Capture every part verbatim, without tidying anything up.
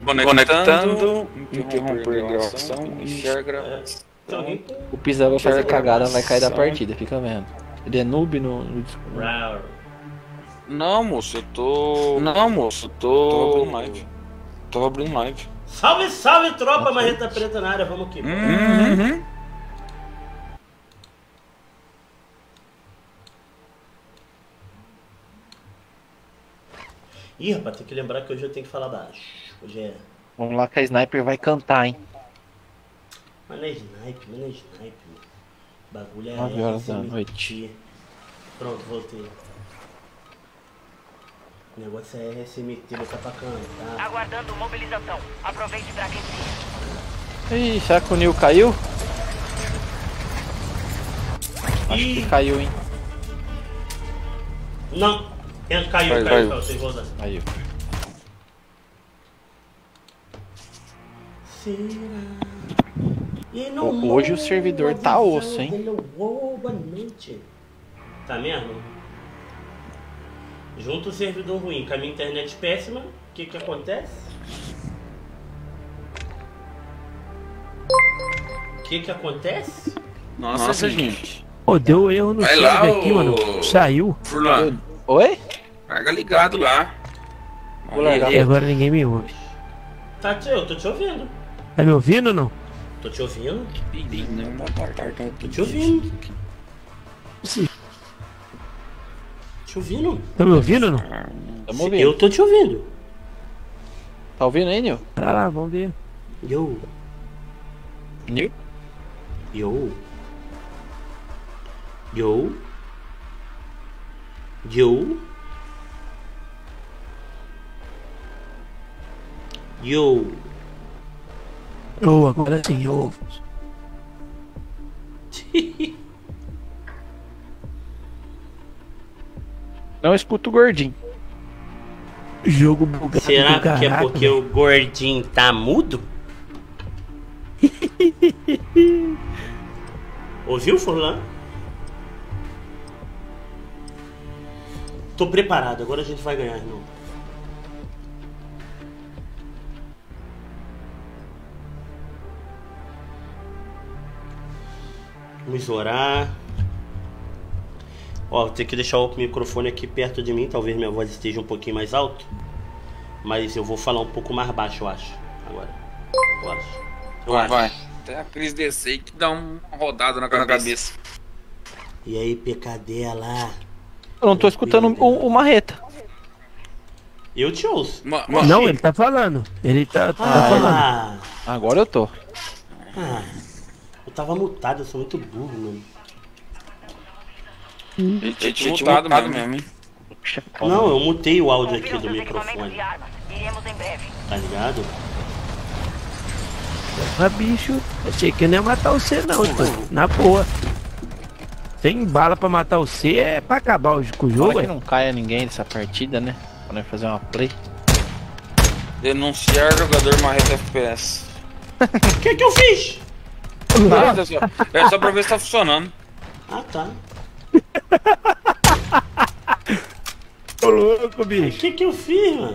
Conectando, interromper gravação, enxerga gravação. O Pizza vai fazer cagada, vai cair da partida, fica vendo. Ele é noob no, no Discord. Não, moço, eu tô. Não, moço, eu tô. Tô abrindo live. Tô abrindo live. Salve, salve, tropa, Marreta Preta na área, vamos aqui. Uhum. Ih, rapaz, tem que lembrar que hoje eu tenho que falar baixo. Hoje é. Vamos lá que a Sniper vai cantar, hein? Mas não é snipe, mas não é snipe. O bagulho é. nove horas da S M T. noite. Pronto, voltei. O negócio é S M T, botar pra cantar. Aguardando mobilização. Aproveite pra aquecer. Ih, será que o Nil caiu? Acho Ih. que caiu, hein? Não! Caiu, Vai, caiu, vai. caiu, vocês vão dar. Caiu. Ho- hoje o servidor tá osso, hein? Boa noite. Tá mesmo? Junto o servidor ruim com a minha internet péssima, o que que acontece? O que que acontece? Nossa, Nossa gente. Pô, deu erro no Vai server lá, aqui, ô- mano. Saiu. Furlan, Oi? carga ligado lá. Vou largar. E agora ninguém me ouve. Tá, eu tô te ouvindo. Tá me ouvindo ou não? Tô te ouvindo. Não, Tô te ouvindo. Sim. Te ouvindo? Tá me ouvindo ou não? Tamo ouvindo. Eu tô te ouvindo. Tá ouvindo aí, Nil? Tá lá, vamos ver. Yo, Nil? yo. Yo. Yo. Yo. Ô, agora sim, ô. Não escuta o gordinho. Jogo bugado Será do que é caraca, porque o gordinho tá mudo? Ouviu, Furlan? Tô preparado, agora a gente vai ganhar, irmão. Vamos orar. Ó, vou ter que deixar o microfone aqui perto de mim, talvez minha voz esteja um pouquinho mais alto. Mas eu vou falar um pouco mais baixo, eu acho. Agora. Eu acho. Eu Vai, acho. vai. Até a Cris descer que dá uma rodada na cabeça. E aí, pecadela? Eu não tô escutando o, o Marreta. Eu te ouço. Ma- ma- Não, ele tá falando. Ele tá, tá falando. Ah, Agora eu tô. ah, eu tava mutado, eu sou muito burro, mano. Ele tinha te mutado mesmo, hein? Não, eu mutei o áudio aqui Confira do os seus equipamentos microfone, e armas. Iremos em breve. tá ligado? Mas, bicho, achei que eu não ia matar você, não, pô. Na boa. Sem bala pra matar você é pra acabar o- com o jogo, Jogo que é? não caia ninguém dessa partida, né? Pra nós fazer uma play. Denunciar jogador Marreta F P S. O que que eu fiz? Nada, só, é só pra ver se tá funcionando. Ah, tá. Ô, louco, O bicho. que que eu fiz, mano?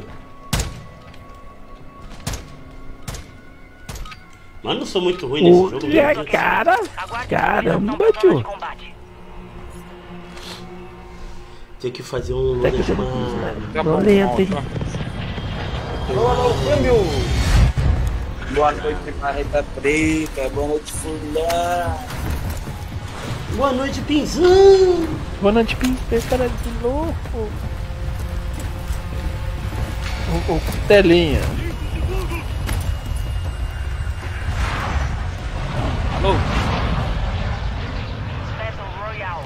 Mano, eu sou muito ruim nesse jogo. Olha, meu. cara. Aguarde Caramba, a zona tio. de combate. Tem que fazer um load de uma... Tá Tô bom, lento, hein? Boa noite, Marreta Preta. Boa noite, Fulano. Boa noite, Pinzão! Boa noite, Pinter, cara de louco. O, o Costelinha. Alô? Battle Royale.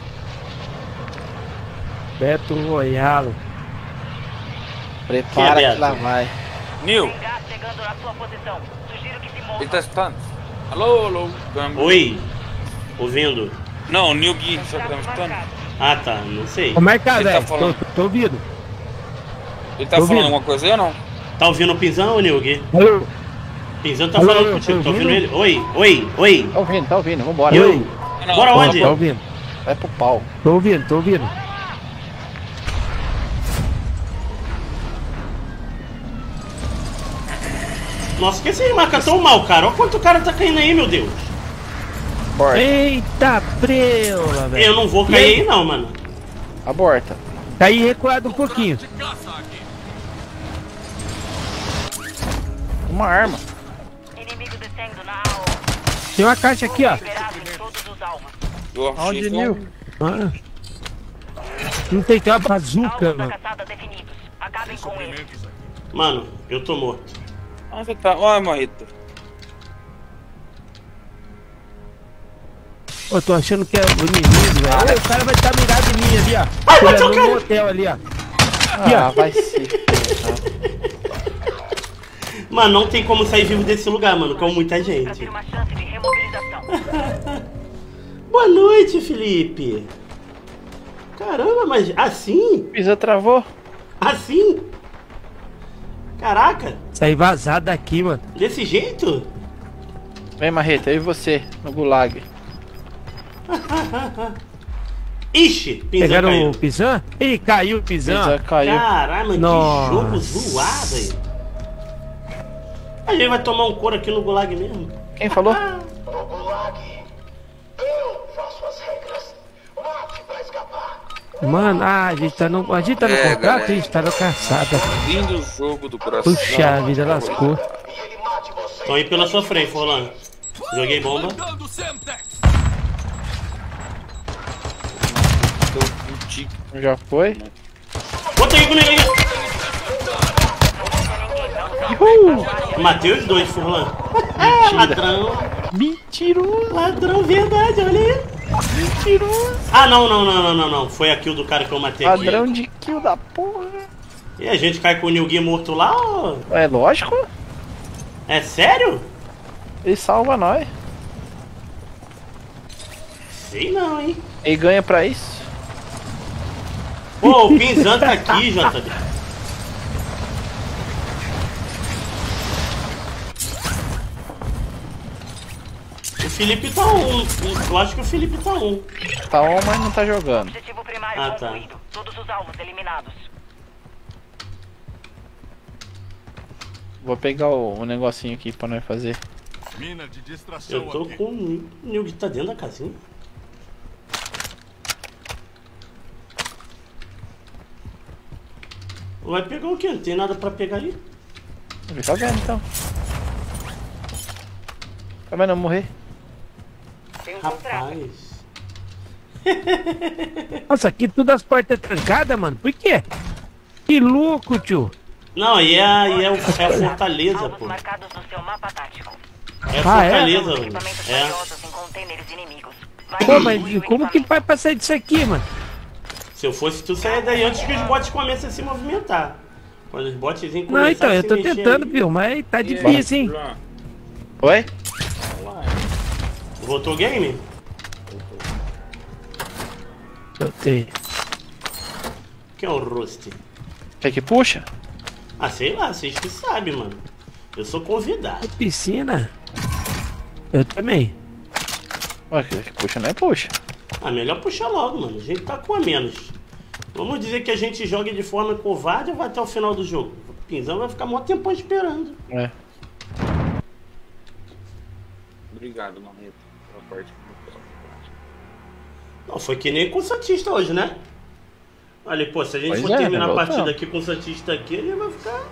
Beto Royalo. Prepara Quem é que lá Beto? vai. Nil, Tem gás chegando na sua posição. Sugiro que se mova. ele tá escutando? Alô, alô. Câmbio. Oi! Ouvindo? Não, Nil Gui, será que tá me escutando? Ah, tá, não sei. Como é que tá, Ele tá velho? falando. Tô, tô ouvindo. Ele tá Tô falando ouvindo. alguma coisa aí ou não? Tá ouvindo o Pinzão, Nilgui? Alô? Pinzão tá Alô, falando alô, contigo, tô tá ouvindo ouvindo? ele? Oi, oi, oi! Tá ouvindo, tá ouvindo, vambora. Oi! Não, Bora não, onde? Tá ouvindo? Vai pro pau. Tô ouvindo, tô ouvindo. Nossa, que esse marca tão mal, cara. Olha quanto cara tá caindo aí, meu Deus. Aborta. Eita preula, velho. Eu não vou cair aí não, mano. Aborta. Tá aí recuado um pouquinho. Uma arma. Inimigo descendo na A O. Tem uma caixa aqui, ó. Liberado em todos os alvos. Eu achei Onde, que- Nil? Ah. Não tem, tem uma bazuca, Alvos da mano. caçada definidos. Acabem com eles. Mano, eu tô morto. Ah, você tá. Olha, Marreta. Eu tô achando que é o inimigo, velho. Olha, o cara vai estar mirado em mim ali, ó. Ai, Ele bateu o no cara. motel ali, ó. Ah, vai se. Mano, não tem como sair vivo desse lugar, mano, com muita Pra gente. ter uma chance de remobilização. Boa noite, Felipe. Caramba, mas assim? Pisa travou. Assim? Caraca, Sair vazado daqui, mano. desse jeito? Vem, Marreta, eu e você, no gulag. Ixi, Pinzão Pegaram caiu. o Pisan? Ih, caiu o Pisan. Pisa caiu. Caralho, mano, Nossa. que jogo zoado aí. A gente vai tomar um couro aqui no gulag mesmo. Quem falou? O Gulag. Eu faço as regras. Mate pra escapar. Mano, ah, a gente tá no, a gente tá no É, contrato, galera. a gente tá no caçada. Lindo jogo do coração. Puxa, a vida lascou. E ele mate você. Tô aí pela sua frente, Forlan. Joguei bomba. Deu um tique. Já foi? Bota aí comigo aí. Matei os dois, Forlan. Ladrão. Mentiroso. Ladrão, verdade, olha aí. Mentiroso. Ah, não, não, não, não, não, não. Foi a kill do cara que eu matei aqui. Padrão de kill da porra. E a gente cai com o New Gear morto lá, ó. É lógico. É sério? Ele salva nós. Sei não, hein. Ele ganha pra isso. Pô, o Pinzão tá aqui, J B. O Felipe tá um. Eu acho que o Felipe tá um. Tá on, mas não tá jogando. Objetivo primário Ah, tá. concluído. Todos os alvos eliminados. Vou pegar o, o negocinho aqui pra nós fazer. Mina de distração Eu tô aqui. com o New Gear tá dentro da casinha. Vai pegar o quê? Não tem nada pra pegar aí? Ele tá vendo então. Tá vendo eu morrer? Tem um contrato. Rapaz. Nossa, aqui tudo as portas trancadas, mano. Por quê? Que louco, tio. Não, aí é, aí é, o, é a fortaleza, Alvos pô. marcados no seu mapa tático. É a Ah, é? fortaleza, mano. Equipamentos É. valiosos em containers inimigos. Vai Pô, mas destruir o como que equipamento. vai passar disso aqui, mano? Se eu fosse tu, saia daí antes que os bots comecem a se movimentar. Quando os bots começarem Não, então, a eu se tô mexer tentando, aí. viu? Mas tá difícil, hein? Oi? Voltou o game? Eu tenho. Quem é o Rost? Quer que puxa? Ah, sei lá, vocês que sabem, mano. Eu sou convidado. Piscina? Eu também. Ué, que que puxa não é puxa. Ah, melhor puxar logo, mano. A gente tá com a menos. Vamos dizer que a gente joga de forma covarde ou vai até o final do jogo? O Pinzão vai ficar mó tempão esperando. É. Obrigado, Marreta, pela parte que Não, foi que nem com o Santista hoje, né? Olha, pô, se a gente Pois for é, terminar né, a partida voltando. aqui com o Santista aqui, ele vai ficar...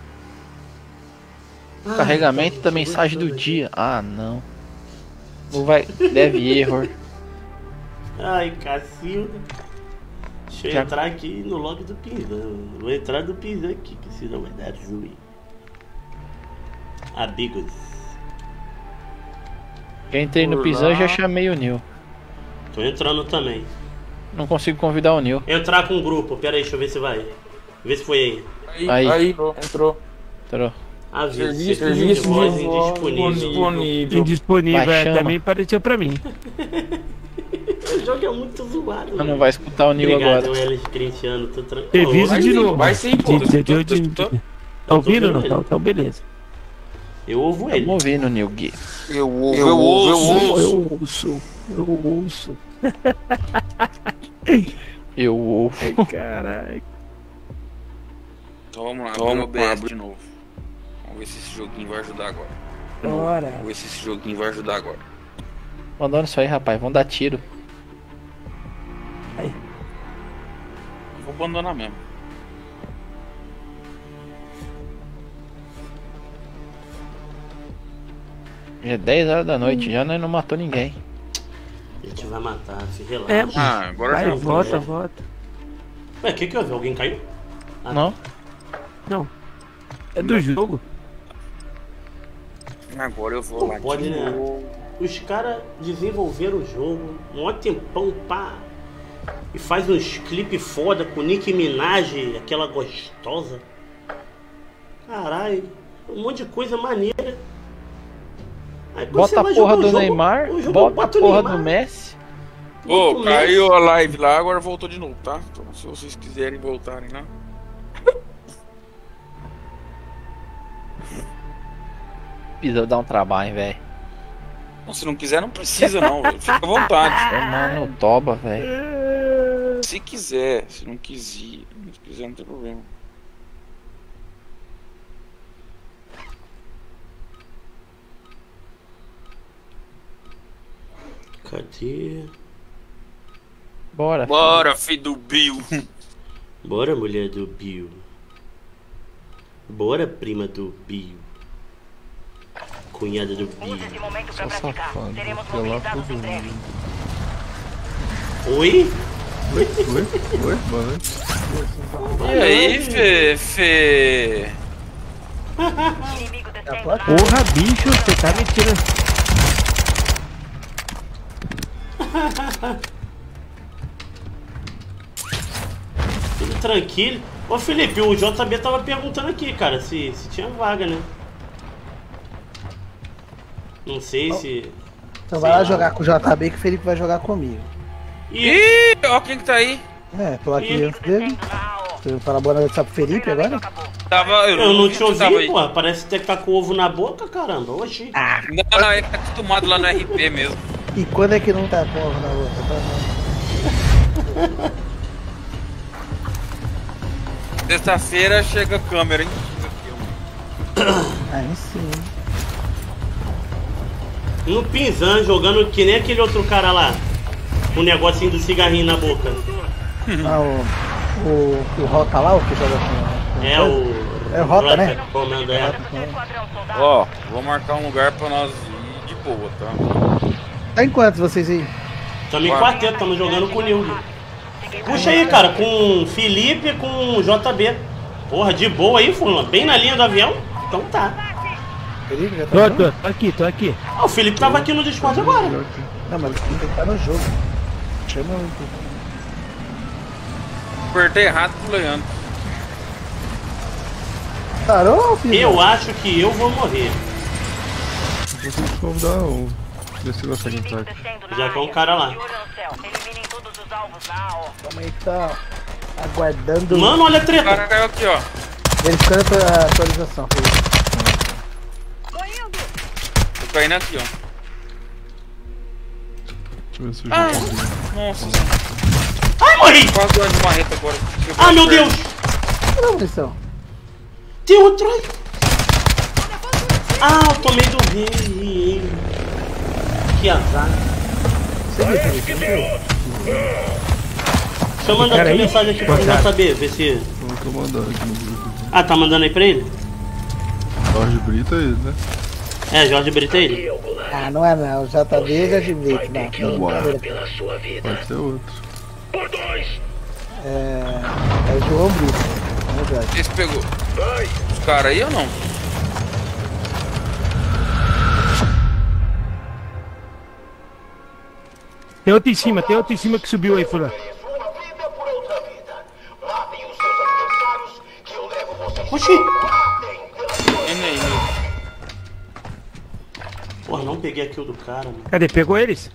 Carregamento da mensagem do dia. Ah, não. Não vai. Deve error. Ai, Cacilda. Deixa eu Já- entrar aqui no log do Pinzão. Vou entrar do Pinzão aqui, que senão vai dar ruim. Amigos. Entrei no pisão e já chamei o Nil. Tô entrando também. Não consigo convidar o Nil. Entrar com o grupo, pera aí, deixa eu ver se vai. Vê se foi aí. Aí, Aí. aí, entrou. Entrou. Aviso, Serviço, serviço de voz de indisponível. indisponível. Indisponível, Vai, é, chama. também apareceu pra mim. O jogo é muito zoado. Não, mano. não vai escutar o Nil Obrigado, agora. Elis Cristiano, tô tranquilo. Serviço vai de sim, novo. vai sim, pô. De- de- de- Tô- tô- tô- de- Tá ouvindo ou não? Tá, então beleza. Eu ouvo ele. Vamos ouvir no Nil Gui. Eu ouço, eu ouço, eu ouço. Eu ouço. Eu ouço. Eu ouvo. Caralho. Então vamos lá, vamos abrir de novo. ver se esse joguinho vai ajudar agora. Bora. Vou ver se esse joguinho vai ajudar agora. Abandona isso aí, rapaz. Vamos dar tiro. Aí. Vou abandonar mesmo. Já é dez horas da noite, já nós não matou ninguém. A gente vai matar, se relaxa. É, Ah, agora vai, já volta, foi. volta. Ué, o que que houve? Alguém caiu? Ah, Não? Não. É do jogo. Agora eu vou Pô, lá. pode, de né? novo. Os caras desenvolveram o jogo, um tempão, pá. E faz uns clipes foda com Nicki Minaj, aquela gostosa. Caralho, um monte de coisa maneira. Aí quando você Bota a vai porra jogar o do jogo, Neymar, o jogo bota a o porra Neymar. do Messi. Ô, Muito caiu a live lá, agora voltou de novo, tá? Então, se vocês quiserem voltarem lá. Precisa dar um trabalho, velho. Não, se não quiser, não precisa não, velho. Fica à vontade. É mano, toba, velho. Se quiser, se não quiser, se quiser não tem problema. Cadê? Bora. Bora, filho do Bill. Bora, mulher do Bill. Bora, prima do Bill. Cunhada do Bill. Use esse momento pra Só praticar. safado, Seremos porque lá mobilizados todo em breve. mundo. Oi? Oi? Oi? Oi? Boa noite. E aí, Fê? Fê? Inimigo É descendo na Porra, bicho, você tá me tirando. Tudo tranquilo. Ô Felipe, o J B tava perguntando aqui, cara, se, se tinha vaga, né? Não sei se. Então sei vai lá jogar com o J B que o Felipe vai jogar comigo. Ih, Ih, ó quem que tá aí. É, tô aqui Ih, antes dele. descendo na A O. Você fala boa noite só pro Felipe agora? Acabou. Tava, eu, eu não vi te que tu tava ouvi, aí. pô. Parece que tá com o ovo na boca, caramba. Oxi. Não, não, ele tá acostumado lá no R P mesmo. E quando é que não tá com ovo na boca? Tá? Sexta-feira chega a câmera, hein? Aí sim. No Pinzan, jogando que nem aquele outro cara lá. Com um negocinho do cigarrinho na boca. Ah, o, o, o Rota lá, o que joga com... com É coisa? o. É o Rota, né? Comando, é. Esquadrão soldado. Ó, vou marcar um lugar pra nós ir de boa, tá? Tá em quantos vocês aí? Tamo em Vai. quarteto, tamo jogando com o Nildo. Puxa aí, cara, com o Felipe e com o J B. Porra, de boa aí, Fulano. Bem na linha do avião? Então tá. Felipe já tá Tô, jogando? tô, tô aqui, tô aqui. Ah, o Felipe tava aqui no Discord agora. Não, mas tem que estar no jogo. Chama o... Apertei errado pro Leandro. Parou, filho? Eu acho que eu vou morrer. Vocês vão dar um. Vê se consegue entrar Inimigo aqui. descendo na Já que é um área. cara lá. De olho no céu. Eliminem todos os alvos na A O. Calma aí que tá aguardando... Mano, olha a O treta. cara caiu aqui, ó. Verificando a atualização, Felipe. Tô caindo aqui, ó. Deixa eu ver se o Ah, jogo abre. nossa. Ai, morri. Quase dois de marreta agora. Chegou Ah, meu perto. Deus. Cadê a munição? Tem outro aí. Ah, eu tomei do rei. Que azar. Você viu, Felipe? Deixa eu mandar Pera aqui aí. mensagem aqui pra Boa ele tarde. saber, ver se. Eu tô mandando aqui no grupo. Ah, tá mandando aí pra ele? Jorge Brito é ele, né? É, Jorge Brito é ele. Ah, não é não. J B e Jorge Brito, não. Não, Uau. brincadeira. Pode ser outro. É... É o João Brito. É verdade. Esse pegou. Os caras aí ou não? Tem outro em cima, tem outro em cima que subiu aí, fulano. Uma vida por outra vida. Matem os seus adversários que eu levo vocês. Oxi. Matem pela Ele aí, ele. Porra, não peguei a kill do cara, mano. Cadê? Pegou eles?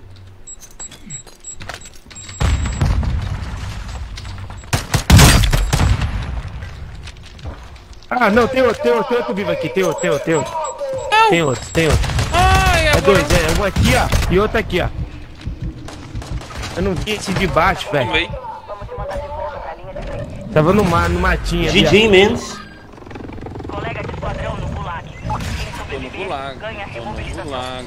Ah, não, tem outro, tem outro, tem outro vivo aqui, tem outro, tem outro, tem outro. Tem outro, tem outro. Ai, É agora... dois, é um aqui, ó, e outro aqui, ó. Eu não vi esse de baixo, velho. Tomei. Vamos te mandar de volta pra linha de frente. Tava no, ma no matinho ali, ó. G G Mendes. Colega de esquadrão no Gulag. no gulag, tô no gulag.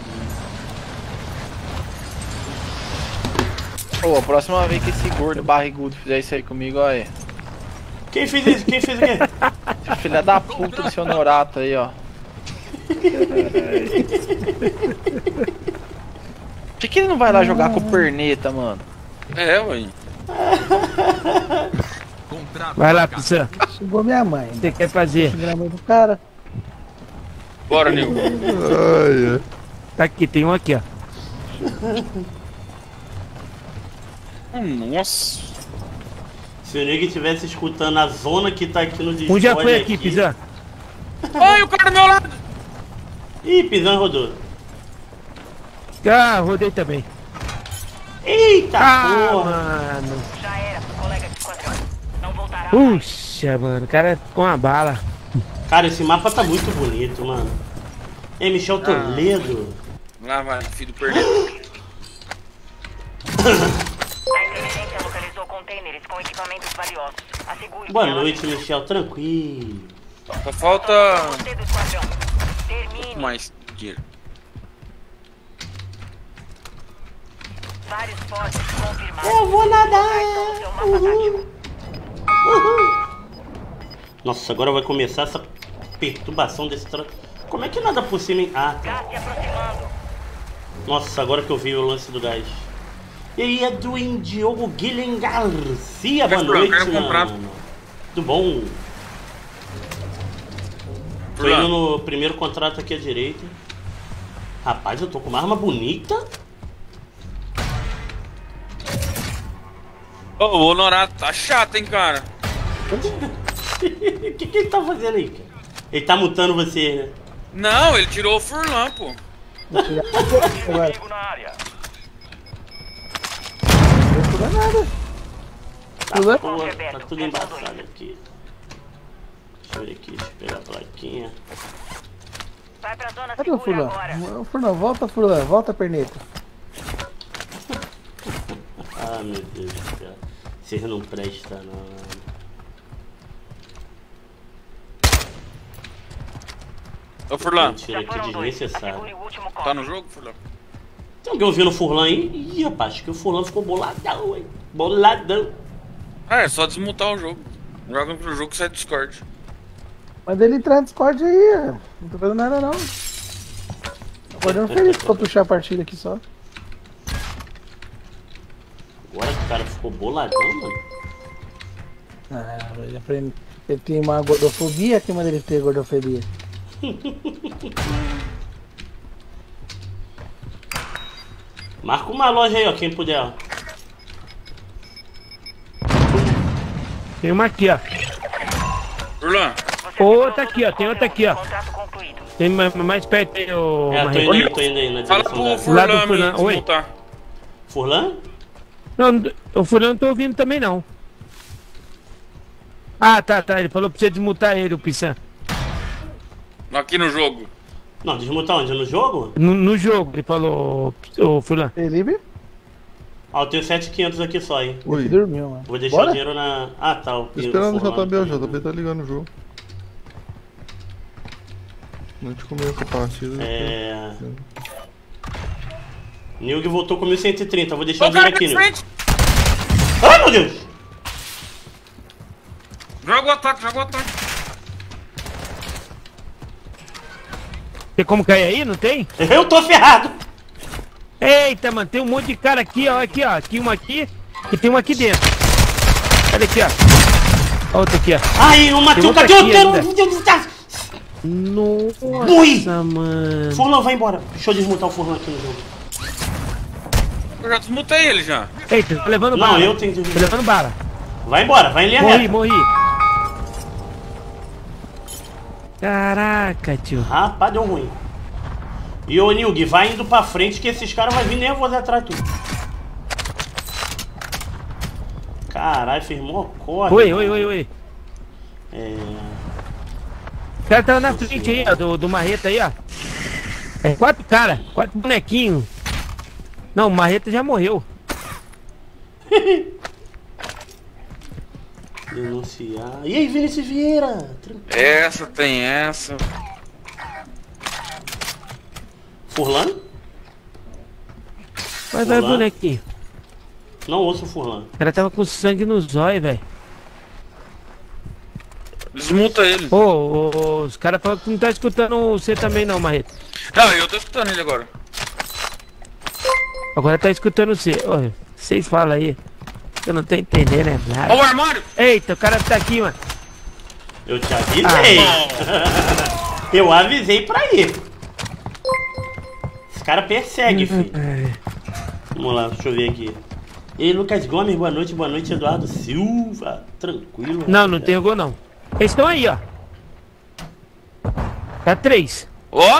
Pô, a próxima vez que esse gordo barrigudo fizer isso aí comigo, olha aí. Quem fez isso? Quem fez o quê? Esse filho da puta do seu Norato aí, ó. Por que, que ele não vai lá jogar com o perneta, mano? É, ué. Vai lá, Pissan. Chegou minha mãe. O que você quer fazer? Chegou a mãe do cara. Bora, Nil. Ai, ai. Tá aqui, tem um aqui, ó. Nossa. Se o nego estivesse escutando a zona que tá aqui no Discord. Um já foi aqui, Pissan. Ai, o cara do meu lado. Ih, Pisão rodou. Ah, rodei também. Eita Ah, porra! mano. Já era, colega de esquadrão. Não voltará mais. Puxa, mano. O cara com a bala. Cara, esse mapa tá muito bonito, mano. É Michel Toledo. Lá vai, filho do perneta. A inteligência localizou containers com equipamentos valiosos. Assegure Boa que ela- noite, Michel. Tranquilo. Só falta Você do esquadrão. Termine. mais dinheiro. Vários postos confirmados. Eu vou nadar. Seu mapa tático. Nossa, agora vai começar essa perturbação desse tra... Como é que nada por cima, hein? Ah, tá. Gás se aproximando. Nossa, agora que eu vi o lance do gás. E aí é do Diogo Guilherme Garcia. Boa Quero noite, quero comprar. mano. Tudo bom? Tô Por lá. indo no primeiro contrato aqui à direita. Rapaz, eu tô com uma arma bonita. Ô, o Honorato tá chato, hein, cara. O que, que ele tá fazendo aí, cara? Ele tá mutando você, né? Não, ele tirou o Furlan, pô. Agora, Perigo na área. não foi nada. Tudo bem? Pô, tá tudo embaçado aqui. Deixa eu ver aqui, deixa eu pegar a plaquinha. Vai pra zona Cadê o segura Furlan? agora. O Furlan, volta, Furlan, volta, perneta. Ah, meu Deus do céu. Vocês não prestam, não. Ô, Furlan, Mentira, Já que foram dois. desnecessário. Assegure o último tá cofre. no jogo, Furlan? Tem alguém ouvindo o Furlan aí? Ih, rapaz, acho que o Furlan ficou boladão, hein? Boladão. Ah, é só desmutar o jogo. Joga pro jogo e sai do Discord. Manda ele entrar no Discord aí, não tô fazendo nada não. Acordando feliz pra puxar a partida aqui só. Agora que o cara ficou boladão, mano. Ah, ele, aprende... ele tem uma gordofobia, que manda ele ter gordofobia. Marca uma loja aí, ó, quem puder, ó. Tem uma aqui, ó. Furlan, Você Outra livrou aqui, ó, todos tem os outra aqui, ó. Contrato concluído. Tem mais, mais perto aí, ô. É, tô Marreco. indo aí, tô indo aí na fala direção pro da... Furlan Lá do me Furlan. Oi. desmutar. Furlan? Não, o Furlan não tô ouvindo também, não. Ah, tá, tá. Ele falou pra você desmutar ele, o Pissan. Aqui no jogo. Não, desmutar onde? No jogo? No, no jogo, ele falou, o Furlan. Felipe? Ah, eu tenho sete mil e quinhentos aqui só, hein. Ele Oi. dormiu, mano. Vou deixar Bora? o dinheiro na... Ah, tá. O Tô esperando o Furlan J B, o tá J B indo. tá ligando o jogo. A gente começa a partida. É... Nilg voltou com mil cento e trinta, vou deixar Ô, o dinheiro cara, aqui, pra Nilg. frente. Ai, meu Deus! Joga o ataque, joga o ataque. Tem como cair aí? Não tem? Eu tô ferrado! Eita, mano, tem um monte de cara aqui, ó. Aqui, ó. Aqui uma aqui e tem uma aqui dentro. Olha aqui, ó. A outra aqui, ó. Ai, uma Tem tuca outra de aqui outro! Nossa, Ui! mano. Furlan, vai embora. Deixa eu desmutar o Furlan aqui no jogo. Eu já desmutei ele já. Eita, tô levando Não, bala. eu tenho que... Tô levando bala. Vai embora, vai em linha Morri, reta. morri. Caraca, tio. Rapaz, deu ruim. E ô Nilg, vai indo pra frente que esses caras vão vir nervoso atrás de tu. Caralho, fez mó corre. Oi, oi, oi, oi. É... O cara tava na frente aí, ó, do, do Marreta aí, ó. É quatro caras, quatro bonequinhos. Não, o Marreta já morreu. Denunciar. E aí, Vinícius Vieira? Tranquilo. Essa tem essa. Furlan? Vai, vai, bonequinho. Não ouço o Furlan. O cara tava com sangue nos olhos, velho. Desmuta ele. Ô, ô, ô, os caras falam que não tá escutando você também não, Marreto. Não, eu tô escutando ele agora. Agora tá escutando você. Ô, vocês falam aí. Eu não tô entendendo, é nada. Ó o armário! Eita, o cara tá aqui, mano. Eu te avisei. Ah, eu avisei pra ir. Os caras perseguem, filho. Vamos lá, deixa eu ver aqui. Ei, Lucas Gomes, boa noite, boa noite, Eduardo Silva. Tranquilo. Não, não tem gol não. Eles estão aí, ó. Tá três. Ó!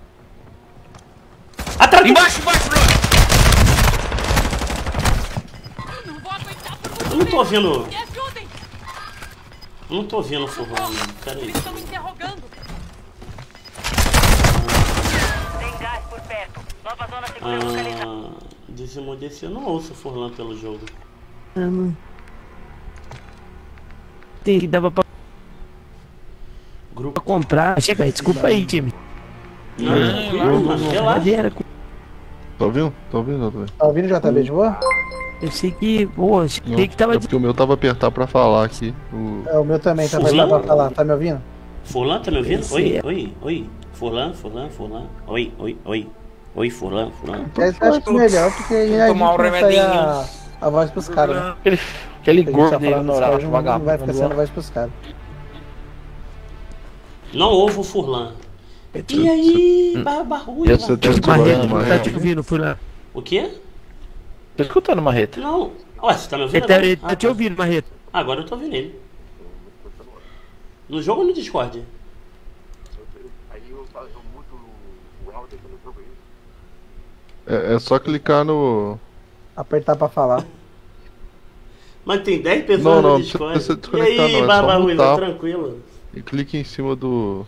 Atrás! Embaixo, embaixo, Bruno! Eu não tô vendo. Eu não tô vendo o Furlan, pera aí. Estão me interrogando. Tem gás por perto. Nova zona segura localizada. Ah, desemudecer, eu não ouço o Furlan pelo jogo. Ah, não. Tem que dava pra Grupo. comprar. Chega aí, desculpa aí, time. Não, não, mano, relaxa. Era com- Tá ouvindo? Tá ouvindo, J B? Tá ouvindo, J B, de boa? Eu sei que, pô, Não, achei que tava é porque o meu tava apertar pra falar aqui. O... É, o meu também, tá Furlan? apertado pra falar. Tá me ouvindo? Furlan, tá me ouvindo? Esse Oi, é. oi, oi. Furlan, Furlan, Furlan. Oi, oi, oi. Oi, Furlan, Furlan. É, acho que melhor, porque aí a gente tomar um não sai a, remedinho. a voz pros caras, né? Aquele, aquele Se a gente gordo tá dele falando no dos horário caras, não vai vagabundo. ficar sendo a voz pros caras. Não ouve o Furlan. E aí, barbarruia? Eu sou teu Marreto, Marreto. tá te ouvindo, fui lá. O quê? Tô escutando, Marreto. Não. Ué, você tá me ouvindo Ele tá, agora? ele tá Ah, te ouvindo, Marreto. Agora eu tô ouvindo ele. No jogo ou no Discord? É, é só clicar no. Apertar pra falar. Mas tem dez pessoas Não, não, no não Discord. precisa E desconectar, aí, não, é só barbarruia, mutar. tranquilo. E clique em cima do.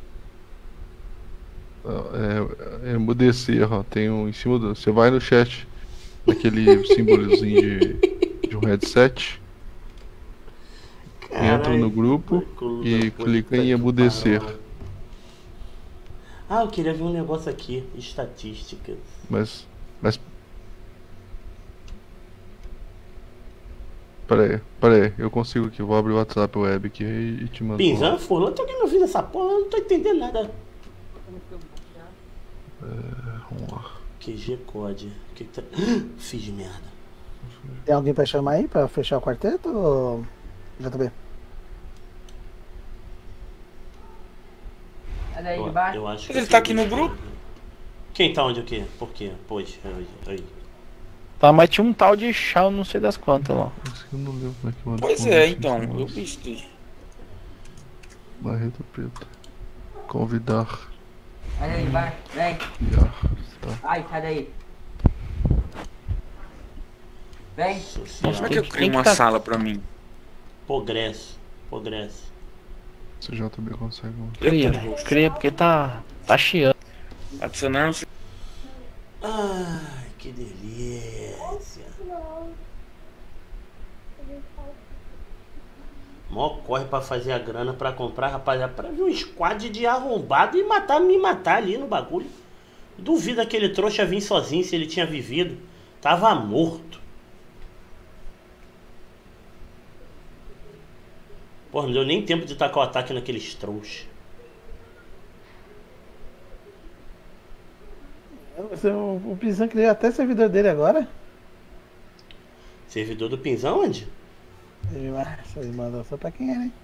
É, é, emudecer, ó. Tem um em cima do. Você vai no chat, aquele símbolozinho de, de um headset. Entra Caralho, no grupo cu da e puta clica que em emudecer. pariu. Ah, eu queria ver um negócio aqui. Estatísticas. Mas. Mas. Pera aí, pera aí, eu consigo aqui, eu vou abrir o WhatsApp web aqui e, e te mando. Pinzão, Furlan, tem alguém me ouvindo essa porra? Eu não tô entendendo nada. É, vamos lá. Q G Code. Que que tá... Fiz merda. Tem alguém pra chamar aí pra fechar o quarteto ou. J B? Olha aí Eu, embaixo. eu acho que Ele sim, tá aqui no deixa eu grupo? ver. Quem tá onde o quê? Por quê? Pois, aí, aí. Tá, mas tinha um tal de chá, não sei das quantas lá. Eu não lembro como é que manda. Pois é, então. Eu vi isso aí. Barreto Preto. Convidar. Olha aí embaixo. Vem. Enviar. Tá. Ai, sai daí. Vem. Social. Como é que eu Quem crio que uma tá- sala pra mim? Progresso. Progresso. Se o J B consegue. um. Cria, Eita, velho. rosto. Cria, porque tá. Tá chiando. Adicionar um. Ai, que delícia. Mó corre pra fazer a grana pra comprar, rapaziada, pra ver um squad de arrombado e matar, me matar ali no bagulho. Duvido aquele trouxa vir sozinho se ele tinha vivido. Tava morto. Porra, não deu nem tempo de tacar o ataque naqueles trouxa. O, o Pizan criou até servidor dele agora. Servidor do Pinzão onde? Ele vai- ele mandou só pra quem é, né?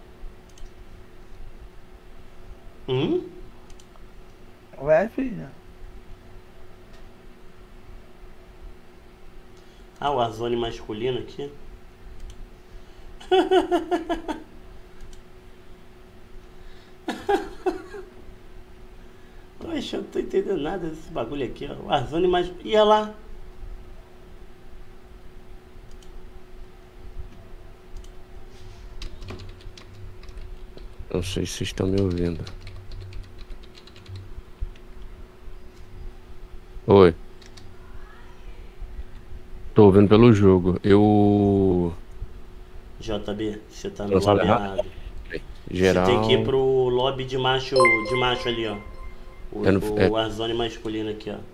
Hum? Vai, filho. Ah, o Warzone masculino aqui. Poxa, eu não tô entendendo nada desse bagulho aqui, ó. O Warzone masculino. Ia lá. Não sei se vocês estão me ouvindo. Oi. Tô ouvindo pelo jogo. Eu. J B, você tá no Eu lobby falo errado. Geral. Você tem que ir pro lobby de macho, de macho ali, ó. O, Eu não- o é. Warzone masculino aqui, ó.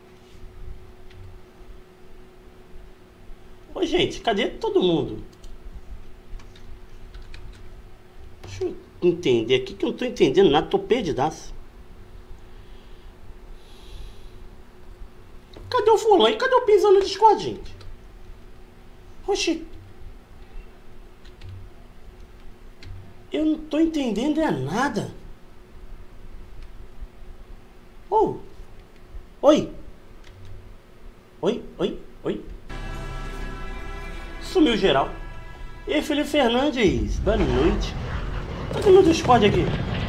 Ô, gente, cadê todo mundo? Deixa eu entender aqui que eu não tô entendendo nada, tô perdidaço. Cadê o fulano e cadê o Pinzão no Discord, gente? Oxi. Eu não tô entendendo é nada. Oh. Oi. Oi, oi, oi. Sumiu geral. E aí, Felipe Fernandes, boa noite. Cadê meu Discord aqui?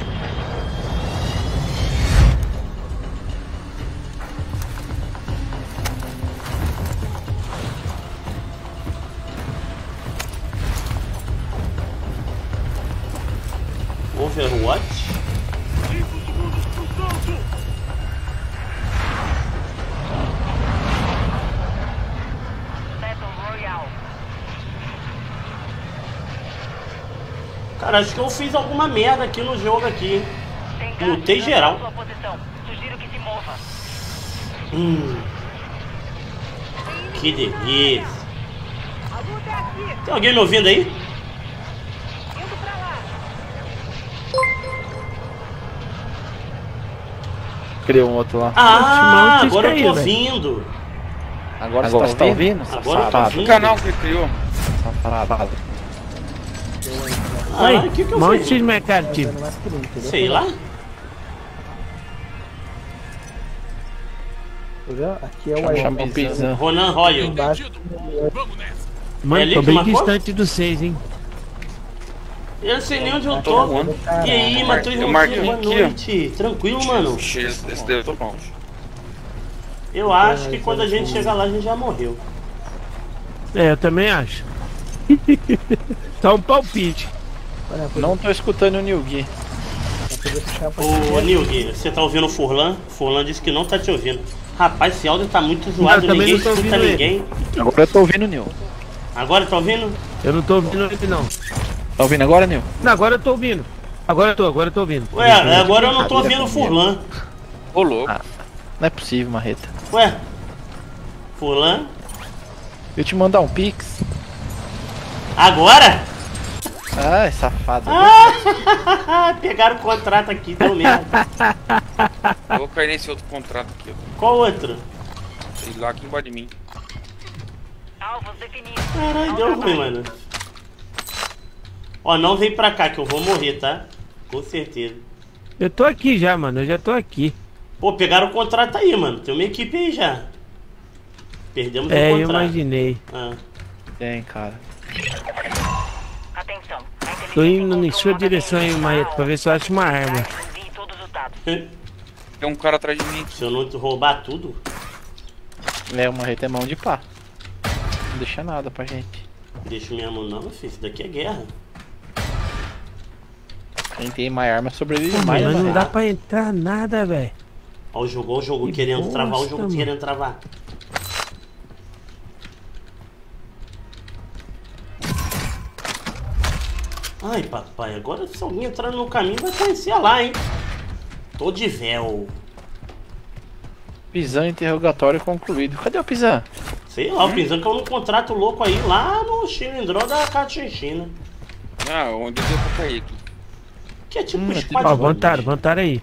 Overwatch? Cara, acho que eu fiz alguma merda aqui no jogo aqui. Mutei geral. Sugiro que se mova. Hum. Que delícia. Tem alguém me ouvindo aí? Criou um outro lá. Ah, agora eu tô velho. ouvindo. Agora, Agora você tá ouvindo? Agora eu tô Safado. ouvindo. O canal que criou. Safado. Ah, o que que eu Mas onde fiz? vocês marcaram, tio? Sei lá. Aqui é o Chama Iron. o Pizan. Ronan Royal. Embaixo. Mano, É ali tô que bem marcou? distante dos seis, hein? Eu não sei nem onde eu tô. E aí, Matheus Eu Monteiro, marquei boa aqui, ó. noite. Tranquilo, mano. Ixi, esse esse daí eu tô longe. Eu acho que quando a gente chegar lá, a gente já morreu. É, eu também acho. Só um palpite. Não tô escutando o New Gui. Ô, Nilgui, você tá ouvindo o Furlan? O Furlan disse que não tá te ouvindo. Rapaz, esse áudio tá muito zoado, Não, também ninguém não tô escuta ouvindo ninguém. Agora eu tô ouvindo o Nil. Agora tá ouvindo? Eu não tô ouvindo ele, não. Tá ouvindo agora, Nil? Não, agora eu tô ouvindo. Agora eu tô, agora eu tô ouvindo. Ué, agora eu não tô ouvindo o Furlan. Ô, louco. Ah, não é possível, Marreta. Ué, Furlan? Eu te mandar um pix. Agora? Ai, safado. Ah, pegaram o contrato aqui, deu merda. Eu vou cair nesse outro contrato aqui, ó. Qual outro? Sei lá aqui embaixo de mim. Alvos definidos. Caralho, deu ruim, mano. Ó, não vem pra cá que eu vou morrer, tá? Com certeza. Eu tô aqui já, mano. Eu já tô aqui. Pô, pegaram o contrato aí, mano. Tem uma equipe aí já. Perdemos É, o eu contrato. imaginei. Ah. Tem, cara. Atenção. A Tô indo em inteligência sua encontrou direção aí, Marreta, pra ver se eu acho uma arma. Envie todos os dados. Tem um cara atrás de mim aqui. Se eu não roubar tudo. É, o Marreta é mão de pá. Não deixa nada pra gente. Deixa minha mão não, filho. Isso daqui é guerra. Quem tem mais arma sobrevive Pô, mais, mas não mano. dá pra entrar nada, velho. Ó, o jogo, ó, o jogo Que querendo bosta, travar, o jogo mano. querendo travar. Ai, papai, agora se alguém entrar no caminho vai conhecer lá, hein? Tô de véu. Pisan interrogatório concluído. Cadê o Pisan? Sei lá, o Pinzão que eu não contrato louco aí lá no Chilindró da Catinchina. Ah, onde deu pra cair aqui? Que é tipo Hum, os é Ó, quatro. vantaram, vantaram aí.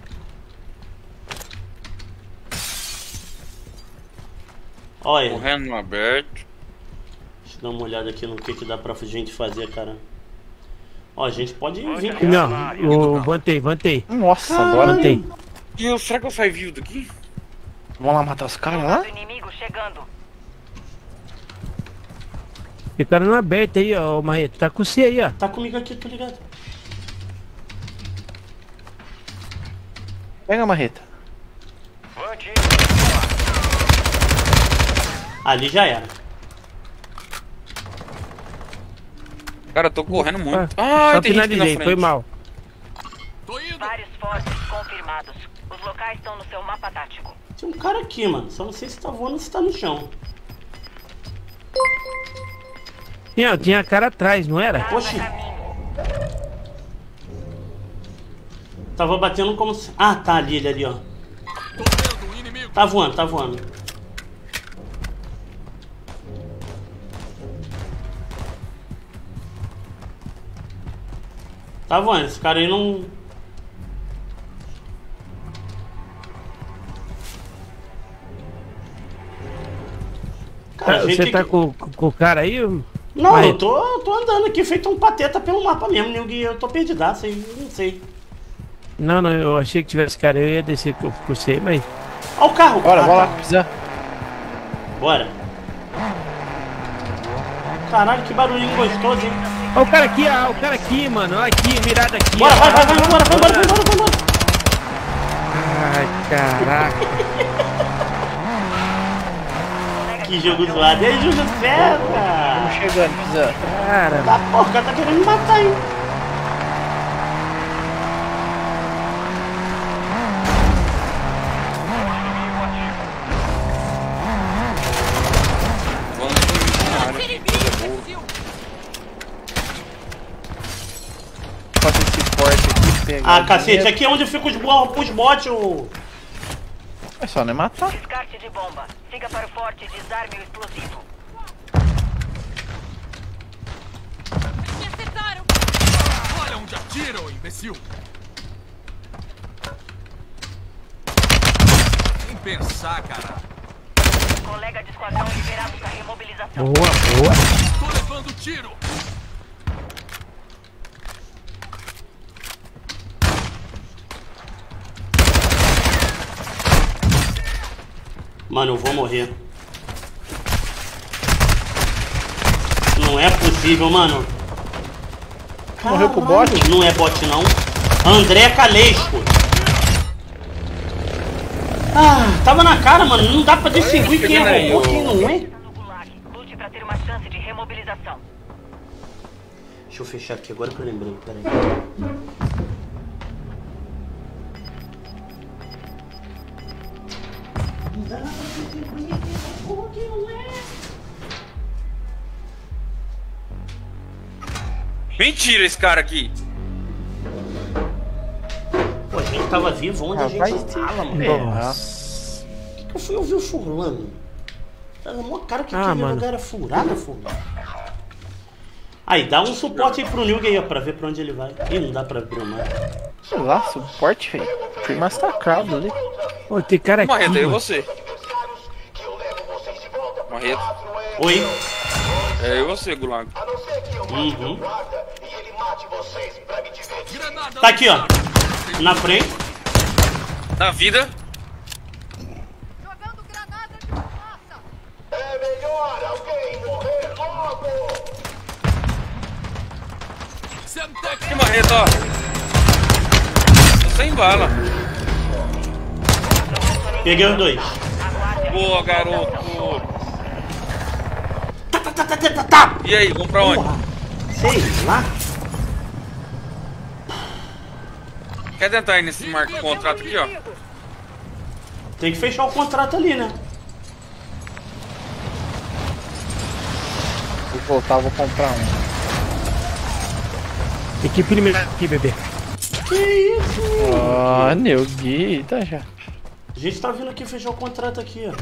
Olha, Correndo no aberto. deixa eu dar uma olhada aqui no que, que dá pra gente fazer, cara. Ó, a gente pode vir. Não, eu vantei, vantei. Nossa, agora Vantei. E eu, será que eu saio vivo daqui? vamos lá matar os caras lá? Do inimigo chegando. Ficaram no aberto aí, ó, Marreta. Tá com você aí, ó. Tá comigo aqui, tô ligado. Pega a Marreta. Ali já era. Cara, eu tô correndo muito. Ah, Ah, só tem gente aqui na finalizei, frente. foi mal. Vários fortes confirmados. Os locais estão no seu mapa tático. Tem um cara aqui, mano. Só não sei se tá voando ou se tá no chão. Tinha, tinha cara atrás, não era? Oxi. Tava batendo como se... Ah, tá ali, ele ali, ó. Tá voando, tá voando. Tá voando, esse cara aí não... Cara, você tá que... com, com o cara aí? Não, Mas... eu tô, tô andando aqui feito um pateta pelo mapa mesmo, eu tô perdidaço aí, não sei. Não, não, eu achei que tivesse cara, eu ia descer com você, mas... Olha o carro! Bora, ah, bora tá. lá, precisa. Bora. Caralho, que barulhinho gostoso, hein? Olha o cara aqui, ó, o cara aqui, mano, olha aqui, mirada aqui. Bora, ó. vai, vai, vai, vai, embora, vai, embora, vai, embora, vai, embora. Ai, caraca. Que jogo zoado. E aí, Júlio César? Estamos chegando, precisa. Cara, tá, porra, o cara tá querendo me matar, hein? Faça esse corte aqui, pegar. Ah, cacete, aqui é onde ficam os, os bots, ô. É só não matar. Descarte de bomba. Siga para o forte e desarme o explosivo. Me acertaram! Olha onde atira, ô imbecil! Nem pensar, cara. Colega de esquadrão liberado para remobilização. Boa, boa. Tô levando tiro! Mano, eu vou morrer. Não é possível, mano. Morreu pro bot? Não é bot, não. André Calesco. Ah, tava na cara, mano. Não dá pra distinguir quem é robô e quem não é. Lute pra ter uma chance de remobilização. Deixa eu fechar aqui agora que eu lembrei. Peraí. Mentira esse cara aqui. Pô, a gente tava vivo onde a gente tava, mano. Nossa. Por que eu fui ouvir o Furlano? Tava mó cara que Ah, aquele mano. lugar era furado, Furlano. Aí, dá um suporte aí pro Nilg aí, ó, pra ver pra onde ele vai. Ih, não dá pra abrir o mapa. Sei lá, suporte, velho. Fui massacrado ali. Ô, tem cara aqui. Marreta, eu e mano. você. Marreta. Oi. É eu e você, Gulag. Uhum. Tá aqui, ó. Na frente. Na vida. Jogando granada de fumaça. É melhor alguém morrer logo. Que marreta, ó. Tô sem bala. Peguei os dois. Boa, garoto. Tá, tá, tá, tá, tá, tá. E aí, vamos pra onde? Porra. Sei lá. Quer tentar ir nesse marco contrato aqui, ó? Tem que fechar o contrato ali, né? Vou voltar, vou comprar um. Equipe eliminada aqui, bebê. Que isso? Ah, Nilg, tá já. A gente tá vindo aqui fechar o contrato aqui, ó.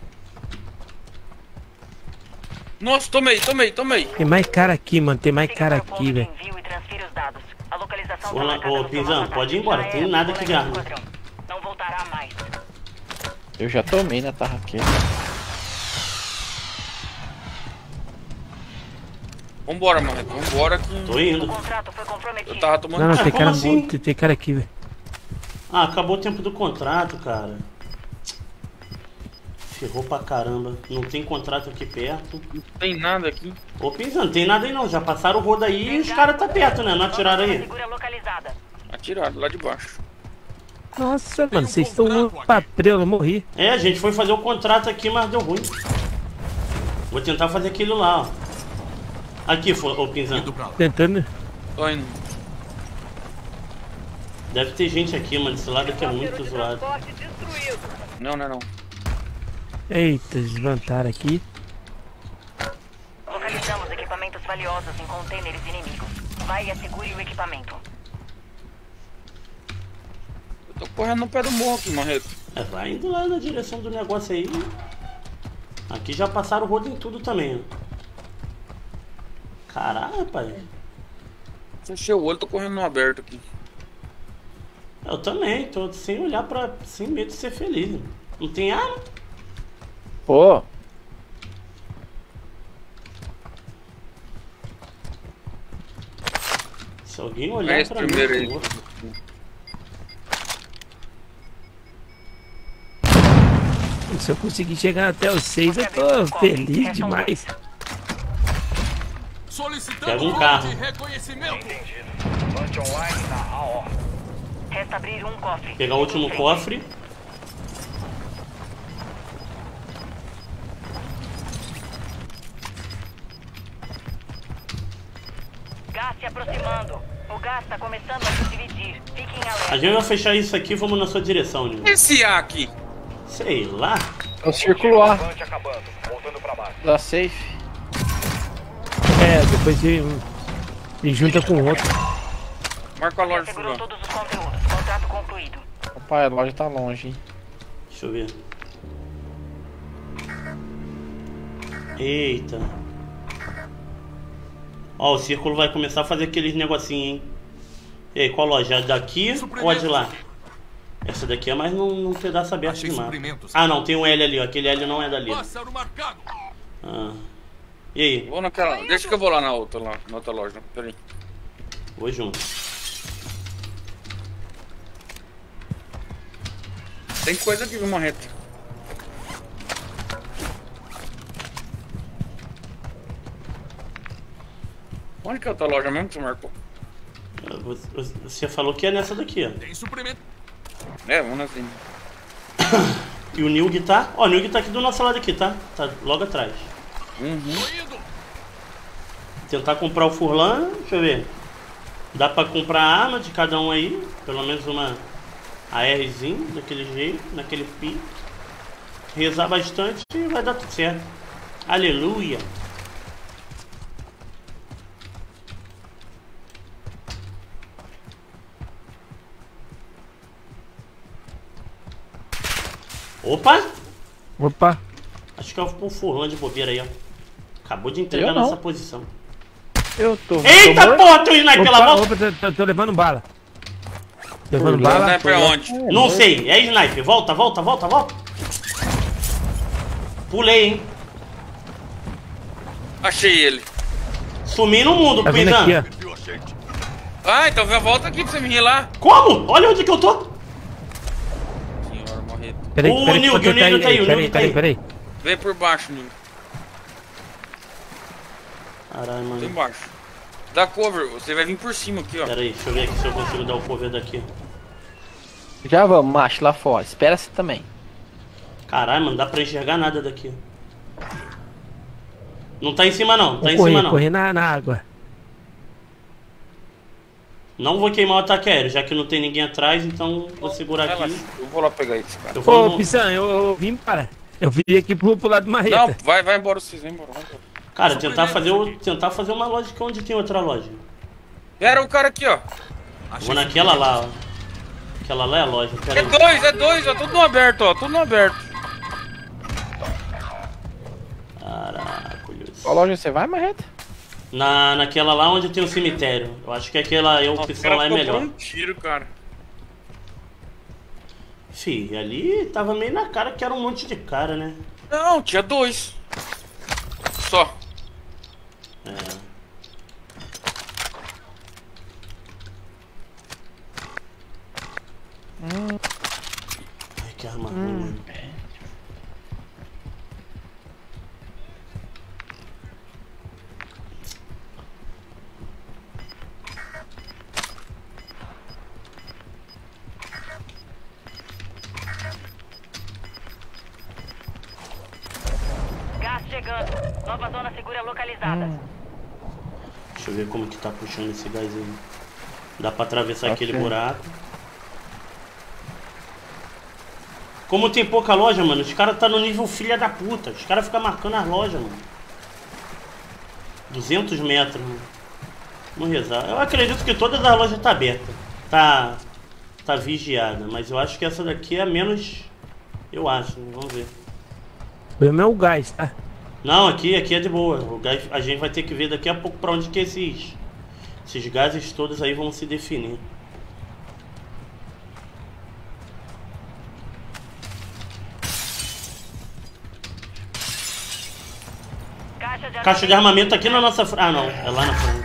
Nossa, tomei, tomei, tomei. Tem mais cara aqui, mano. Tem mais cara aqui, velho. Envio e transfira os dados. A localização Ô, tá marcada ô, no seu Pinzão, mapa. pode ir embora, Já tem era, nada aqui de colega do arma. esquadrão. Não voltará mais. Eu já tomei na tarraqueira. Vambora, Marreta, vambora que... Tô indo. O contrato foi comprometido. Eu tava tomando... Não, não, Ah, tem como cara, assim? tem, tem cara aqui, velho. Ah, acabou o tempo do contrato, cara. Ferrou pra caramba. Não tem contrato aqui perto. Não tem nada aqui. Ô, Pinzão, não tem nada aí não. Já passaram o rodo aí e os caras tá perto, né? Não atiraram aí. Segura localizada. Atirado, lá de baixo. Nossa, mano, vocês estão patrão, eu morri. É, a gente foi fazer o contrato aqui, mas deu ruim. Vou tentar fazer aquilo lá, ó. Aqui, ô Pinzão. Tentando. Tô indo. Deve ter gente aqui, mano. Esse lado aqui é muito zoado. Não, não, não. Eita, desvantaram aqui. Localizamos equipamentos valiosos em containers inimigos. Vai e assegure o equipamento. Eu tô correndo no pé do morro aqui, Marreta. É, vai indo lá na direção do negócio aí. Aqui já passaram o rodo em tudo também, ó. Caralho, rapaz. Fechei o olho, tô correndo no aberto aqui. Eu também, tô sem olhar pra... sem medo de ser feliz. Não tem arma? Pô. Se alguém olhar pra mim, primeiro aí. Se eu conseguir chegar até os seis, eu tô feliz demais. Pega um carro. Resta abrir um cofre. Pegar o último cofre. Gás se aproximando. O gás está começando a se dividir. Fiquem alerta. A gente vai fechar isso aqui e vamos na sua direção, Nil. Esse A aqui? Sei lá. É o círculo A. Da safe. É, depois se, se junta com o outro. Marca a loja. Segurou todos os conteúdos. Contrato concluído. Rapaz, a loja tá longe, hein? Deixa eu ver. Eita. Ó, o círculo vai começar a fazer aqueles negocinhos, hein? E aí, qual loja? A daqui ou a de lá? Essa daqui é mais num, num pedaço aberto de mapa. Ah, não, tem um L ali, ó. Aquele L não é dali. Ah. E aí? Vou naquela. Deixa que eu vou lá na outra, lá, na outra loja. Pera aí. Vou junto. Tem coisa aqui, uma reta. Onde que é a outra loja mesmo que você marcou? Você falou que é nessa daqui, ó. Tem suprimento. É, vamos assim. E o Nilg tá... Ó, o Nilg tá aqui do nosso lado aqui, tá? Tá logo atrás. Uhum. Tentar comprar o Furlan, deixa eu ver. Dá pra comprar a arma de cada um aí. Pelo menos uma ARzinho, daquele jeito, naquele pique. Rezar bastante e vai dar tudo certo. Aleluia. Opa! Opa! Acho que é o Furlan de bobeira aí, ó. Acabou de entregar Eu não. nossa posição. Eu tô. Eita tô porra, tô indo naquela Opa, volta. opa, tô, tô, tô levando bala. Levando Furlan, bala. Sniper onde? Não sei, é sniper. Volta, volta, volta, volta. Pulei, hein. Achei ele. Sumi no mundo, Tá vindo cuidando. aqui, ó. Ah, então vem, volta aqui pra você me rir lá. Como? Olha onde que eu tô. Senhora, morrer. Peraí, O peraí, Nilg, peraí, o Nilg tá aí, o peraí, Nilg tá peraí, aí. peraí. Vem por baixo, Nil. Caralho, Tem mano. embaixo. Dá cover, você vai vir por cima aqui, ó. Pera aí, deixa eu ver aqui se eu consigo dar o cover daqui. Já vamos, macho, lá fora. Espera você também. Caralho, mano, não dá pra enxergar nada daqui. Não tá em cima não, tá Vou em correr, cima não. correr na, na água. Não vou queimar o ataque aéreo, já que não tem ninguém atrás, então vou segurar Relaxa, aqui. eu vou lá pegar esse cara. Eu vou Ô, no... Pissan, eu, eu vim para. Eu vim aqui pro, pro lado do Marreta. Não, vai, vai embora vocês, vai embora. Vai embora. Cara, tentar fazer, o... tentar fazer uma lógica onde tem outra loja. Era o cara aqui, ó. Vou naquela lá, ó. Aquela lá é a loja, pera É aí. dois, é dois, ó. Tudo no aberto, ó. Tudo no aberto. Caraca, Qual loja você vai, Marreta? Na, naquela lá onde tem o cemitério. Eu acho que aquela opção lá é melhor. Um tiro, cara. Fih, ali tava meio na cara que era um monte de cara, né? Não, tinha dois. Só. É. Hum. Ai, que arma ruim, mano. Gás chegando. Nova zona segura localizada. Hum. Deixa eu ver como que tá puxando esse gás aí. Dá pra atravessar Ok. aquele buraco. Como tem pouca loja, mano, os caras tá no nível filha da puta. Os caras ficam marcando as lojas, mano. duzentos metros, mano. Vamos rezar. Eu acredito que todas as lojas tá aberta. Tá, tá vigiada. Mas eu acho que essa daqui é a menos, Eu acho, vamos ver. O problema é o gás, tá? Não, aqui, aqui é de boa. O gás, a gente vai ter que ver daqui a pouco pra onde que esses, esses gases todos aí vão se definir. Caixa de, Caixa de armamento aqui na nossa frente. Ah, não. É lá na frente.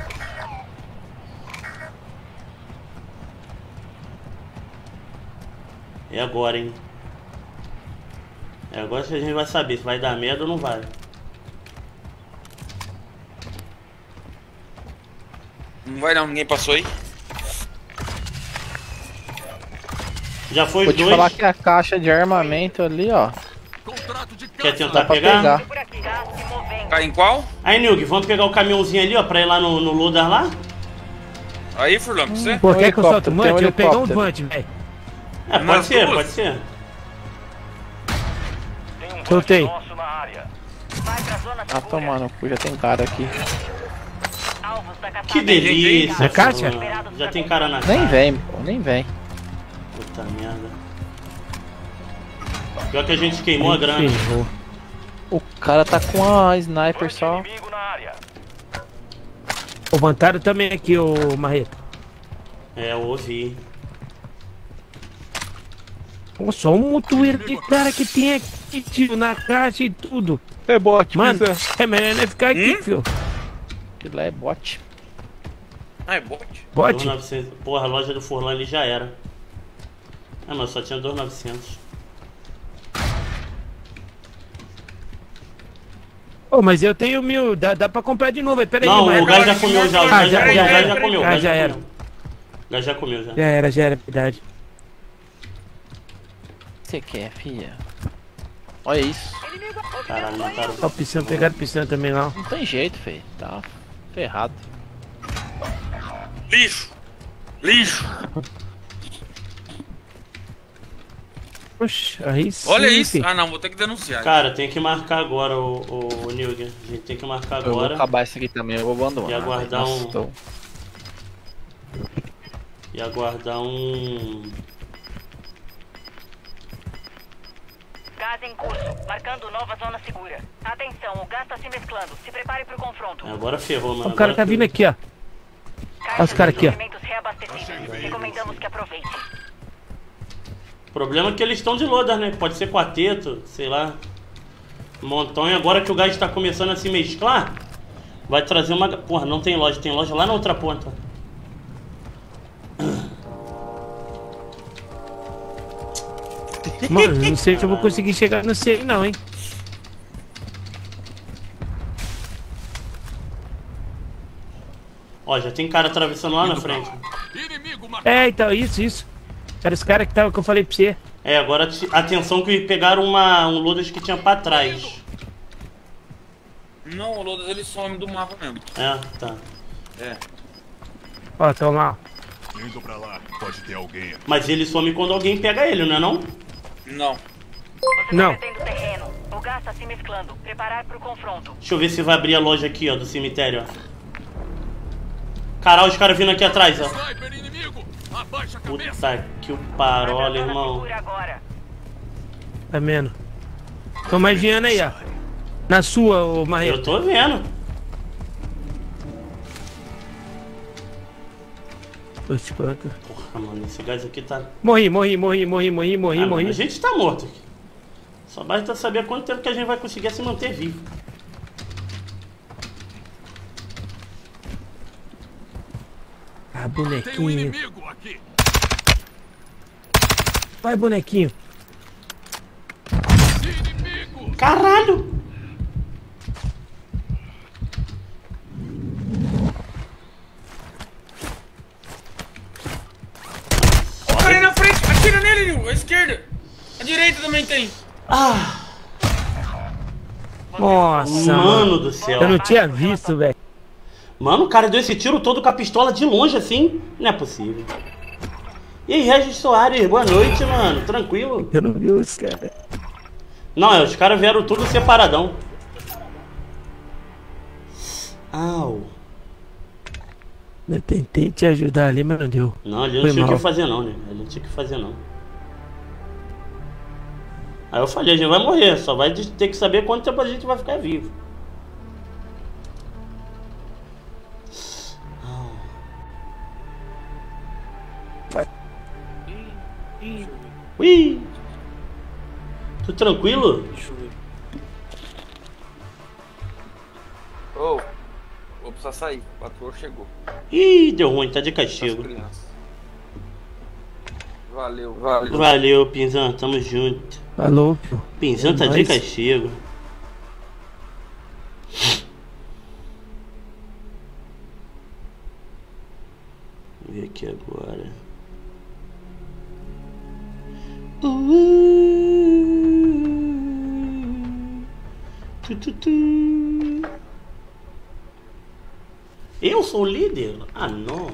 É agora, hein? É agora que a gente vai saber se vai dar merda ou não vai. Não vai não, ninguém passou aí? Já foi Vou os te dois. falar que a caixa de armamento ali, ó. Quer tentar Dá pra pegar? pegar. Cai em qual? Aí, Nilg, vamos pegar o caminhãozinho ali, ó, pra ir lá no, no loader lá? Aí, Furlan, pra você? Pô, quer que eu solte o helicóptero, tem um Mante? Eu pegar um helicóptero. Mante, velho. É, pode Nas ser, duas? pode ser. Soltei. Vai pra zona Ah, segura. tomando, já tem cara aqui. Alvos da caçada. Que delícia. Na caixa? Fulano. Já tem cara na Nem caixa. vem, pô, nem vem. Puta merda. Pior que a gente queimou a grana. Ferrou. O cara tá com a sniper só. Levantaram também aqui, ô Marreta. É, eu ouvi. Pô, só um motoeiro de cara que tem aqui, tio, na caixa e tudo. É bot, Mano, pisa. é melhor nem ficar aqui, Hum? fio. Aquilo lá é bot. Ah, é bot? Bote? dois mil e novecentos. Porra, a loja do Furlan ali já era. Ah, mas só tinha dois mil e novecentos. Ô, mas eu tenho mil, dá, dá pra comprar de novo aí, peraí. Não, mas... o gás já comeu já, o Ah, gás já já- comeu, o já gás era. já comeu, o Ah, gás já já era. comeu. O gás já comeu já. Já era, já era, verdade. O que você quer, filha? Olha isso. Caralho, mataram. Ó, o piscina, pegaram o piscina também lá. Não tem jeito, feio. Tá ferrado. Lixo! Lixo! Oxe, aí sim. Olha isso! filho. Ah, não, vou ter que denunciar. Cara, tem que marcar agora, o, o, o Nilg. A gente tem que marcar Eu vou agora. acabar isso aqui também, eu vou abandonar. E aguardar Nossa, um- tô- E aguardar um. Gás em curso, marcando nova zona segura. Atenção, o gás tá se mesclando. Se prepare pro confronto. Agora ferrou, mano. O cara Agora tá vindo ferrou. aqui, ó. Caixa os caras de aqui, ó. suprimentos reabastecidos. Recomendamos que aproveite. O problema é que eles estão de loader, né? Pode ser quarteto, sei lá. Montão. E agora que o gás tá começando a se mesclar, vai trazer uma. Porra, não tem loja, tem loja lá na outra ponta. Mano, não sei se eu vou conseguir chegar no C não, hein. Ó, já tem cara atravessando lá na frente. É, então, isso, isso. Era os caras que, tava, que eu falei pra você. É, agora t- atenção que pegaram uma, um loader que tinha pra trás. Não, o Lodas ele some do mapa mesmo. É, tá. É. Ó, tão lá. Indo pra lá, pode ter alguém aqui. Mas ele some quando alguém pega ele, não é não? Não. Você Não. tá perdendo terreno. O gás tá se mesclando. Preparar pro confronto. Deixa eu ver se vai abrir a loja aqui, ó, do cemitério, ó. Caralho, os caras vindo aqui atrás, ó. Sniper inimigo! Abaixa a cabeça! Puta que o parola, Zona irmão. segura agora. Tá vendo? Tô imaginando aí, ó. Na sua, ô Eu Marreta. tô vendo. Tô te falando. Porra, mano, esse gás aqui tá... Morri, morri, morri, morri, morri, morri, Ah, morri. mano, a gente tá morto aqui. Só basta saber quanto tempo que a gente vai conseguir se manter vivo. Ah, Tem um bonequinho. inimigo aqui! Vai, bonequinho. Inimigo! Caralho! O cara aí na frente! Atira nele, Nil! À esquerda! À direita também tem! Ah, Nossa, mano do céu. Eu não tinha visto, velho. Mano, o cara deu esse tiro todo com a pistola de longe assim. Não é possível. E aí, Regis Soares, boa noite, mano. Tranquilo? Eu não vi os caras. Não, é, os caras vieram tudo separadão. Au. Eu tentei te ajudar ali, mas não deu. Não, ele não Foi tinha o que mal. fazer não, né? Ele não tinha o que fazer não. Aí eu falei, a gente vai morrer, só vai ter que saber quanto tempo a gente vai ficar vivo. Ui! Tudo tranquilo? Deixa eu ver. Ô, oh, vou precisar sair. O patrão chegou. Ih, deu ruim, tá de castigo. Valeu, valeu. Valeu, Pinzão, tamo junto. Falou. Pinzão É tá nóis. de castigo. Vamos ver aqui agora. Uh, tu, tu, tu. Eu sou o líder? Ah, não.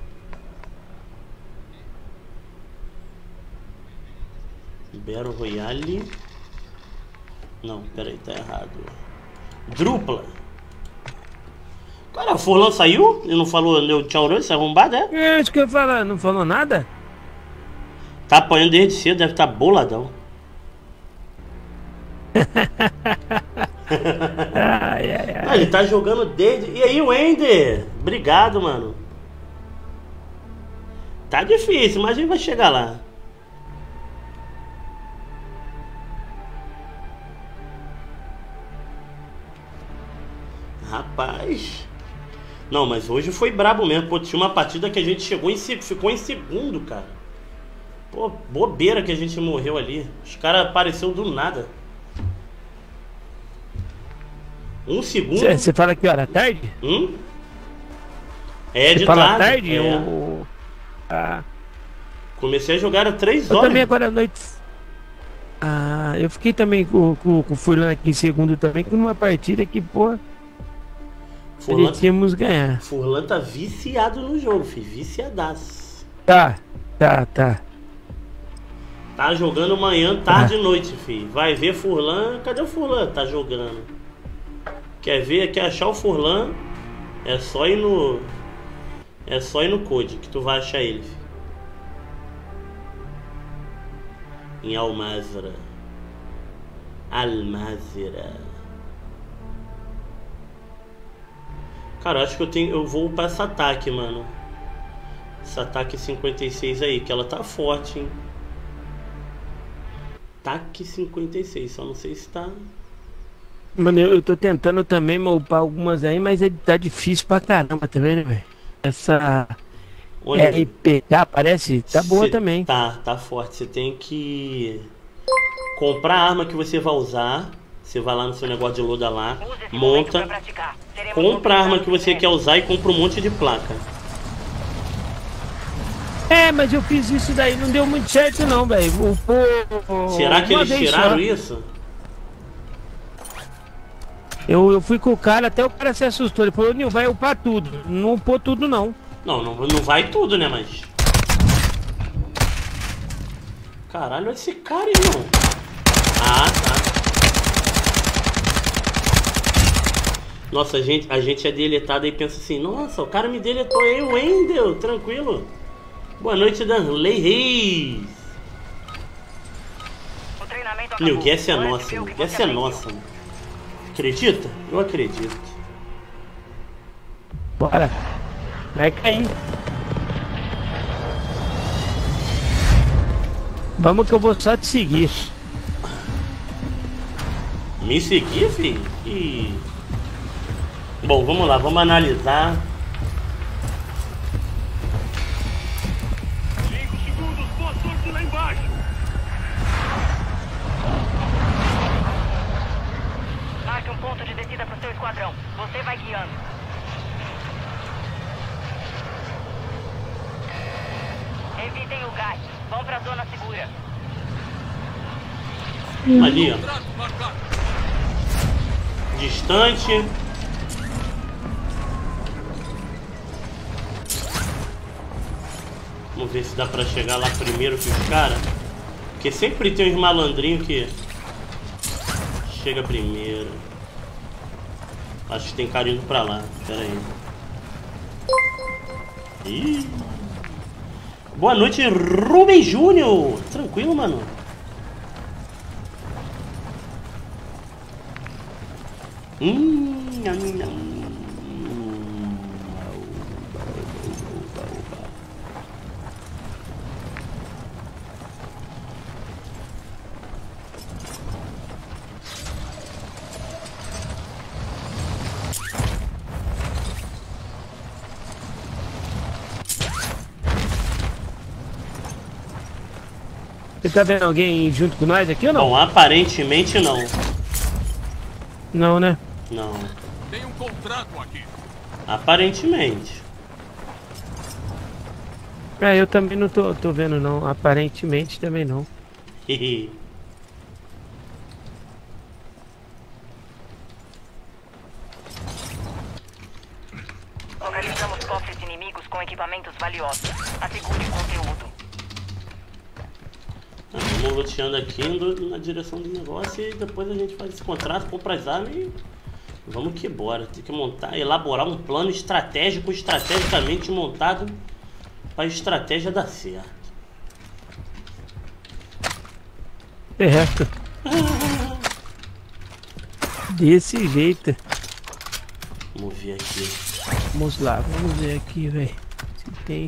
Battle Royale. Não, peraí, tá errado. Drupla. Cara, o Furlan saiu? Ele não falou, deu tchau, esse arrombado, é? É isso que eu ia falar, não falou nada? Tá apanhando desde cedo, deve estar tá boladão. Ai, ai, ai. Ah, ele tá jogando desde... E aí, Wender? Obrigado, mano. Tá difícil, mas a gente vai chegar lá. Rapaz. Não, mas hoje foi brabo mesmo. Pô, tinha uma partida que a gente chegou em... ficou em segundo, cara. Pô, bobeira que a gente morreu ali. Os caras apareceram do nada. Um segundo. Você fala que hora? Tarde? Hum? É de Cê fala tarde. tarde? É. Eu... Ah. Comecei a jogar às três Eu horas. também agora à noite. Ah, eu fiquei também com, com, com o Furlan aqui em segundo também, com uma partida que, pô, Furlan, tínhamos ganhar. Furlan tá viciado no jogo, filho. Viciadaço. Tá, tá, tá. Tá jogando manhã, tarde e noite, filho. Vai ver Furlan. Cadê o Furlan? Tá jogando. Quer ver? Quer achar o Furlan? É só ir no... É só ir no Code que tu vai achar ele, filho. Em Almazra. Almazra. Cara, eu acho que eu tenho. Eu vou pra essa ataque, mano. Essa ataque cinquenta e seis aí, que ela tá forte, hein? Ataque cinquenta e seis, só não sei se tá. Mano, eu, eu tô tentando também upar algumas aí, mas é, tá difícil pra caramba também, né, velho? Essa Olha, R P K parece, tá boa cê, também. Tá, tá forte. Você tem que comprar a arma que você vai usar. Você vai lá no seu negócio de loda lá, monta, compra a arma que você quer usar e compra um monte de placa. É, mas eu fiz isso daí, não deu muito certo não, velho. Será que eles tiraram isso? Eu, eu fui com o cara, até o cara se assustou. Ele falou, Nil, vai upar tudo. Não upou tudo, não. Não, não, não vai tudo, né, mas... Caralho, olha esse cara, irmão. Ah, tá. Nossa, a gente, a gente é deletado e pensa assim, nossa, o cara me deletou aí, o Wendel, tranquilo. Boa noite, Danley Reis. Meu, essa é nossa, meu. Essa é nossa, meu. Acredita? Eu acredito. Bora. Vai cair. Vamos que eu vou só te seguir. Me seguir, filho? E... Bom, vamos lá, vamos analisar. Cinco segundos, boa sorte lá embaixo. Marque um ponto de descida pro seu esquadrão. Você vai guiando. Evitem o gás. Vão pra zona segura. Ali, ó. Distante. Vamos ver se dá pra chegar lá primeiro que os caras. Porque sempre tem uns malandrinhos que chega primeiro. Acho que tem cara indo pra lá. Pera aí. Ih. Boa noite, Rubem Júnior. Tranquilo, mano? Hum, nham, nham. Você tá vendo alguém junto com nós aqui ou não? Bom, aparentemente não. Não, né? Não. Tem um contrato aqui. Aparentemente. É, eu também não tô, tô vendo não. Aparentemente também não. Localizamos cofres inimigos com equipamentos valiosos. Assegure o conteúdo. Vamos luteando aqui, indo na direção do negócio e depois a gente faz esse contrato, compra as armas e vamos que bora. Tem que montar, elaborar um plano estratégico, estrategicamente montado para a estratégia dar certo. Certo. Desse jeito. Vamos ver aqui. Vamos lá, vamos ver aqui, velho. Se tem.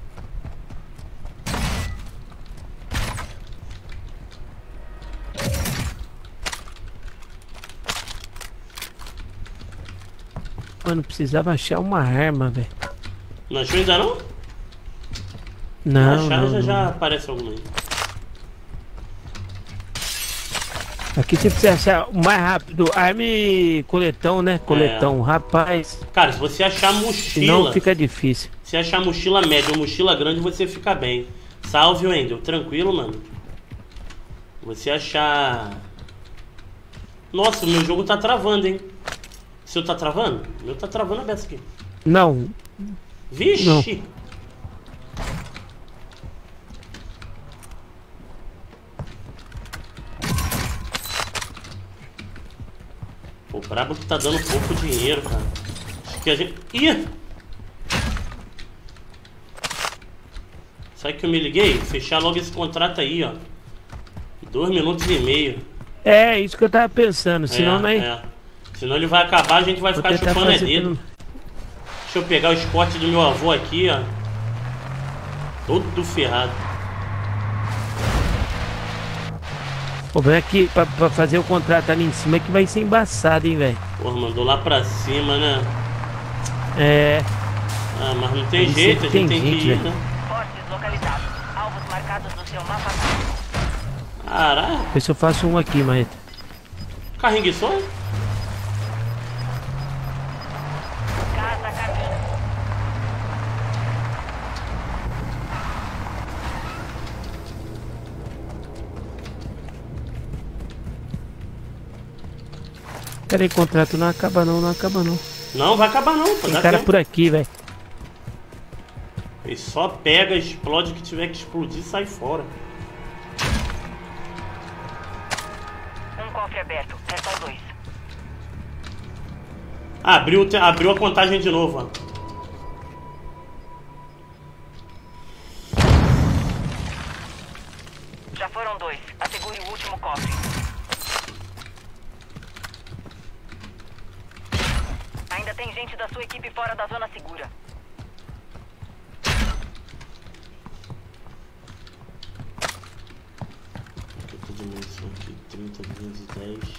Mano, precisava achar uma arma, velho. Não achou ainda não? Não, achar, não, já, não. já aparece alguma aí. Aqui você precisa achar o mais rápido. Arma e coletão, né? Coletão, É. Rapaz. Cara, se você achar mochila... Não fica difícil. Se achar mochila média ou mochila grande, você fica bem. Salve, Wendel. Tranquilo, mano? Você achar... Nossa, o meu jogo tá travando, hein? O seu tá travando? O meu tá travando a beça aqui. Não. Vixe! Não. Pô, brabo que tá dando pouco dinheiro, cara. Acho que a gente... Ih! Sabe que eu me liguei? Fechar logo esse contrato aí, ó. Dois minutos e meio. É, isso que eu tava pensando. Senão é, não é... é. Senão ele vai acabar, a gente vai Vou ficar tentar chupando é fazer dedo. pelo- Deixa eu pegar o Scott do meu avô aqui, ó. Todo ferrado. O problema é que pra, pra fazer o contrato ali em cima é que vai ser embaçado, hein, velho. Porra, mandou lá pra cima, né? É. Ah, mas não tem Ali jeito, a sempre gente tem tem que gente, ir, velho. né? Fortes localizados. Alvos marcados no seu mapa. Caralho. Vê se eu faço um aqui, Marreta. Carringue só? Casa a caminho. Peraí, contrato não acaba não, não acaba não. Não, vai acabar não, pô. Tem dá cara tempo. por aqui, velho. Ele só pega, explode o que tiver que explodir e sai fora. Um cofre aberto. Restam dois. Abriu, te- abriu a contagem de novo, ó. Já foram dois. Assegure o último cofre. Ainda tem gente da sua equipe fora da zona segura. Que dimensão aqui? trinta, duzentos e dez.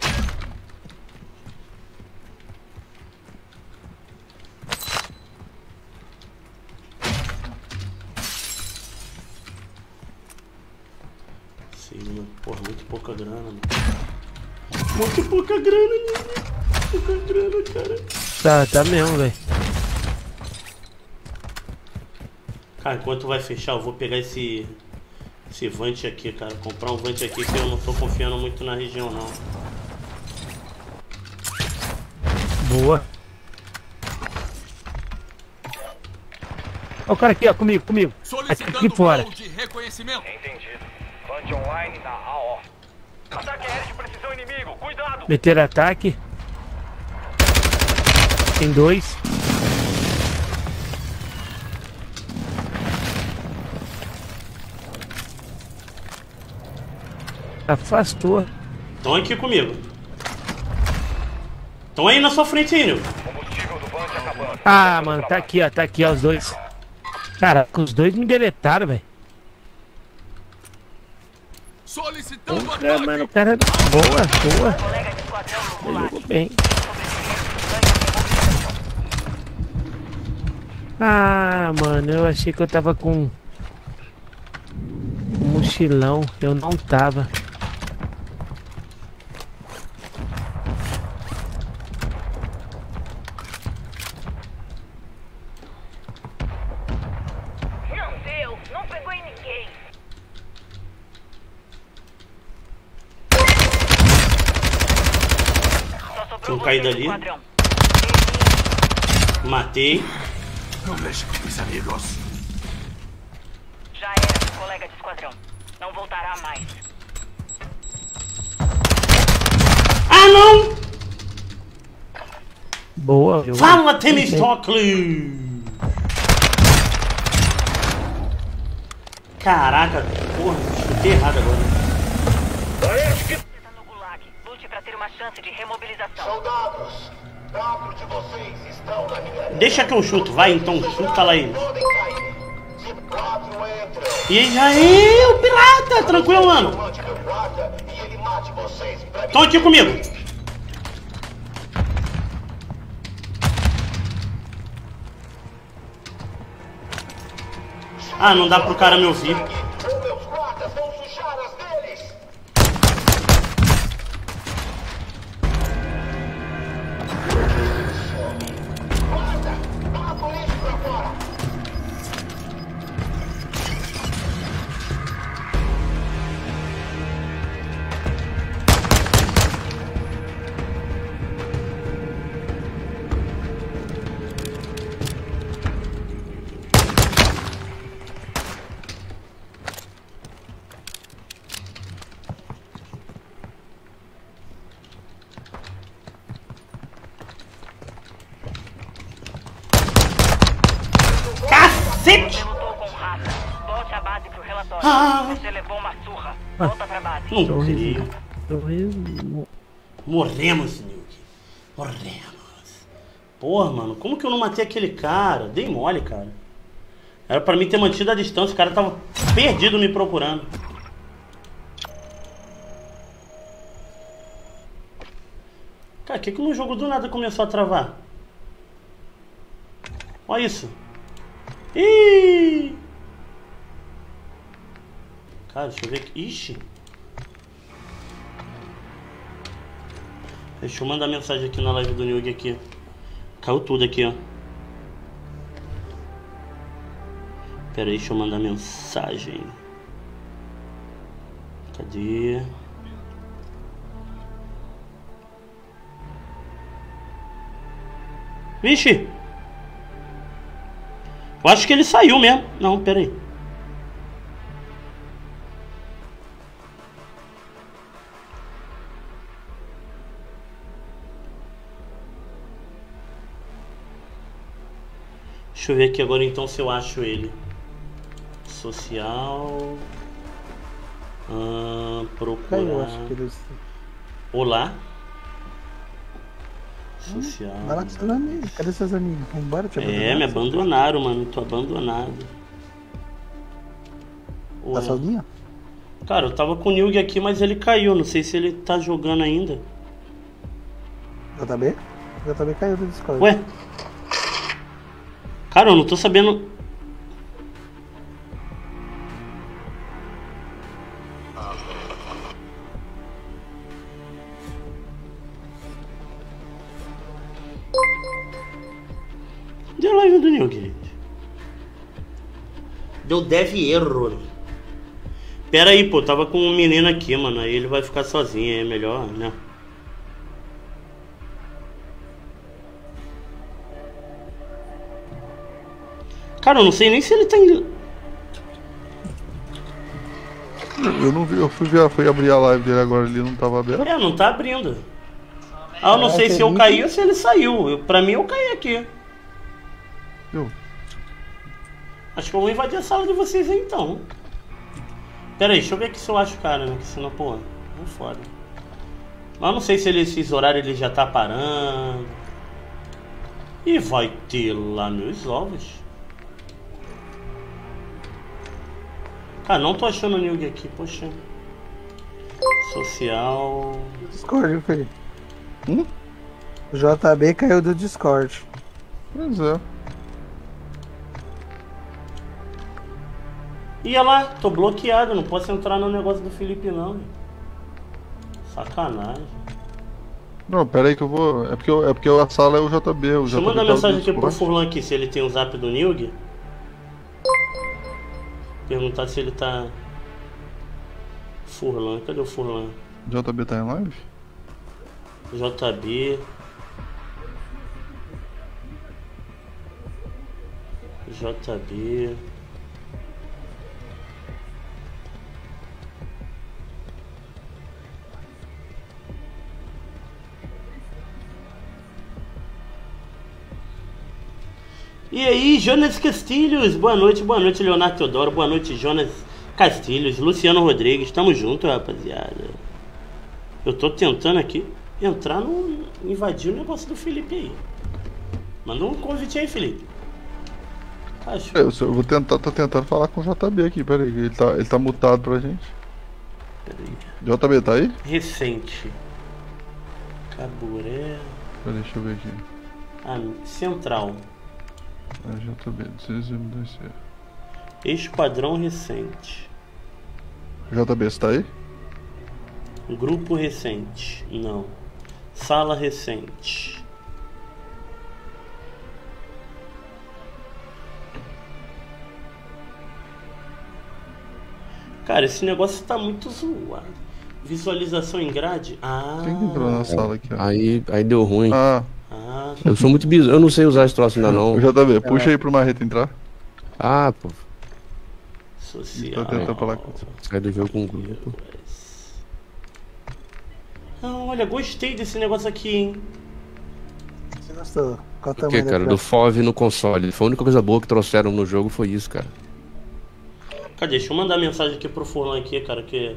Sim, porra, muito pouca grana, mano. Muito pouca grana, né? Pouca grana, cara. Tá, tá mesmo, velho. Cara, enquanto vai fechar, eu vou pegar esse esse Vant aqui, cara. Comprar um Vant aqui que eu não tô confiando muito na região, não. Boa. Ó o cara aqui, ó, comigo, comigo. Aqui, aqui fora. de reconhecimento. Entendido. Vante online na A O. Ataque aéreo de precisão inimigo. Cuidado. Meter ataque. Tem dois. Tá Afastou. Estão aqui comigo. Estão aí na sua frente aí, Nil. Ah, mano, tá aqui, ó. Tá aqui, ó, os dois. Cara, os dois me deletaram, velho. Solicitando É, mano, o cara... Boa, boa. Ele jogou bem. Ah, mano, eu achei que eu tava com... um mochilão. Eu não tava. Não deu, não pegou em ninguém. Tem um caído ali. Matei. Não mexa com meus amigos. Já era, colega de esquadrão. Não voltará mais. Ah, não! Boa, viu? Fala, Temistocles! Caraca, porra, chutei errado agora. No gulag, lute pra ter uma chance de remobilização. Soldados, quatro de vocês estão na minha... Deixa que eu chuto, vai então, chuta lá aí. Podem cair. Se quatro entram, E aí, aí, o pirata, tranquilo, mano. mande meu guarda e ele mate vocês pra mim. Estão aqui comigo. Ah, não dá pro cara me ouvir. Os meus guardas vão sujar as deles. Guarda, bota isso pra fora. Cacete! Lutou com raça. Volte à base pro relatório. Ah. Você levou uma surra. Volta pra base. Não creio. Sorriso. Morremos, Nuke. Morremos. Porra, mano, como que eu não matei aquele cara? Dei mole, cara. Era pra mim ter mantido a distância. O cara tava perdido me procurando. Cara, o que que o meu jogo do nada começou a travar? Olha isso. Ih! Cara, deixa eu ver aqui. Ixi. Deixa eu mandar mensagem aqui na live do Nilg aqui. Caiu tudo aqui, ó. Pera aí, deixa eu mandar mensagem. Cadê? Vixe! Eu acho que ele saiu mesmo. Não, pera aí. Deixa eu ver aqui agora então se eu acho ele. Social. Ah, procurar. Eu acho que eles... Olá. Social. Vai lá com seus amigos. Cadê seus amigos? Vambora, te É, me abandonaram, mano. Tô abandonado. Tá Ué. sozinho? Cara, eu tava com o Nilg aqui, mas ele caiu. Não sei se ele tá jogando ainda. J B? J B caiu do Discord. Ué? Cara, eu não tô sabendo. Deu live do Nilg, gente. Deu dev error. Pera aí, pô, tava com um menino aqui, mano. Aí ele vai ficar sozinho, é melhor, né? Cara, eu não sei nem se ele tá em... Eu não vi, eu fui, ver, fui abrir a live dele agora, ele não tava aberto. É, não tá abrindo. Ah, eu não sei se eu caí ou se ele saiu. Eu, pra mim, eu caí aqui. Eu. Acho que eu vou invadir a sala de vocês aí, então. Pera aí, deixa eu ver aqui se eu acho o cara, né? Que senão, pô, é foda. Mas não sei se ele, esses horários ele já tá parando. E vai ter lá meus ovos. Ah, não tô achando o Nilg aqui, poxa. Social. Discord, Felipe. Hum? O J B caiu do Discord. Pois é. E olha lá, tô bloqueado, não posso entrar no negócio do Felipe não. Sacanagem. Não, pera aí que eu vou. É porque, eu, é porque a sala é o J B. O Deixa eu mandar mensagem aqui pro Furlan aqui, se ele tem o zap do Nilg. Perguntar se ele tá... Furlan, cadê o Furlan? J B tá em live? J B... J B... E aí, Jonas Castilhos, boa noite, boa noite, Leonardo Teodoro, boa noite, Jonas Castilhos, Luciano Rodrigues, tamo junto, rapaziada. Eu tô tentando aqui entrar no... invadir o negócio do Felipe aí. Manda um convite aí, Felipe. Acho. Eu, eu vou tentar, tô tentando falar com o J B aqui, pera aí, ele tá, ele tá mutado pra gente. Pera aí. J B tá aí? Recente. Caburé. Pera aí, deixa eu ver aqui. Ah, Central. É J B, dois M dois C. Esquadrão recente. J B, você tá aí? Grupo recente. Não. Sala recente. Cara, esse negócio tá muito zoado. Visualização em grade? Ah. Quem que entrou na sala aqui? Ó? Aí, aí deu ruim. Ah. Ah. Eu sou muito bizarro, eu não sei usar esse troço ainda não. J B, puxa aí pro Marreta entrar. Ah, pô. Social. Tô tentando falar com você. Sai do jogo com o grupo. Não, olha, gostei desse negócio aqui, hein? Você gostou? Qual o O que, cara? Do F O V no console. Foi a única coisa boa que trouxeram no jogo, foi isso, cara. Cadê? Deixa eu mandar mensagem aqui pro Furlan aqui, cara, que...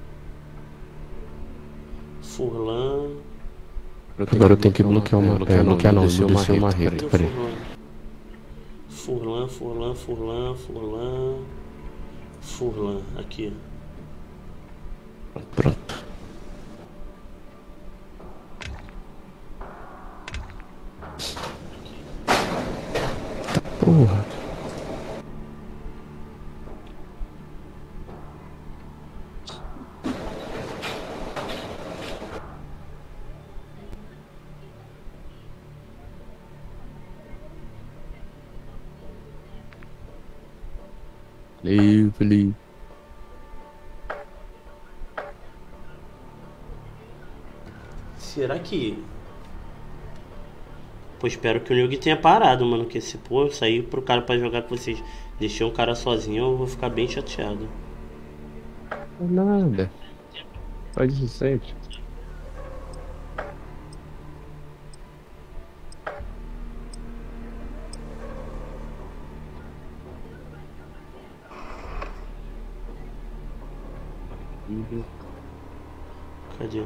Furlan... Agora eu tenho que bloquear uma... É, bloquear não, descer uma, uma rede, peraí. Furlan, Furlan, Furlan, Furlan... Furlan, aqui. Pronto. Tá porra. Valeu, Felipe. Será que... Pô, espero que o Nilg tenha parado, mano. Que se pô, sair pro cara pra jogar com vocês, deixei um cara sozinho, eu vou ficar bem chateado. Nada. Faz isso sempre. Cadê?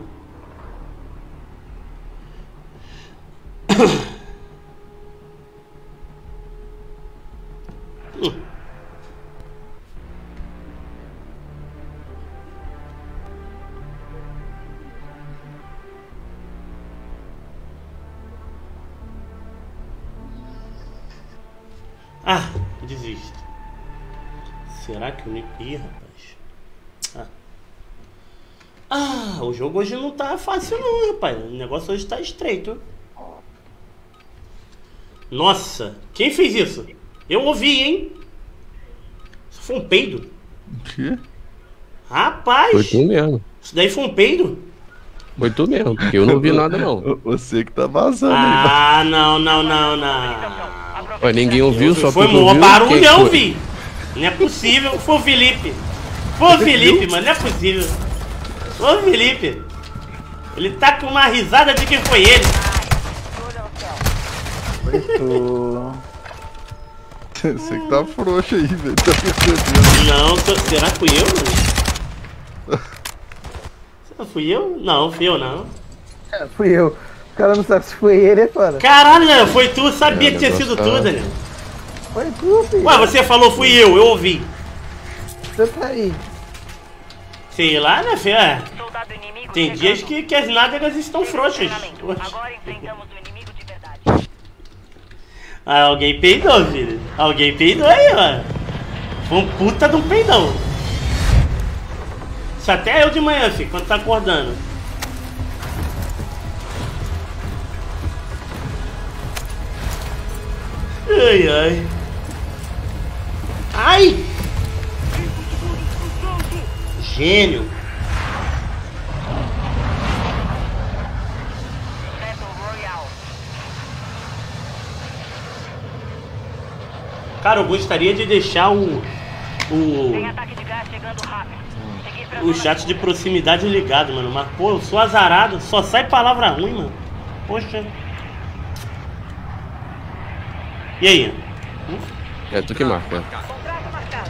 hum. Ah, desisto. Será que o Nick... Ih, rapaz. Ah. Ah, o jogo hoje não tá fácil não, rapaz. O negócio hoje tá estreito. Nossa, quem fez isso? Eu ouvi, hein? Isso foi um peido. O quê? Rapaz! Foi tu mesmo. Isso daí foi um peido? Foi tu mesmo, porque eu não vi nada não. Você que tá vazando ah, aí. Ah, não, não, não, não. Mas ninguém ouviu, só foi tu ouviu. Foi barulhão, vi. Não é possível. Foi o Felipe. Foi o Felipe, mano. Não é possível. Foi o Felipe. Ele tá com uma risada de que foi ele. Você que tá frouxo aí, velho. Tá percebendo? Não, tô... será que fui eu, mano? Será que fui eu? Não, fui eu não. Fui eu. O cara não sabe se foi ele, é foda. Caralho, Daniel, foi tu, eu sabia É, que tinha sido negócio tu, tá- Daniel. Foi tu, filho. Ué, você falou fui eu, eu ouvi. Você tá aí. Sei lá, né, filho? É. Soldado inimigo Tem chegando. dias que, que as nádegas estão frouxas. Agora enfrentamos o inimigo de verdade. Ah, alguém peidou, filho. Alguém peidou aí, mano. Foi um puta de um peidão. Isso até eu de manhã, filho, quando tá acordando. Ai, ai. Ai! Gênio. Cara, eu gostaria de deixar o o Tem ataque de gás chegando rápido. Seguir pra o zona chat de proximidade ligado, mano. Mas pô, eu sou azarado, só sai palavra ruim, mano. Poxa. E aí? É tu que marca. Contrato marcado.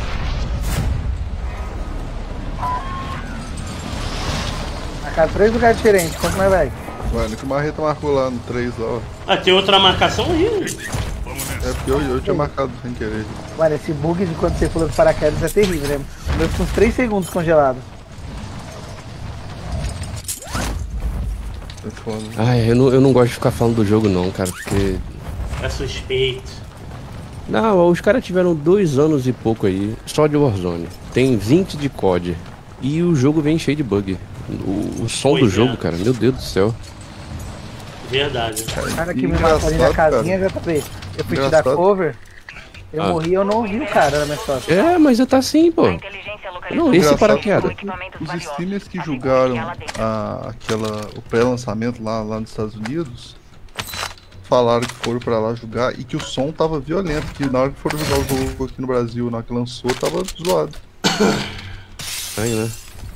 Marcaram três lugares diferentes. Quanto mais vai? Mano, que o Marreta marcou lá no três, ó. Ah, tem outra marcação aí. É porque eu, eu tinha marcado sem querer. Mano, esse bug de quando você pula do paraquedas é terrível, né? Eu fico uns três segundos congelado. É foda. Ai, eu não, eu não gosto de ficar falando do jogo não, cara, porque... É suspeito. Não, os caras tiveram dois anos e pouco aí, só de Warzone. Tem vinte de C O D. E o jogo vem cheio de bug. O, o som Pois do é. jogo, cara, meu Deus do céu. Verdade. O cara que me Engraçado, matou ali na casinha, cara. já falei. Eu fui te dar Engraçado. cover. Eu Ah. morri, eu não ouvi o cara na minha costas. É, mas eu tá assim, pô. A inteligência localizou Não, esse Engraçado paraquedas. que equipamentos Os valiosos. streamers que Assim, julgaram ela dentro. a, aquela, o pré-lançamento lá, lá nos Estados Unidos falaram que foram pra lá julgar e que o som tava violento, que na hora que foram jogar o jogo aqui no Brasil, na hora que lançou, tava zoado. Aí, né?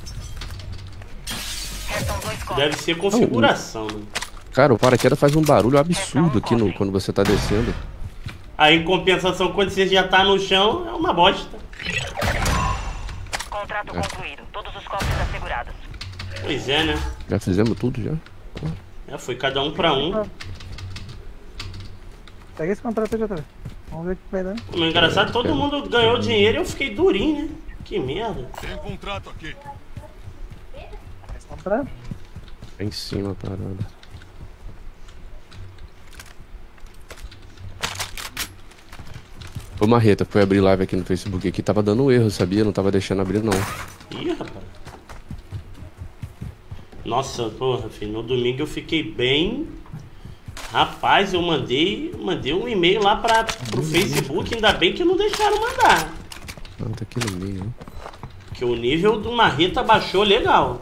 Restam dois corpos. Deve ser configuração, né? Cara, o paraquedas faz um barulho absurdo aqui no, quando você tá descendo. Aí, em compensação, quando você já tá no chão, é uma bosta. Contrato concluído. Todos os corpos assegurados. Pois é, né? Já fizemos tudo, já? É, foi cada um pra um. Pega esse contrato aí, J V. Vamos ver o que vai dar. O engraçado, todo mundo ganhou dinheiro e eu fiquei durinho, né? Que merda. Tem um contrato aqui. Esse contrato? É em cima a parada. Ô Marreta, foi abrir live aqui no Facebook aqui, tava dando erro, sabia? Não tava deixando abrir não. Ih, rapaz. Nossa, porra, filho, no domingo eu fiquei bem. Rapaz, eu mandei, mandei um e-mail lá pra, pro Facebook, ainda bem que não deixaram mandar. Não, tá aqui no meio, né? Porque o nível do Marreta baixou legal.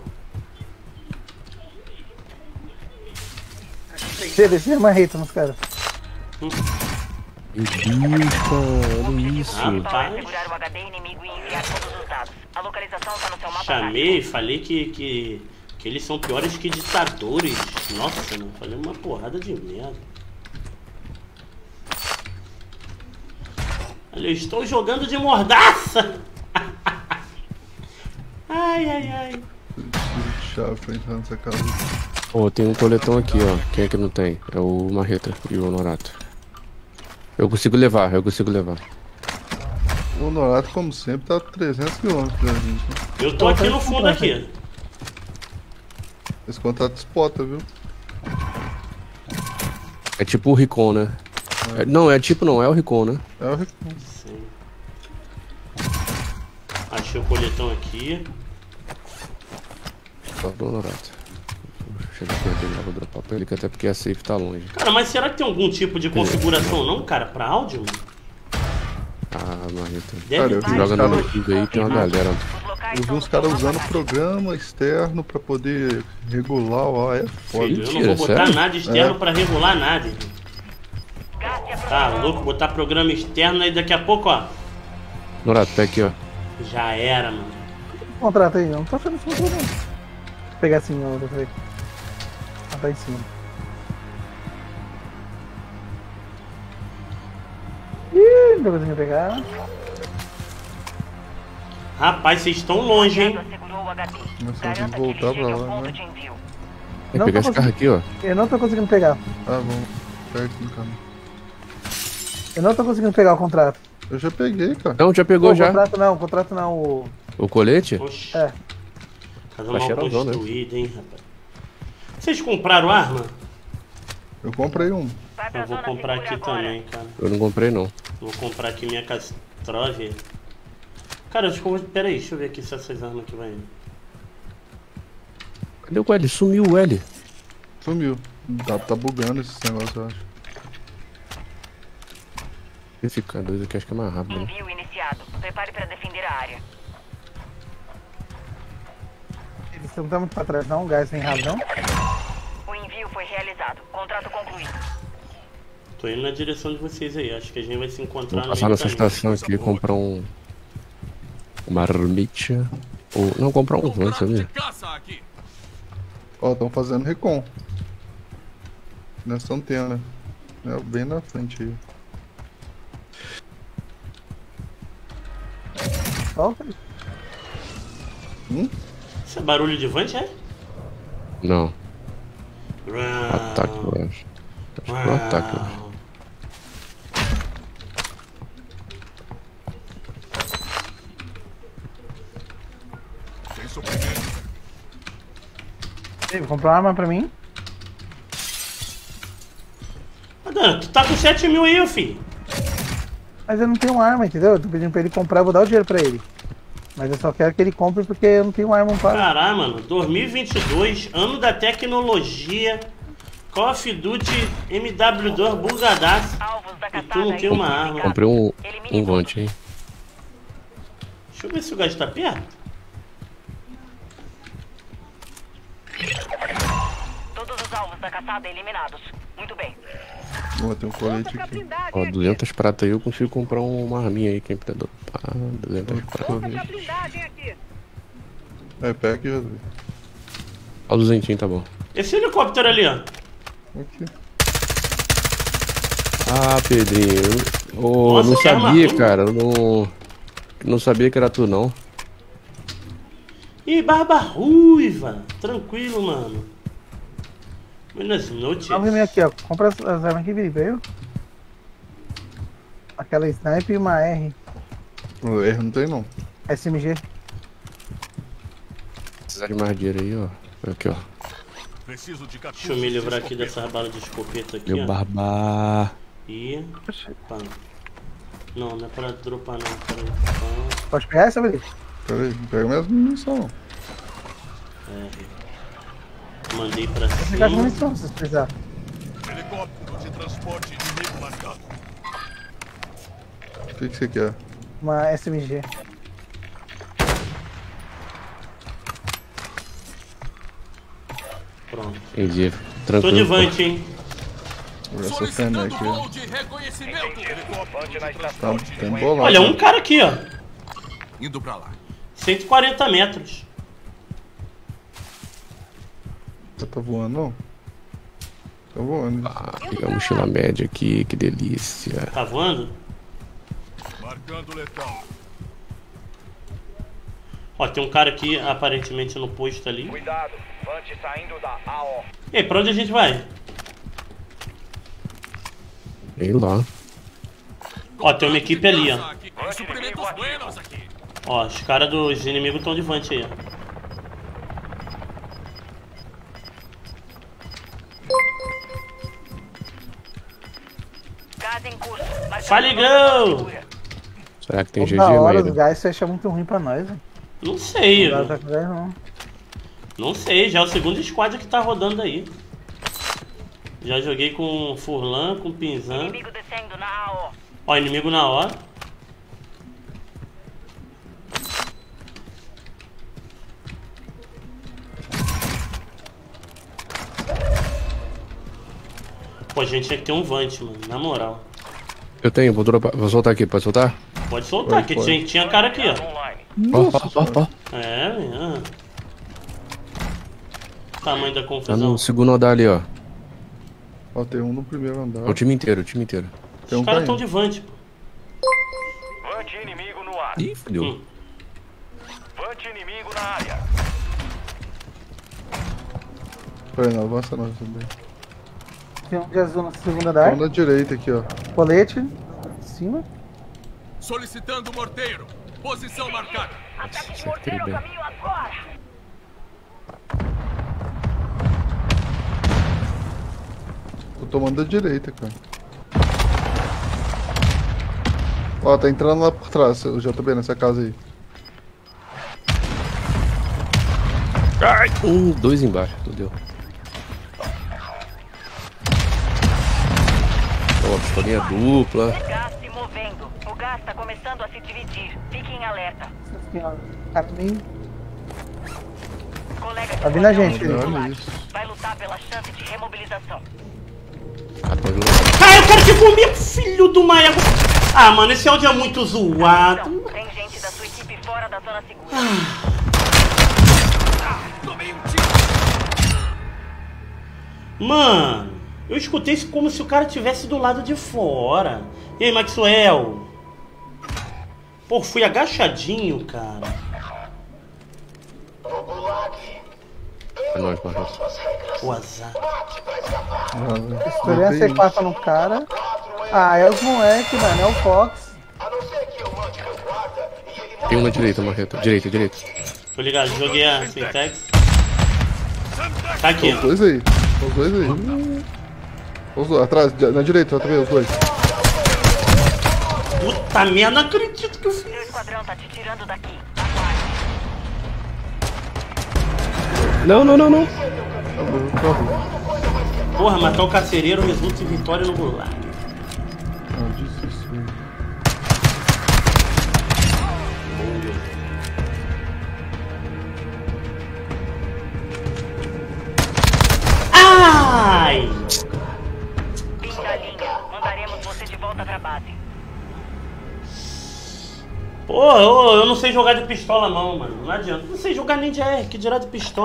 Você desceu uma reta nos caras. Meu Deus, cara, olha isso. Rapaz, Segurar o H D inimigo e enviar todos os dados. A localização está no seu mapa. chamei, falei que, que, que eles são piores que ditadores. Nossa, mano, falei uma porrada de merda. Olha, eu estou jogando de mordaça. Ai, ai, ai. Chave pra entrar nessa casa. Ó, tem um coletão aqui, ó. Quem é que não tem? É o Marreta e o Honorato. Eu consigo levar, eu consigo levar. O Honorato, como sempre, tá a trezentos quilômetros da gente. Né? Eu tô aqui no fundo aqui. Esse contrato spota, viu? É tipo o Ricon, né? É, não, é tipo não, é o Ricon, né? É o Ricon. Sim. Achei o coletão aqui. Só do Honorato. Chega perto dele lá, vou dropar pra ele, que até porque a safe tá longe. Cara, mas será que tem algum tipo de configuração não, cara, pra áudio? Ah, Marreta. Deve Cara, eu ter. vi Joga os no caras- YouTube aí, tem uma galera. eu vi uns caras usando programa externo pra poder regular o A F. Foda. Filho, eu não Mentira, vou botar sério? nada externo É. pra regular nada. irmão. Tá louco, botar programa externo aí daqui a pouco, ó. Honorato, pega aqui, ó. Já era, mano. Contrato aí, eu não tô achando isso muito não. Vou pegar assim, ó, deixa eu ver. Ah, tá em cima. Ih, não deu pra pegar. Rapaz, vocês estão longe, hein? Assegurou o H D. Nós só tem Garanta que voltar ele chegue pra ao lá, ponto né? de envio. Vai Não pegar tô esse carro aqui, ó. Eu não tô conseguindo pegar. Ah, vamos. Perto no caminho. Eu não tô conseguindo pegar o contrato. Eu já peguei, cara. Não, já pegou Pô, já. O contrato não, o contrato não. O, o colete? Poxa. É. Casa Tá mal cheirosão, né? construída, hein, rapaz. Vocês compraram arma? Eu comprei um. Eu vou comprar aqui também, cara. Eu não comprei, não. Vou comprar aqui minha Castrove. Cara, acho que eu vou... Pera aí, deixa eu ver aqui se essas armas aqui vai... Cadê o L? Sumiu o L. Sumiu. Tá, tá bugando esse negócio, eu acho. Esse K dois aqui acho que é mais rápido, né? Envio iniciado. Prepare para defender a área. Eles não estão muito pra trás, não. O gás vem rápido, não. O envio foi realizado. Contrato concluído. Tô indo na direção de vocês aí. Acho que a gente vai se encontrar Vou no passar meio nessa do caminho. estação aqui e comprar um... Uma marmita. Ou... Não, comprar um van, sabia? Ó, estão fazendo recon. Nessa antena. É, bem na frente aí. Ó, Hum? Isso é barulho de vante, é? Não. Uau. Ataque, eu acho. Acho que é um ataque, eu acho. Ei, vou comprar uma arma pra mim. Adana, tu tá com sete mil aí, filho. Mas eu não tenho arma, entendeu? Eu tô pedindo pra ele comprar, eu vou dar o dinheiro pra ele. Mas eu só quero que ele compre porque eu não tenho arma para. Caralho, mano. dois mil e vinte e dois, ano da tecnologia. Call of Duty M W dois bugadaço. E tu não tem uma arma. Comprei um, um Vante, hein? Deixa eu ver se o gajo tá perto. Todos os alvos da caçada eliminados. Muito bem. Vou ter um colete aqui. Ó, duzentas pratas aí eu consigo comprar uma arminha aí, quem puder dopar. duzentas pratas. É, pega aqui, já. Ó, duzentinho, tá bom. Esse helicóptero ali, ó. Aqui. Ah, Pedrinho. Oh, Nossa, não que arma sabia, ruim. cara. Eu não. Não sabia que era tu, não. Ih, barba ruiva. Tranquilo, mano. Buenas noites. Vamos vir aqui, ó. Compra as, as armas aqui, veio. Aquela sniper e uma R. O R não tem, não. S M G. Precisar de mais dinheiro aí, ó. Aqui, ó. Preciso de Deixa eu me livrar aqui dessas balas de escopeta aqui, Meu ó. barba. E... Pá. Não, não é pra dropar não. Pera aí. Pá. Pode pegar essa, Beleza? Pera aí, não pega minhas munição. É. Mandei pra Vou pegar as cima. munição, se vocês precisarem. Helicóptero de transporte inimigo marcado. O que, que você quer? Uma S M G. Pronto. Entendi. Tô Tranquilo. de vante, hein? Essa cena aqui, ó. De reconhecimento. Tá, tá embolado. Olha, um cara aqui, ó. Indo pra lá. cento e quarenta metros. Você tá voando, não? Tá voando. Ah, pegar a mochila média aqui, que delícia. Tá voando? Marcando letal. Ó, tem um cara aqui, aparentemente no posto ali. Cuidado, Vante saindo da A O. E aí, pra onde a gente vai? Sei lá. Ó, tem uma equipe ali, ó. Suprimentos buenos aqui. Ó, os caras dos inimigos estão de vante aí, ó. Gás em curso. Marcando Faligão! nova zona segura. Será que tem G G, Toda hora Maíra? os gás fecha muito ruim pra nós, velho. Não sei, Não mano. dá pra gás, não. Não sei, já é o segundo squad que tá rodando aí. Já joguei com Furlan, com Pinzan. Inimigo descendo na A O. Ó, inimigo na hora. Pô, a gente tinha que ter um Vante, mano, na moral. Eu tenho, vou, dropar, vou soltar aqui, pode soltar? Pode soltar, Pode, que pode. tinha, tinha cara aqui, ó. Ó, ó, ó, ó. É, é. Tamanho da Tá confusão. no segundo andar ali, ó. Ó, tem um no primeiro andar. O time inteiro, o time inteiro. Tem Os um caras tão caindo. de Vante, pô. Vante inimigo no ar. Ih, fodeu. Hum. Vante inimigo na área. Peraí, não avança não também. Tem um de azul na segunda andar. Vamos na direita aqui, ó. Colete. Em cima. Solicitando morteiro. Posição marcada. Ataque de morteiro, caminho agora. Tô tomando da direita, cara. Ó, tá entrando lá por trás, eu já tô vendo essa casa aí. Ai. Um, dois embaixo, tudo deu. Ó, pistolinha dupla. Gás se movendo. O gás está começando a se dividir. Fiquem em alerta. Cara, nem... Colega Tá vindo a gente. vai lutar pela chance de remobilização. Ah, eu quero te comer, filho do uma égua. Ah, mano, esse áudio é muito zoado. Tem gente da sua equipe fora da zona segura. Mano, eu escutei isso como se o cara estivesse do lado de fora. E aí, Maxwell? Pô, fui agachadinho, cara. É nóis, Marcos. O azar. Estourei a C quatro no cara. Ah, é os moleques, mano. É o Fox. Tem um na direita, Marreta. Direita, direita. Tô ligado, joguei a Syntax. Tá aqui. Os dois aí. Os dois aí. Os dois, atrás, na direita, também, os dois. Puta merda, não acredito que eu fiz. Seu esquadrão tá te tirando daqui. Não, não, não, não. Porra, matar o carcereiro resulta em vitória no gulag. Ah, disse isso. Ai! Pinta a linha. Mandaremos você de volta pra base. Pô, eu, eu não sei jogar de pistola não, mano. Não adianta. Não sei jogar nem de A R, que dirá de pistola.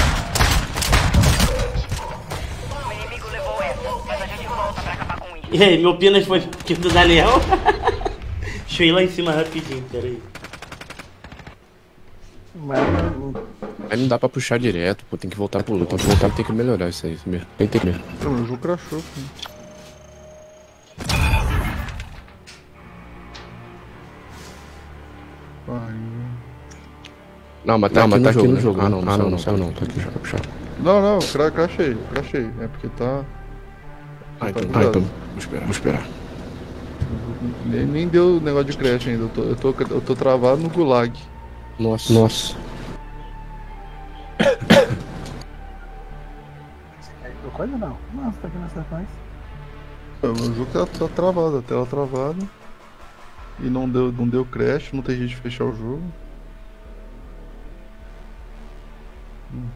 O inimigo levou essa, mas a gente volta pra acabar com isso. E aí, meu pinas foi que do Daniel? Deixa eu ir lá em cima rapidinho, peraí. Aí não dá pra puxar direto, pô, tem que voltar pro luto, tem que voltar, tem que melhorar isso aí mesmo. Tem que ter mesmo. Pô, meu jogo crashou, filho. Não, mas tá, não, mas tá aqui no jogo. Ah, não, não, não, não, saiu não, tá aqui já pra puxar. Não, não, cra crashei, crashei. É porque tá. Ah, então, ah, então, vou esperar, vou esperar. Nem, nem deu negócio de crash ainda, eu tô, eu tô, eu tô travado no gulag. Nossa. Nossa. Deu coisa não? Nossa, tá aqui nessa coisa. O meu jogo tá, tá travado, a tela travada. E não deu, não deu crash, não tem jeito de fechar o jogo. Hum.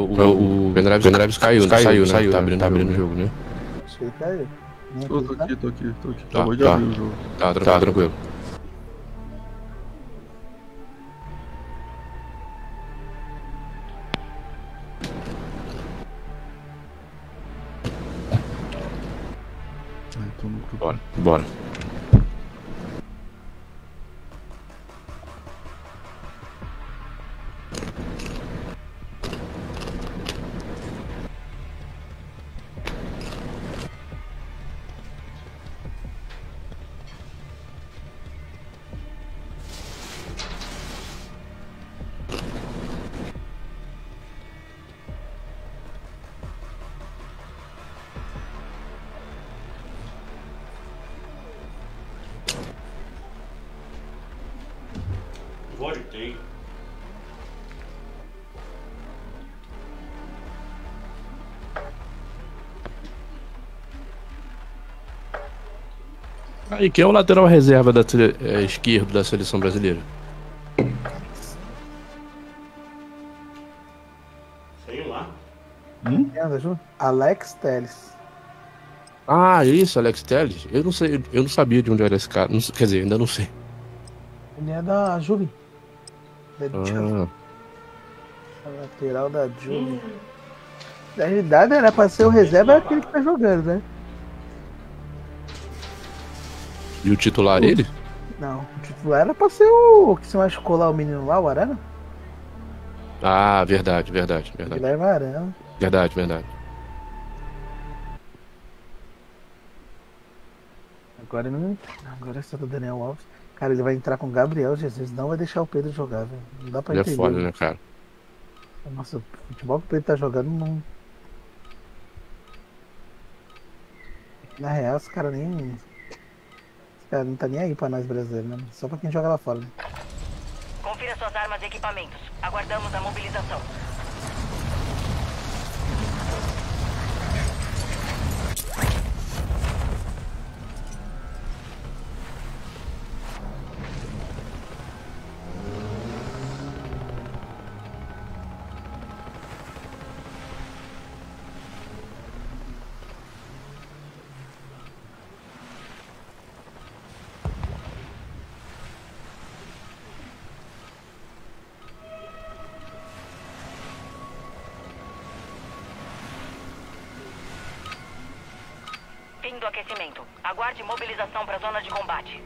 o, o pendrive, pendrive caiu, caiu, saiu, né? Saiu, tá abrindo, tá abrindo o jogo, né? Acho que ele caiu. Tô, tô aqui, tô aqui, tô aqui. Tá, Acabou de tá. abrir o jogo. Tá, tá, tranquilo. Ai, tô no grupo. Bora, bora. Voltei. Aí, quem é o lateral reserva da tele, é, esquerdo da seleção brasileira? Sei lá. Hum? Quem anda junto? Alex Telles. Ah, isso, Alex Telles. Eu não sei, eu não sabia de onde era esse cara. Não, quer dizer, ainda não sei. Ele é da Juve. Da Juve. Ah, A lateral da Juve. Na realidade era pra ser o reserva, é aquele que tá jogando, né? e o titular ele? Não, o titular era pra ser o que se machucou lá, o menino lá, o Arana. Ah, verdade, verdade, verdade. Ele era Arana. Verdade, verdade. Agora não. Agora é só do Daniel Alves. Cara, ele vai entrar com o Gabriel Jesus, não vai deixar o Pedro jogar, velho. Não dá pra Ele é entender. foda, né, cara? Nossa, o futebol que o Pedro tá jogando não. Na real, os caras nem. Os caras não tá nem aí pra nós brasileiros, né? Só pra quem joga lá fora, né? Confira suas armas e equipamentos. Aguardamos a mobilização. Fim do aquecimento. Aguarde mobilização para a zona de combate.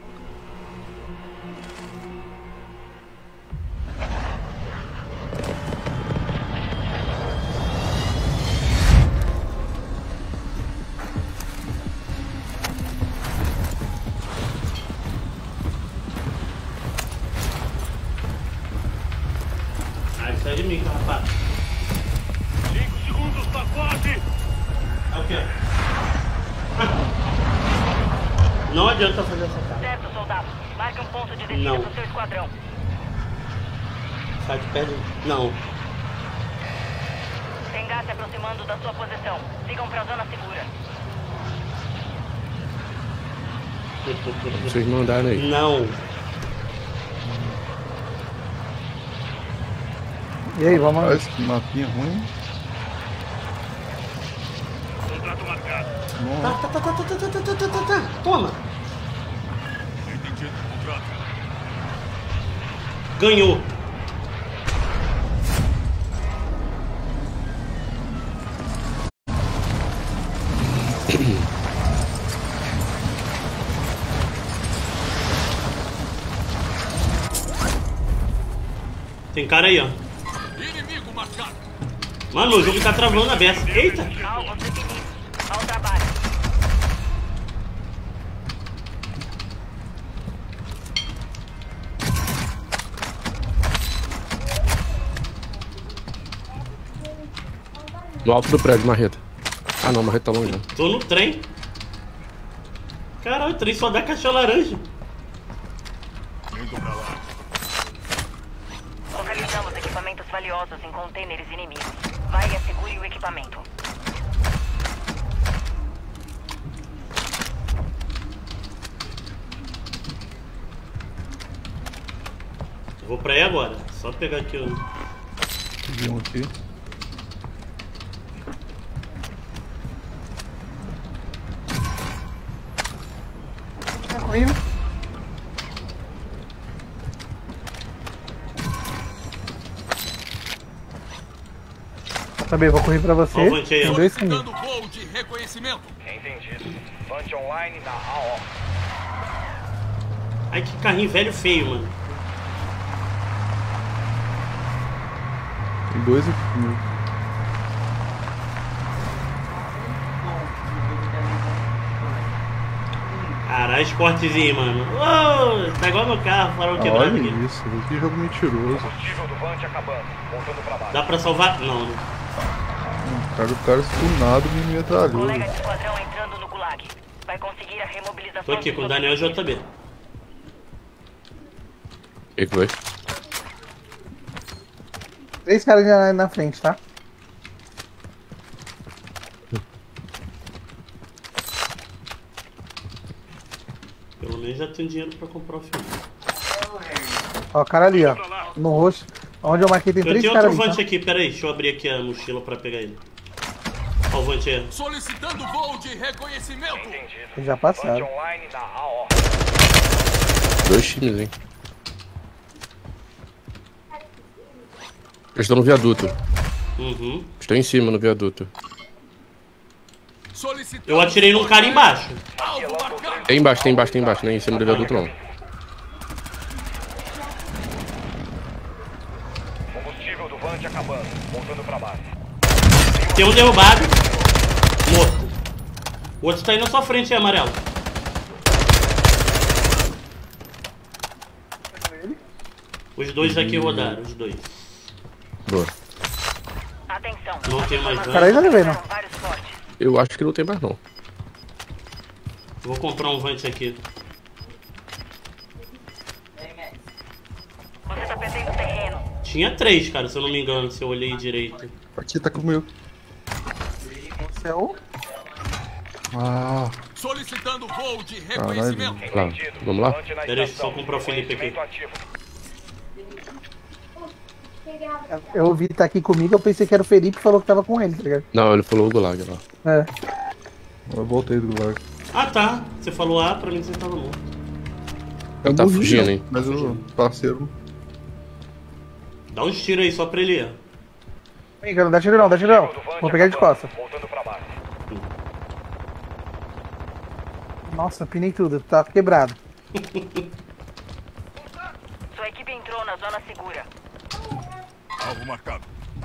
Ah, isso é de mim, rapaz. Cinco segundos, tá quase! É o quê? Não adianta fazer essa cara. Certo, soldado. Marque um ponto de descida Não. para o seu esquadrão. Sai de perto. Não. Tem gás se aproximando da sua posição. Sigam para a zona segura. Vocês mandaram aí. Não. E aí, vamos lá. Olha esse mapinha ruim. Contrato marcado. Tá, tá, tá, tá, tá, tá, tá, tá, tá, tá. Toma. Entendido, contrato. Ganhou. Tem cara aí, ó. Inimigo marcado. Mano, o jogo tá travando a beça. Eita! Alvos definidos. Ao trabalho. No alto do prédio, Marreta. Ah não, Marreta tá longe, né? Tô no trem. Caralho, o trem só dá caixa laranja. Indo pra lá. Localizamos equipamentos valiosos em contêineres inimigos. Vai e assegure o equipamento. Vou pra aí agora. Só pegar aqui o. Peguei um aqui. comigo. Também vou correr pra você. Ó, o Vante aí, Tem ó. dois comigo. Dando voo de reconhecimento. Entendido. Vante online na A O. Ai, que carrinho velho feio, mano. Tem dois aqui comigo. Caralho, esportezinho, mano. Uou, tá igual meu carro, farol quebrado Olha aqui. isso, que jogo mentiroso. Combustível do Vante acabando. Voltando pra baixo. Dá pra salvar? Não, né? O cara, o cara estunado me metralhou. Colega de esquadrão entrando no gulag. Vai conseguir a remobilização. Tô aqui com o Daniel J B. O que que foi? Três caras na, na frente, tá? Pelo menos já tenho dinheiro pra comprar o filme. Ó, o cara ali, ó. No rosto. Onde eu marquei tem Eu três tenho caras outro ali, Vante tá? aqui, pera aí, deixa eu abrir aqui a mochila pra pegar ele. Ó o Vante aí. Solicitando voo de reconhecimento. Eles já passaram. Vante online na A O. Dois times, hein? Eles estão no viaduto. Uhum. Estão em cima no viaduto. Solicitando Eu atirei num cara embaixo. alvo marcado. Tem embaixo, tem embaixo, tem embaixo. Nem em cima do viaduto, não. Combustível do Vante acabando. Voltando pra baixo. Tem um derrubado. Morto. O outro tá aí na sua frente aí, amarelo. Os dois aqui rodaram, os dois. Boa. Atenção. Não tem mais O cara aí Vante. não levei, não. Vários fortes. Eu acho que não tem mais, não. Vou comprar um Vante aqui. Você tá perdendo terreno. Tinha três, cara, se eu não me engano, se eu olhei direito. Aqui tá comigo. Céu. Ah, Solicitando voo de reconhecimento. Lá, vamos lá? Pera aí, deixa eu só comprar o Felipe aqui. Eu vi tá aqui comigo, eu pensei que era o Felipe e falou que tava com ele, tá ligado? Não, ele falou o gulag lá. É. eu voltei do gulag. Ah, tá. Você falou A, pra mim você tava morto. Ele tá morri, fugindo, não, hein? Mas o parceiro. Dá uns tiros aí só pra ele ir. Vem, cara, não dá tiro não, dá tiro não. Vou pegar ele de costa. Voltando pra baixo. Nossa, pinei tudo, tá quebrado. Sua equipe entrou na zona segura. Alvo marcado.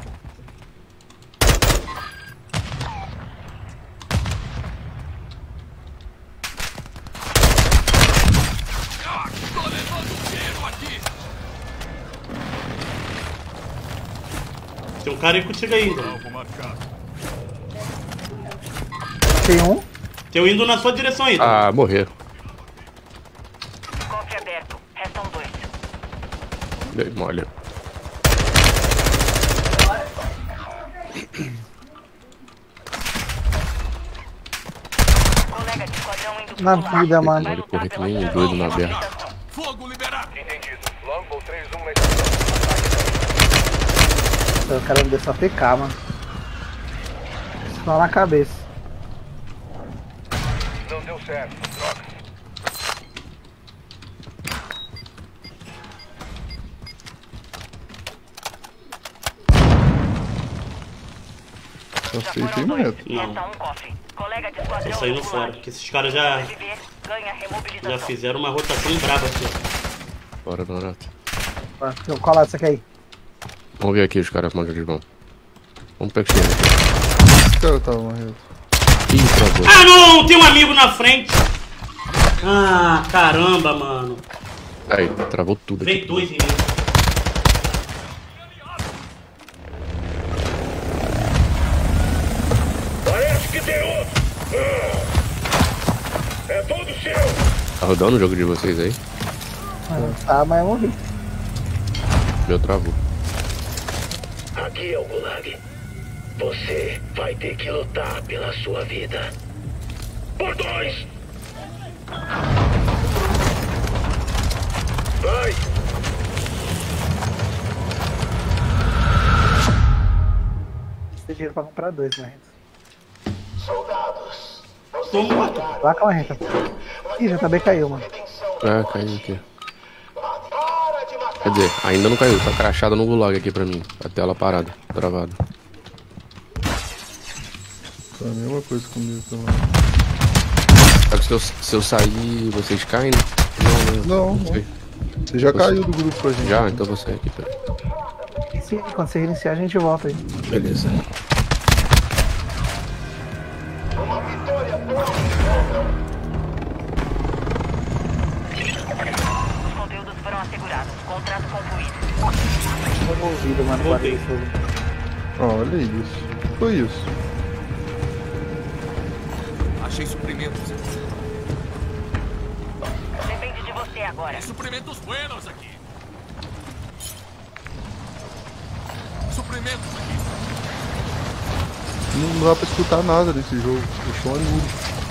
Ah, tô levando tiro aqui. Tem um cara aí contigo ainda. Alvo marcado. Tem um. Tem um indo na sua direção aí. Tá? Ah, morreu. Cofre aberto. Restam dois. Dei mole. Colega de esquadrão indo pro Na gulag. vida, mano. Ele correr que nem um doido na aberta. Fogo liberado. Entendido. Longbow três um na estação. O cara me deixou A P K, mano. Só na cabeça. Não deu certo. Droga. Só Já sei que tem foram dois. medo. Não. Resta um cofre. Colega de Tô esquadrão saindo no fora, gulag. porque esses caras já, Sobreviver, ganha remobilização. já fizeram uma rotação braba aqui. Bora, Donato. Ó, deixa eu colar isso aqui aí. Vamos ver aqui os caras onde eles vão. Vamos pegar esse aqui. Esse cara tava morrendo. Ih, travou. Ah, não! Tem um amigo na frente! Ah, caramba, mano. Aí, travou tudo aqui. Vem dois em mim. Parece que tem outro. É todo seu. Tá rodando o jogo de vocês aí? Tá, mas eu morri. Meu travou. Aqui é o Gulag. Você vai ter que lutar pela sua vida. Por dois. Vai. Tem dinheiro pra comprar dois, mas. Soldados, Tô morto. Lá com a reta. Ih, já também caiu, mano. Ah, caiu aqui. Quer dizer, ainda não caiu, tá crachado no gulag aqui pra mim. A tela parada, travada. Tá a mesma coisa comigo também. Só que se eu, se eu sair, vocês caem? Não, não. Não, não. Você já caiu do grupo com a gente. Já? Então vou sair aqui, pera. Sim, quando você reiniciar a gente volta aí. Beleza. Os conteúdos foram assegurados. Contrato concluído. Removido, mano. Voltei. Ah, olha isso. Foi isso. Achei suprimentos. Depende de você agora. Tem suprimentos buenos aqui. Suprimentos aqui. Não dá pra escutar nada nesse jogo. O som é mudo.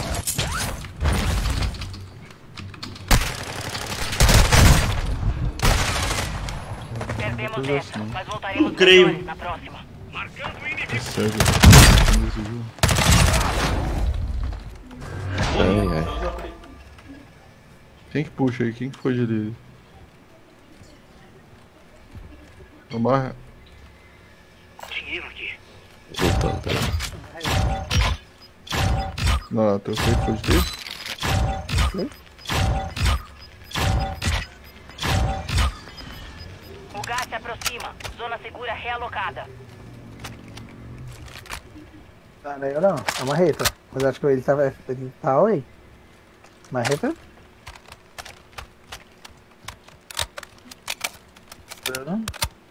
Perdemos essa, mas voltaremos Não creio. melhores na próxima. Marcando inimigo. É sério. Nesse jogo. Ai, ai. Quem que puxa aí? Quem que foi dele? Amarra. Dinheiro aqui. Voltando, pera. Não, não, teu feito foi dele? O gás se aproxima. Zona segura realocada. Tá, não é eu não. É uma reta. Mas acho que ele tava. Ele tá aí. Marreta? Bruno?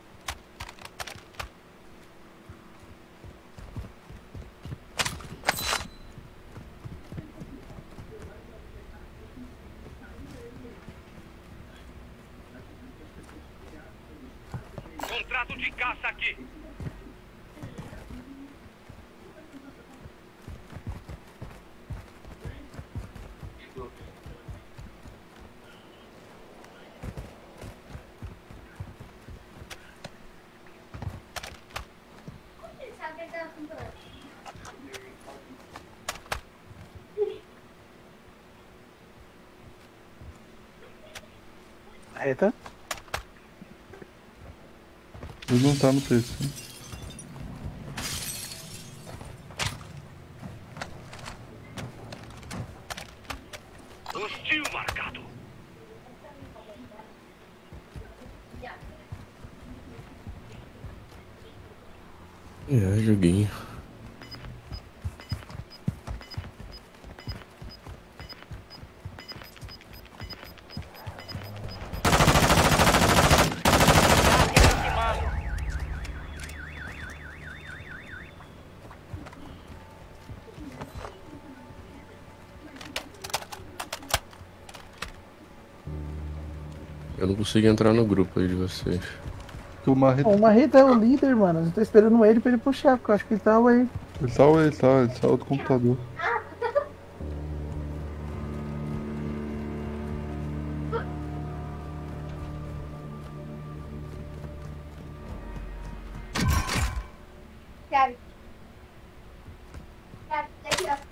Contrato de caça aqui. Marreta? Ele não tá no texto. Né? Hostil marcado. É, joguinho. Eu não consigo entrar no grupo aí de vocês. O Marreta. O Marreta é o líder, mano. Eu tô esperando ele pra ele puxar, porque eu acho que ele tá aí. Ele tá, ele tá, ele tá do computador. Chave. Chave, daqui, ó.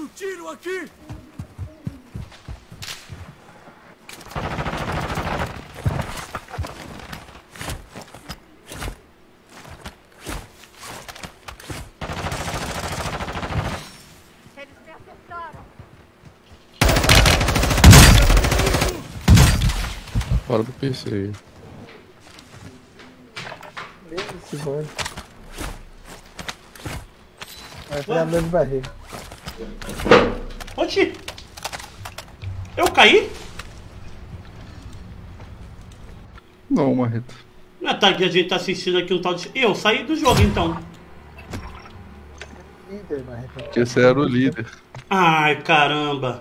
Ouvindo tiro aqui! Eles me acertaram. Fora do P C aí. Esse bode. Vai virar dor de barriga. Oxi! Eu caí? Não, Marreta. Não é tá que a gente tá assistindo aqui um tal de... Eu saí do jogo então. Líder, Marreta. Porque você era o líder. Ai, caramba.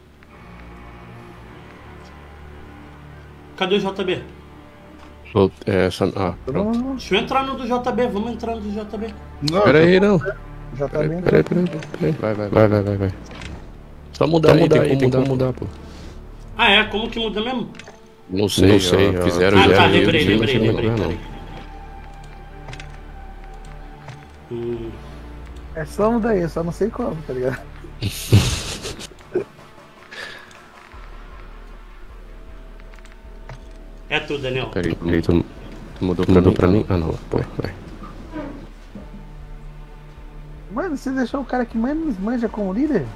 Cadê o J B? Sol- é, essa... Ah, pronto. Deixa eu entrar no do J B, vamos entrar no do J B. Não, Pera aí, não. Já tá Peraí, bem. peraí, peraí, peraí. Vai, vai, vai, vai, vai, vai. Só mudar aí, tem como mudar, mudar, pô. Ah, é? Como que muda mesmo? Não sei, não sei. ó. Fizeram Ah, já. tá, eu lembrei, não lembrei, tinha lembrei, lembrado, peraí. Hum, É só mudar aí, eu só não sei como, tá ligado? é tudo, Daniel. Peraí, peraí, tu tu mudou pra, mudou pra mim? Ah, não, pô, vai. Mano, você deixou o cara que menos manja como líder?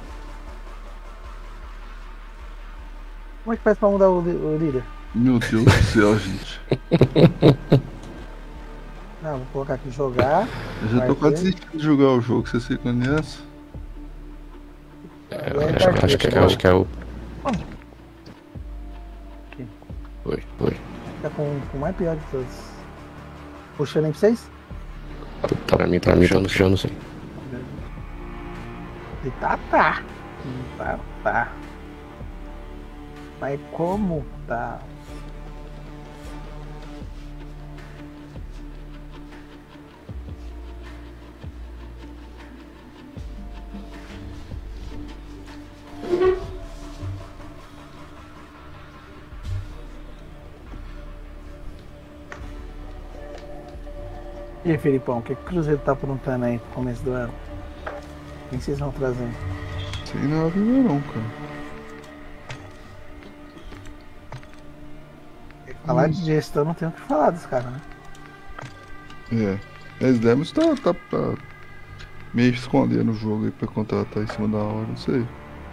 Como é que faz pra mudar o, li- o líder? Meu Deus do céu, gente. Não, vou colocar aqui jogar. Eu já tô Vai quase ter. desistindo de jogar o jogo, você se conhece? É, acho, que- acho, que, acho que é o. Foi, foi. Tá com, com o mais pior de todos. Puxando aí pra vocês? Pra mim, pra mim, tá no chão, não sei. E tá, tá. Tá, tá. Mas como tá? E aí, Felipão, o que, que o Cruzeiro tá aprontando aí pro começo do ano? O que vocês vão trazendo? Sem nada ainda não, cara. Falar Hum. de gestão não tem o que falar dos caras, né? É. Mas Demos tá, tá, tá meio escondendo o jogo aí pra contratar em cima da hora, não sei.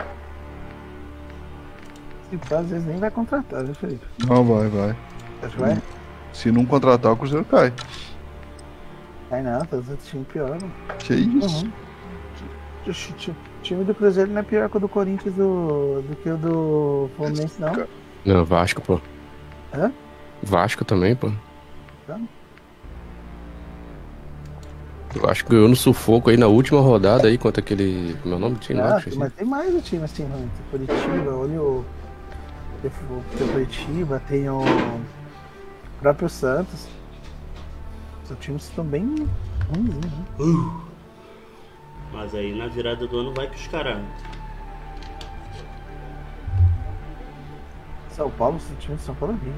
Se às vezes nem vai contratar, viu, Felipe? Não, vai, vai. Acho que vai? Se não contratar, o Cruzeiro cai. Ai não, todos os outros times pioram. Que isso? Uhum. O ti- ti- O time do Cruzeiro não é pior que o do Corinthians do, do que o do Fluminense, não. Não, Vasco, pô. Hã? Vasco também, pô. Tá. Eu acho que ganhou no sufoco aí na última rodada aí contra aquele. Como é o nome do time lá? Ah, Esqueci. mas tem mais o time assim, mano. Tem Curitiba, olha o. Tem o tem o Curitiba, tem o próprio Santos. Os times estão bem ruins, né? Uh. Mas aí na virada do ano vai que os caras. São Paulo, o time de São Paulo é horrível.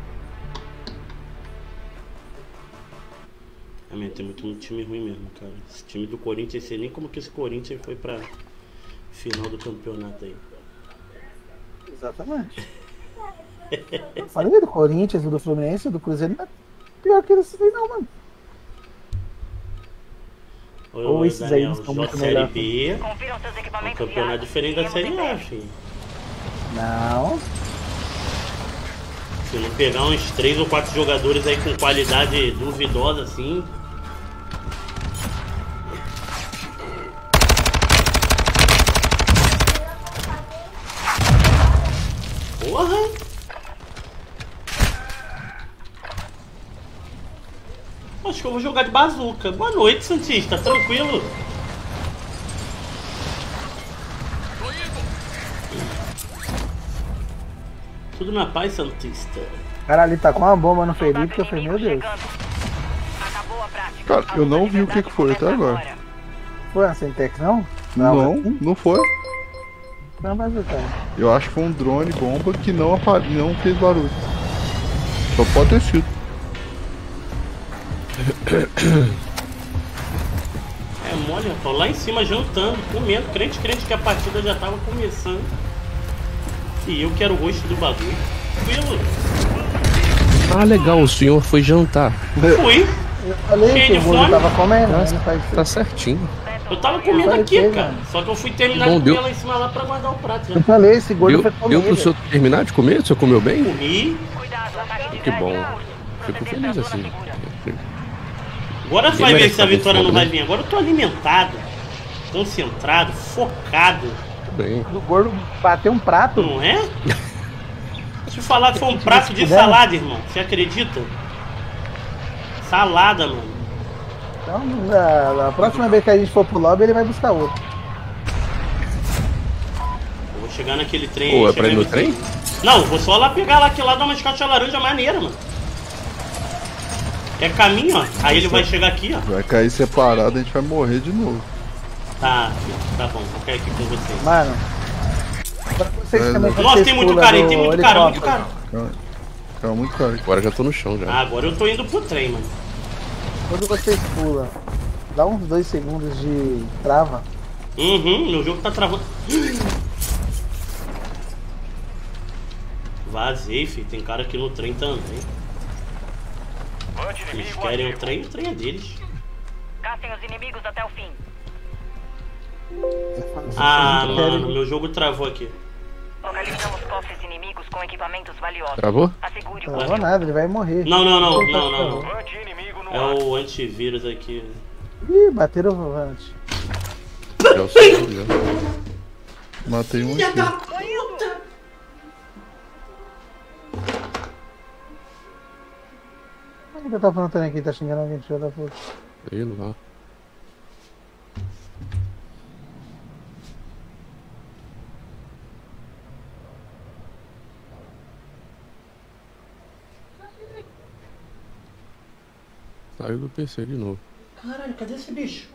Realmente tem muito, muito time ruim mesmo, cara. Esse time do Corinthians, sei nem como que esse Corinthians foi pra final do campeonato aí. Exatamente. Eu falei do Corinthians, do Fluminense, do Cruzeiro, não é pior que eles aí não, mano. Ô, Ou esses aí Daniel, estão J muito Série melhor. B Confiram seus é um equipamentos campeonato viados. diferente da Seguimos Série em A, frente. filho. Não. Se não pegar uns três ou quatro jogadores aí com qualidade duvidosa assim. Porra! Acho que eu vou jogar de bazuca. Boa noite, Santista. Tranquilo? Tudo na paz, Santista. Cara, ali tá com uma bomba no Felipe que eu falei, meu Deus. Acabou a prática. Cara, eu não vi o que que foi até agora. Foi a Centex, não? Não, não foi. Não vai ver, cara. Eu acho que foi um drone bomba que não, apa- não fez barulho. Só pode ter sido. É, mole, rapaz. Lá em cima jantando, comendo, crente, crente que a partida já tava começando. E eu quero o rosto do bagulho. Tranquilo. Ah, legal, o senhor foi jantar. Fui. Eu falei Cheio que de o gordo fome. tava comendo, Tá, mas não faz tá certinho. Eu tava comendo Vai aqui, ter, cara. mano. Só que eu fui terminar Bom, de comer deu. lá em cima lá pra guardar o prato. Eu Já. falei, esse gordo Deu, foi deu comer. pro senhor terminar de comer? O senhor comeu bem? Comi. Que bom. Fico feliz assim. Agora Quem vai ver merece se a tá com vitória não fome, vai né? vir. Agora eu tô alimentado, concentrado, focado. Bem. Do gordo bater um prato. Não é? Deixa eu falar que foi um prato de puder. salada, irmão. Você acredita? Salada, mano. Então, na, na próxima vez que a gente for pro lobby, ele vai buscar outro. Eu vou chegar naquele trem. Pô, aí, é pra ir chegar no trem? Não, vou só lá pegar lá, aquele lá, dar uma escate laranja maneira, mano. É caminho, ó. Aí ele vai chegar aqui, ó. Vai cair separado, a gente vai morrer de novo. Tá, tá bom, vou cair aqui com vocês. Mano, pra vocês É, também Nossa, Nossa, tem muito cara aí, tem muito cara, muito cara. Calma, calma, muito cara. Agora já tô no chão já. Ah, agora eu tô indo pro trem, mano. Quando vocês pulam, dá uns dois segundos de trava. Uhum, meu jogo tá travando. Vazei, filho. Tem cara aqui no trem também. Eles querem o trem, o trem é deles. Caçem os inimigos até o fim. Ah, mano, meu jogo travou aqui. Localizamos cofres inimigos com equipamentos valiosos. Travou? Assegure o Não vou nada, ele vai morrer. Não, não, não, Ele tá não, não, não. travando. É o antivírus aqui. Ih, bateram o volante. Já sei, já. Matei um Filha da aqui. puta! Por que eu tô apontando aqui? Tá xingando alguém, filho da puta. Sei lá. Saiu do P C de novo. Caralho, cadê esse bicho?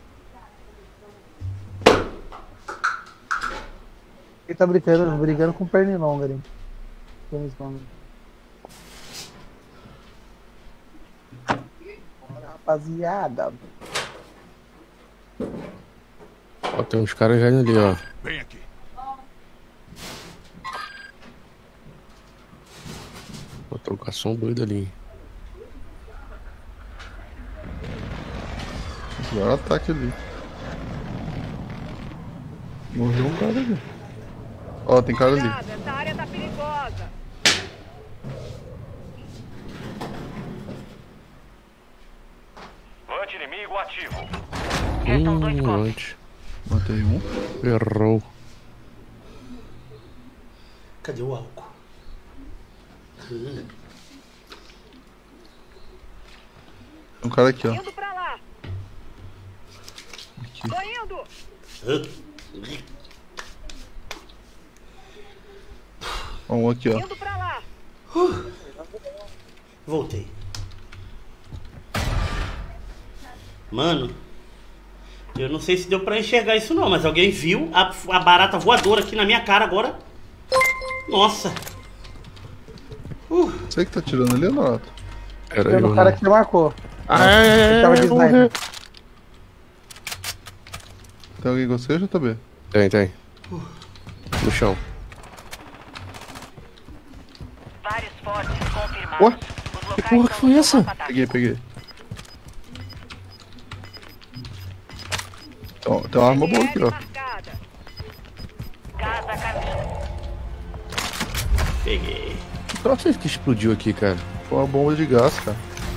Ele tá brincando, brigando com pernilonga ali. Bora, rapaziada. Ó, tem uns caras já ali, ó. Vem aqui. Uma trocação doida ali. Agora ataque ali. Morreu um cara ali. Ó, tem cara ali. Essa área tá perigosa. Vante inimigo ativo. Restam dois Hum, cofres. antes. Matei um. Errou. Cadê o álcool? Tem um cara aqui, ó. Indo pra lá. Aqui. Tô indo. Ó, um aqui, ó. Indo pra lá. Voltei. Mano, eu não sei se deu pra enxergar isso não, mas alguém viu a, a barata voadora aqui na minha cara agora. Nossa. Uh. Você que tá tirando ali, Nonato? Era Tem eu, um cara não. que você marcou. Ah, é, Ele tava de morreu. sniper. Tem alguém com você, J B? Tem, tem. No chão. Vários fortes confirmados. Ué? Os Que locais porra que são foi no essa? mapa tático. Peguei, peguei. Tem, tem uma arma boa aqui, ó. Marcada. Casa caminho. Peguei. Que troço é esse que explodiu aqui, cara? Foi uma bomba de gás, cara.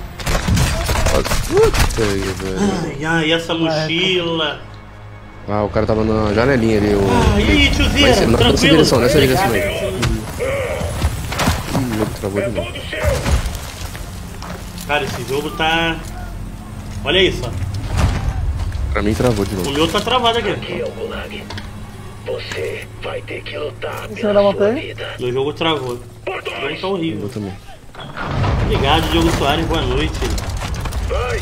Puta aí, velho. Ai, ai, essa mochila. Ah, o cara tava na janelinha ali. O... Ah, e aí, tiozinho? Vai ser- não, nessa Tranquilo? direção, nessa direção aí. Ih, o jogo travou de novo. Cara, esse jogo tá... Olha isso, ó. Pra mim travou de O novo. meu tá travado aqui. Aqui é o Gulag. Você vai ter que lutar Em cima pela da sua montanha? vida. Meu jogo travou. O jogo tá Eu horrível. também. Obrigado, Diogo Soares. Boa noite. Vai!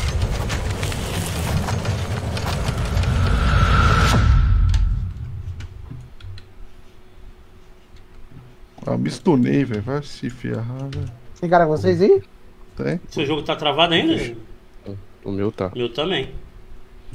Ah, me stunei, velho. Vai se ferrar, velho. Tem cara com vocês aí? Tem? Seu jogo tá travado ainda? O meu tá. Meu também.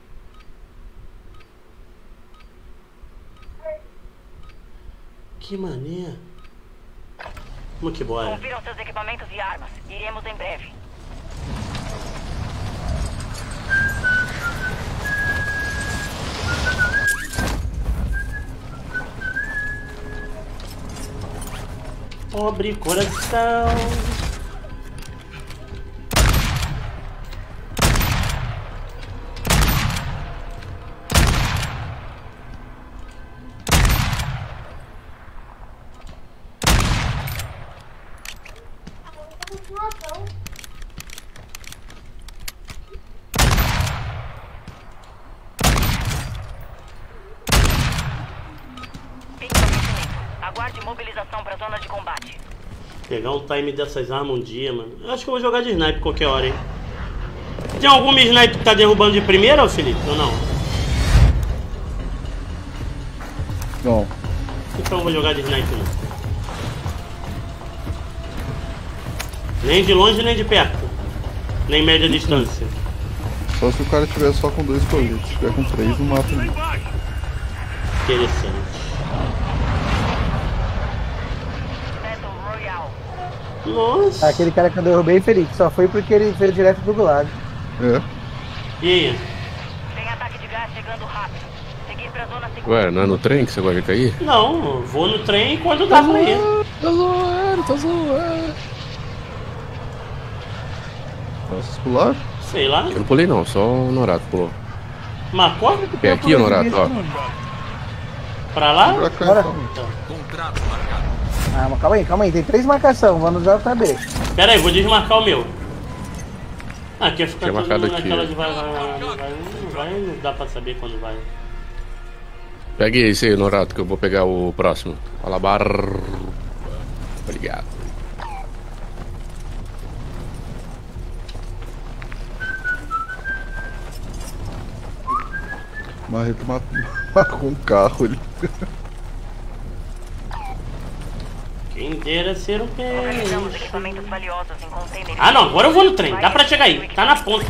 Que maneiro. Vamos que bora. Confiram seus equipamentos e armas. Iremos em breve. Pobre coração. Aguarde mobilização para zona de combate. Pegar um time dessas armas um dia, mano. Eu acho que eu vou jogar de sniper qualquer hora, hein. Tem alguma sniper que tá derrubando de primeira, Felipe? Ou não? Não. Então eu vou jogar de sniper. Não. Nem de longe, nem de perto. Nem média distância. Só se o cara tiver só com dois coletes. Se tiver com três, não mata não. Interessante. Nossa. Aquele cara que eu derrubei, Felipe, só foi porque ele veio direto do gulag. É. E aí? Tem ataque de gás chegando rápido. Seguir pra zona segura. Ué, não é no trem que você gosta de cair? Não, eu vou no trem quando dá pra ir. Tá zoando, tá zoando. Posso pular? Sei lá. Eu não pulei não, só o Norato pulou. Marcou? É aqui, Norato, ó. Pra lá? Pra cá, Bora. então. Contrato marcado. Ah, mas calma aí, calma aí, tem três marcações, vamos no J B. Pera aí, vou desmarcar o meu. Ah, quer ficar Tinha todo marcado mundo aqui, naquela ó. de vai, vai, vai, vai, vai, não vai, não dá pra saber quando vai. Pegue esse aí, Norato, que eu vou pegar o próximo. Alabar. Obrigado. Marreta marcou um carro ali. Quem dera ser um Organizamos peixe. equipamentos valiosos em containers. Ah não, agora eu vou no trem, dá pra chegar aí, tá na ponta.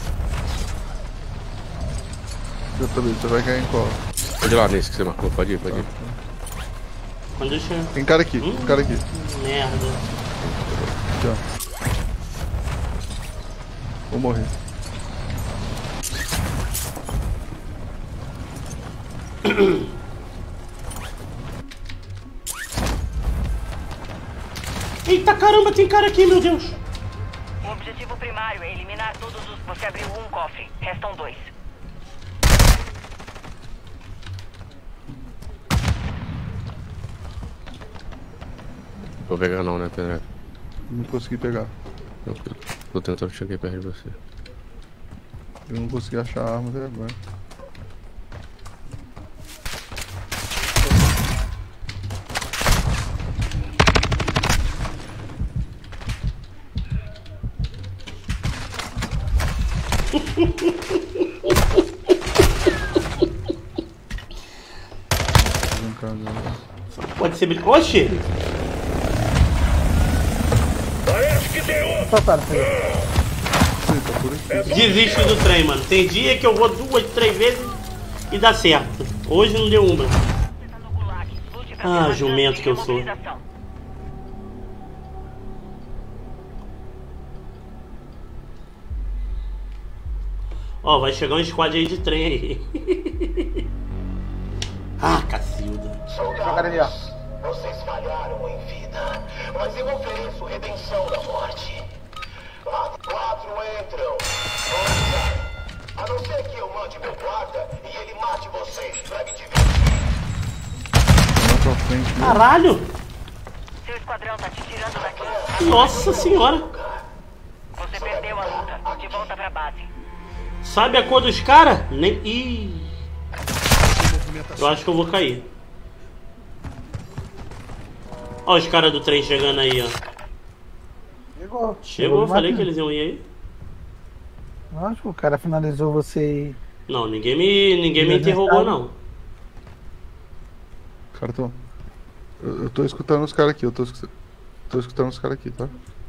Eu também, você vai cair em qual? Pode ir lá nesse que você marcou, pode ir, pode ir. Quando eu chego. Tem cara aqui, Hum? tem cara aqui. Merda. Aqui, ó. Vou morrer. Eita caramba, tem cara aqui, meu Deus. O objetivo primário é eliminar todos os... Você abriu um cofre, restam dois. Vou pegar não, né, Pedro? Não consegui pegar. Eu tô tentando chegar perto de você. Eu não consegui achar a arma até agora. Pode ser... brin- Oxi! Parece que tem outro. Soltaram, Felipe. Desisto do trem, mano. Tem dia que eu vou duas, três vezes e dá certo. Hoje não deu uma. Ah, jumento que eu sou. Ó, vai chegar um squad aí de trem aí. Ah, Cacilda. Jogaram ali, ó. Vocês falharam em vida, mas eu ofereço redenção da morte. Lá quatro entram, dois saem. A não ser que eu mande meu guarda e ele mate vocês pra me divertir. Pra frente, né? Caralho! Seu esquadrão tá te tirando daqui. Nossa senhora! Você perdeu a luta. De volta pra base. Sabe a cor dos caras? Nem... Ih. Eu acho que eu vou cair. Ó os caras do trem chegando aí, ó. Chegou. Chegou, eu falei Marquinhos. que eles iam ir aí. Lógico, o cara finalizou você e... Não, ninguém me, ninguém me interrogou, não. Cara, tô... Eu, eu tô escutando os caras aqui, eu tô escutando, tô escutando os caras aqui, tá?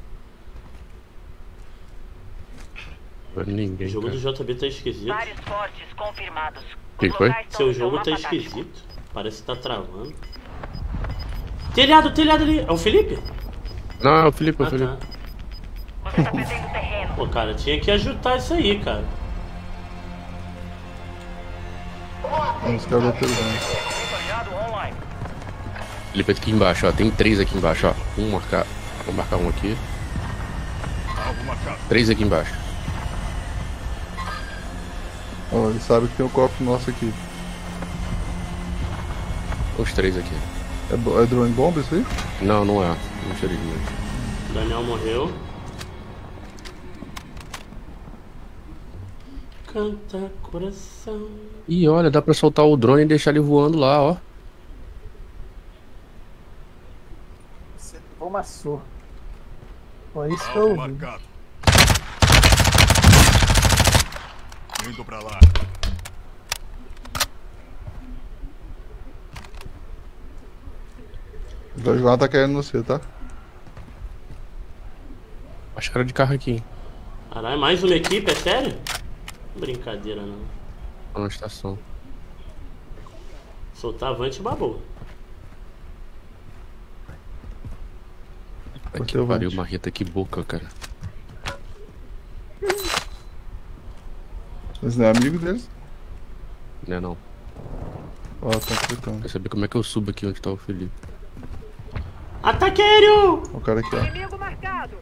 Ninguém, O jogo cara. do J B tá esquisito. Vários fortes confirmados. Que que foi? Locais estão Seu no jogo mapa tá tático. esquisito. Parece que tá travando. Telhado, telhado ali. É o Felipe? Não, é o Felipe, é o Ah, Felipe. tá. Você tá perdendo terreno. Pô, cara, tinha que ajudar isso aí, cara. Os caras bateram bem. Felipe aqui embaixo, ó. Tem três aqui embaixo, ó. Um marcar. Vou marcar um aqui. Três aqui embaixo. Ó, ele sabe que tem um cofre nosso aqui. Os três aqui. É, bo- é drone bomba isso aí? Não, não é. Infelizmente. Daniel morreu. Canta coração. Ih, olha, dá pra soltar o drone e deixar ele voando lá, ó. Você levou uma surra. Foi isso que eu Alvo ouvi. marcado. Indo pra lá. O da Joana tá querendo no você, tá? Acho que era de carro aqui, hein. Caralho, mais uma equipe, é sério? Brincadeira não. Tá na estação. Soltar avante e babou. Aqui pariu, marreta, que boca, cara. Mas não é amigo deles? Não é não. Ó, tá tretando. Quer saber como é que eu subo aqui onde tá o Felipe? Ataque aéreo! O cara aqui, ó. Inimigo marcado.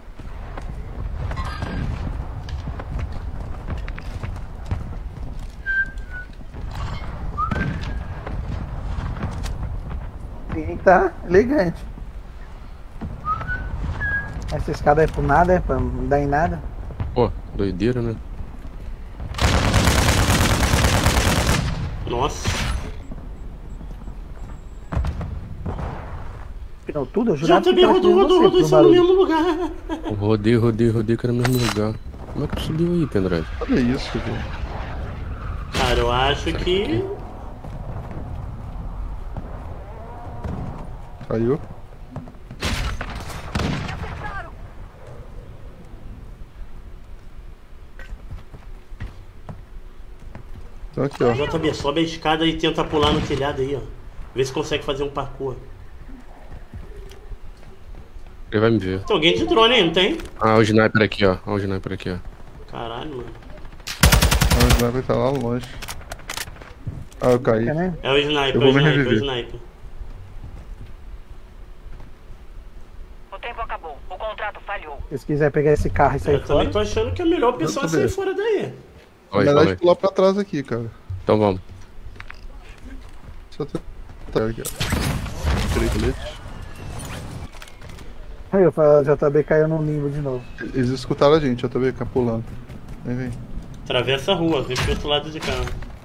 Sim, tá elegante. Essa escada é por nada, é pra não dar em nada. Pô, doideira, né? Nossa. Afinal, tudo, eu Já jurava que também tava rodou, atirando rodou, você, rodou, no isso é no barulho. mesmo lugar. Rodei, rodei, rodei, que era no mesmo lugar. Como é que tu subiu aí, pendrive? Olha isso, velho. Cara, eu acho que... Caiu. Então aqui, ó. J B, sobe a escada e tenta pular no telhado aí, ó. Vê se consegue fazer um parkour. Ele vai me ver. Tem alguém de drone aí, não tem? Ah, o sniper aqui, ó. Olha o sniper aqui, ó. Caralho, mano. Ah, o sniper tá lá longe. Ah, eu caí. É o sniper, Eu é o vou me sniper, é o reviver. sniper. O tempo acabou. O contrato falhou. Se quiser pegar esse carro e sair Eu também fora. tô achando que a melhor opção é Eu sair também. fora daí. Olha, Melhor fala de pular pra trás aqui, cara. Então vamos. Só tentar aqui, ó. Tirei colete. Aí o J B caiu no limbo de novo. Eles escutaram a gente, eu tô vendo, pulando. Vem, vem. Atravessa a rua, vem pro outro lado de cá.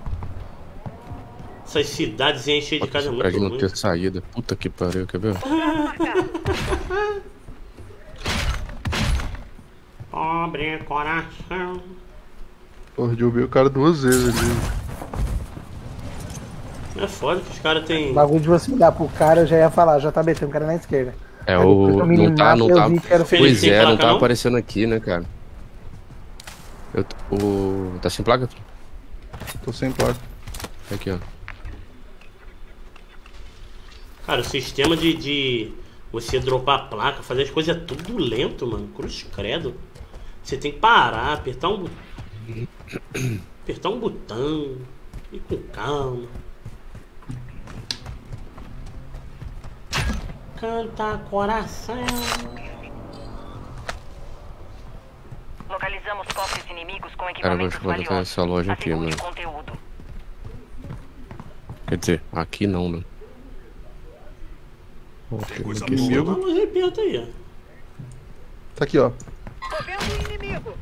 Essas cidades cheias de casa é Pra muito gente não ruim. ter saída. Puta que pariu, quer ver? Pobre coração. Porra, derrubei o cara duas vezes ali. É foda que os caras O têm. bagulho de você olhar pro cara, eu já ia falar, J B, tem um cara na esquerda. É Aí depois o. eu Não tá, minimapa, não eu tá. vi que era o Felipe. Pois Tem é, placa, não tá não? aparecendo aqui, né, cara? Eu, t- o. Tá sem placa? Tô sem placa. Aqui, ó. Cara, o sistema de, de você dropar a placa, fazer as coisas é tudo lento, mano. Cruz credo. Você tem que parar, apertar um botão. Apertar um botão. Ir com calma. Canta coração. Localizamos cofres inimigos com Cara, vou equipamentos botar valiosos. essa loja aqui, Assegure mano. o conteúdo. Quer dizer, aqui não, né? Ok, coisa aqui boa. sim. Uma luz perto aí, ó. Tá aqui, ó. Tô vendo o inimigo.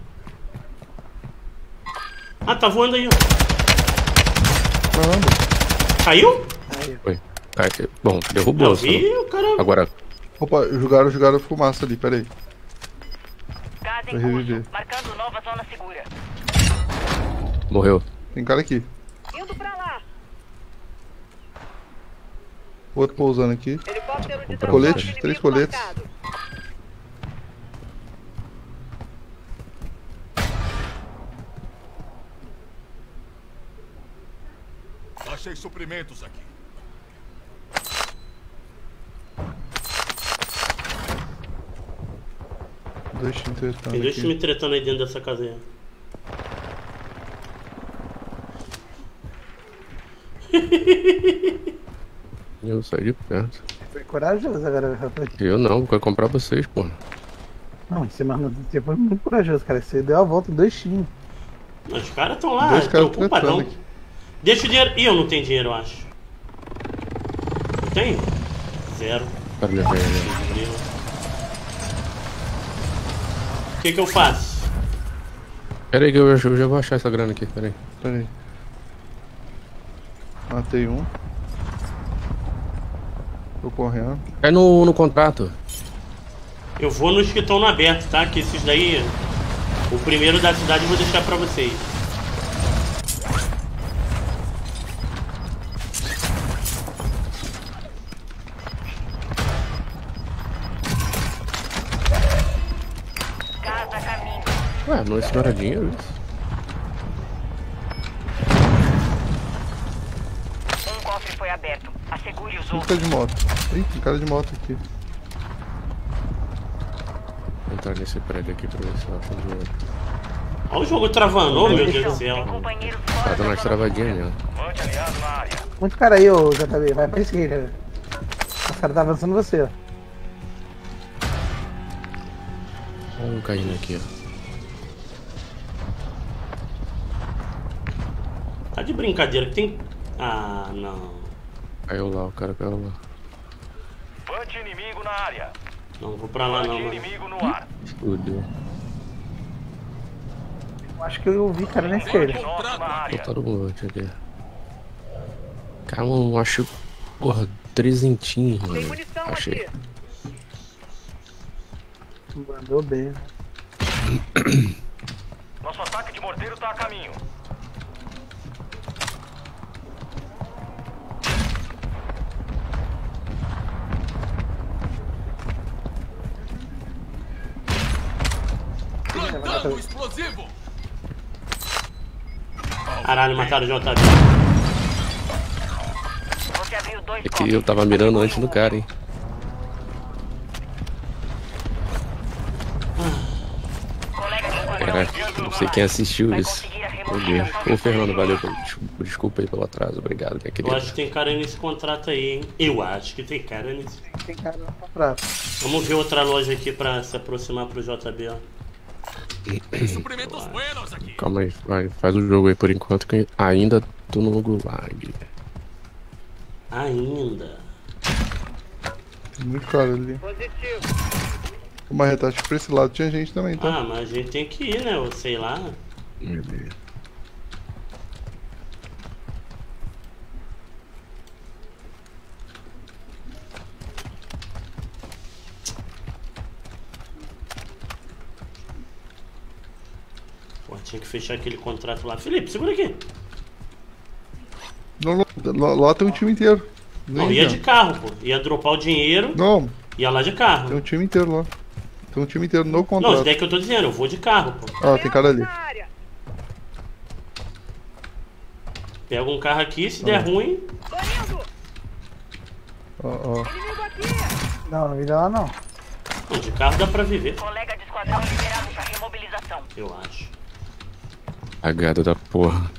Ah, tá voando aí, ó. Caramba. Caiu? Foi. Cai- Bom, derrubou. Eu só. vi o cara. Agora, Opa, jogaram, jogaram fumaça ali, pera aí. Gás em Vai reviver. curso. Marcando nova zona segura. morreu. Tem cara aqui. Indo pra lá. Outro pousando aqui. Helicóptero de Colete, transporte três inimigo coletes. marcado. Achei suprimentos aqui. Dois times tretando. Tem dois aqui. times tretando aí dentro dessa casinha. Eu saí de perto. Foi corajoso agora, rapaz. Eu não, vou comprar vocês, pô. Não, você, mas, você foi muito corajoso, cara. Você deu a volta em dois times. Os caras estão lá, Dois caras estão ocupadão. tretando aqui. Deixa o dinheiro. Ih, eu não tenho dinheiro, eu acho. Eu tenho? Zero. Para minha velha. O que que eu faço? Pera aí que eu, eu já vou achar essa grana aqui, pera aí. Pera aí. Matei um. Tô correndo. É no, no contrato. Eu vou nos que estão no aberto, tá? Que esses daí... O primeiro da cidade eu vou deixar pra vocês. Casa a caminho. Ué, não, isso não era dinheiro, isso? Um cofre foi aberto. Assegure os Tem outros. cara de moto. Ih, tem cara de moto aqui. Vou entrar nesse prédio aqui pra ver se eu acho um dinheiro. Olha o jogo travando, oh, meu Deus do céu. Tá dando uma travadinha mesmo. Muito cara aí, ô J B. Vai pra esquerda. Os caras tá avançando você, ó. Olha um caindo aqui, ó. Tá de brincadeira que tem... Ah, não. Caiu lá, o cara caiu lá. Punch inimigo na área. Não vou pra lá não, mano. Inimigo no ar. Fudeu. Eu acho que eu vi cara na esquerda. Botaram um monte aqui. Cara, eu acho. Porra, trezentinho, mano. Achei. Mandou bem. Nosso ataque de morteiro tá a caminho. Plantando explosivo. Caralho, mataram o J B. Você abriu dois É que eu tava mirando antes no cara, hein. Caraca, não sei quem assistiu isso. Meu Deus. Ô Fernando, valeu. Desculpa, desculpa aí pelo atraso. Obrigado, minha Eu querida. acho que tem cara nesse contrato aí, hein? Eu acho que tem cara nesse. Tem cara no contrato. Vamos ver outra loja aqui pra se aproximar pro J B, ó. Suprimentos buenos aqui. Calma aí, vai, faz o jogo aí por enquanto que ainda tô no gulag. Ainda. Tem muito cara ali. O Marreta, acho que pra esse lado tinha gente também, tá? Ah, mas a gente tem que ir, né? Eu sei lá. Meu Deus. Pô, tinha que fechar aquele contrato lá. Felipe, segura aqui. Não, lá, lá- lá tem um time inteiro. Não, Nem ia já. de carro, pô. Ia dropar o dinheiro. Não, Ia lá de carro. tem um time inteiro lá. Tem um time inteiro no Não, isso contrato. daí que eu tô dizendo. Eu vou de carro, pô. Ah, tem cara ali. Pega um carro aqui, se der ruim. Ó, ó. Não, não vira lá não. Não, de carro dá pra viver. Colega de esquadrão liberado para remobilização. Eu acho. Cagada da porra.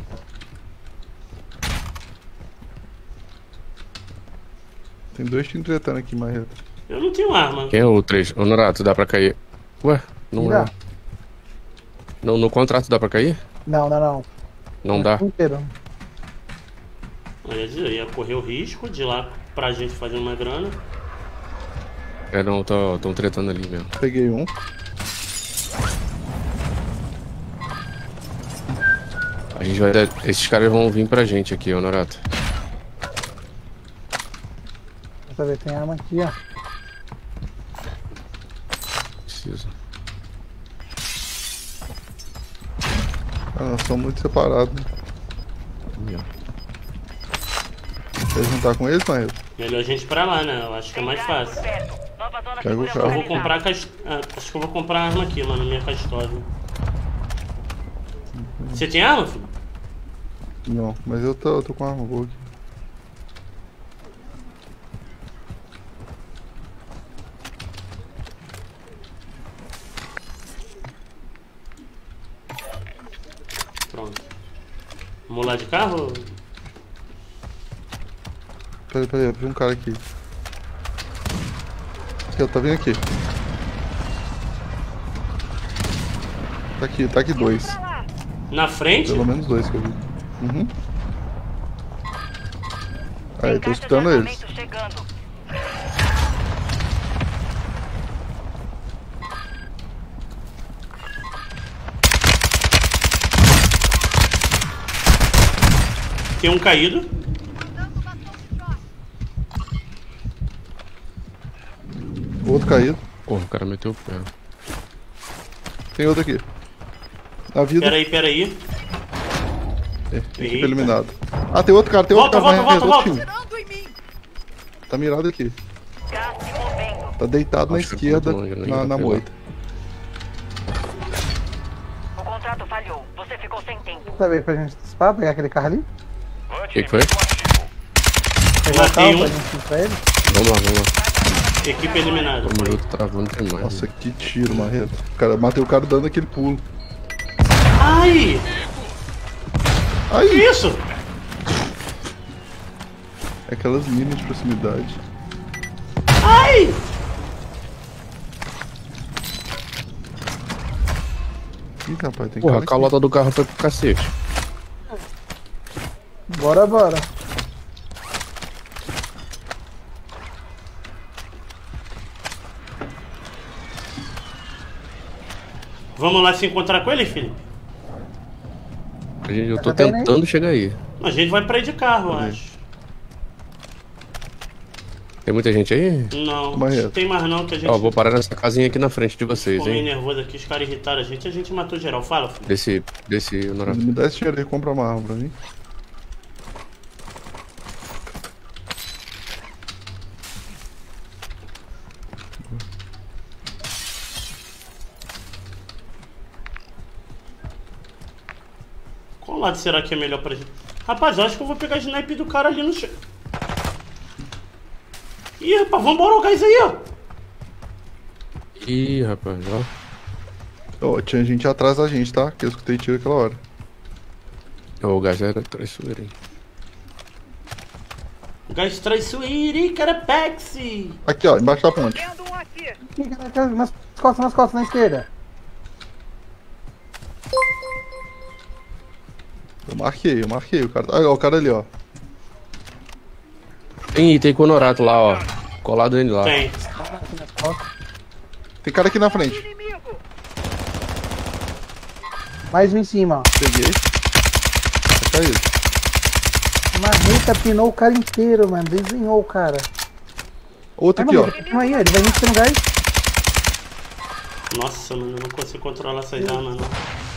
Tem dois times tretando aqui, Marreta. Eu não tenho arma. Quem é o três? Ô Norato, dá pra cair? Ué, não Dá. é. No, no contrato dá pra cair? Não, não, não. Não dá. Inteiro. Eu ia, ia correr o risco de ir lá pra gente fazer uma grana. É, não, tão, tão tretando ali mesmo. Peguei um. A gente vai dar... Esses caras vão vir pra gente aqui, ô Norato. Deixa eu ver, tem arma aqui, ó. Preciso. Ah, nós somos muito separados. Né? Aqui, ó. Quer juntar com eles, Marreta? Melhor a gente ir pra lá, né? Eu acho que é mais fácil. Pega o Eu carro. vou comprar cas... ah, acho que eu vou comprar arma aqui, mano, minha castosa. Você tem arma, filho? Não, mas eu tô, eu tô com arma boa aqui. Pronto. Vamos lá de carro? Peraí, peraí, eu vi um cara aqui. Aqui, ó, tá vindo aqui. Tá aqui, tá aqui dois. Na frente? Pelo menos dois que eu vi. Uhum. Aí, tô escutando eles. Tem um caído. Outro caído. Porra, o cara meteu o pé. Tem outro aqui. Na vida. Peraí, peraí. É, equipe eliminado. Ah, tem outro cara, tem volta, outro cara. Volta, volta, volta, volta. Tá mirado aqui. Tá deitado Acho na esquerda, longe, né? na, na moita. O contrato falhou. Você ficou sem tempo. Sabe pra gente disparar, pegar aquele carro ali? O que, que foi? Pegar o carro um. pra gente ir pra ele? Vamos lá, vamos lá. Equipe eliminada. O minuto travando demais. Nossa, que tiro, Marreto. Cara, matei o cara dando aquele pulo. Ai! Ai! Que isso? É aquelas minas de proximidade. Ai! Ih, rapaz, tem Porra, cara a calota do carro foi pro cacete. Bora, bora. Vamos lá se encontrar com ele, Felipe? Eu tô tentando chegar aí. A gente vai pra ir de carro, eu acho. Tem muita gente aí? Não, não tem mais não que a gente... Ó, vou parar nessa casinha aqui na frente de vocês, Ficou meio hein? nervoso aqui, os caras irritaram a gente, a gente matou geral. Fala, filho. Desse, desse honorável. Me dá esse dinheiro aí e compra uma arma pra mim. Qual lado será que é melhor pra gente? Rapaz, eu acho que eu vou pegar a snipe do cara ali no chão. Ih, rapaz, vambora o gás aí, ó. Ih, rapaz, ó. Ó, tinha gente atrás da gente, tá? Que eu escutei tiro aquela hora. Ó, o gás era traiçoeiro, hein? Gás traiçoeiro, carapexi. Aqui, ó, embaixo da ponte. Aqui, cara, nas costas, nas costas, na esquerda. Eu marquei, eu marquei o cara. Ah, ó, o cara ali, ó. Tem item com o Honorato lá, ó. Colado nele lá. Tem. Tem cara aqui na frente. Mais um em cima, ó. Peguei. Tá caído. A marreta pinou o cara inteiro, mano. Desenhou o cara. Outro Ai, aqui, ó. mano, aí, ele vai mexer no gás. Nossa, mano, eu não consigo controlar essas armas, não.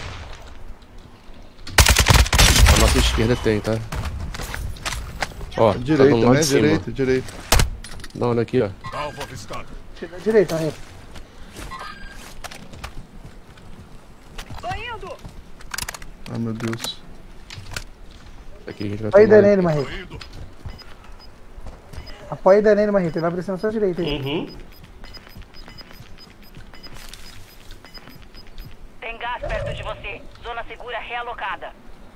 A nossa esquerda tem, tá? Ó, Direita, tá do lado né? de cima. Direita, direita. Não, olha aqui, ó. Alvo avistado. Da direita, marreta. Ai, meu Deus. Aqui a gente vai Apoia tomar- nele, marreta. Apoia nele, marreta. Ele vai aparecer na sua direita aí. Uhum. Tem gás perto de você. Zona segura realocada.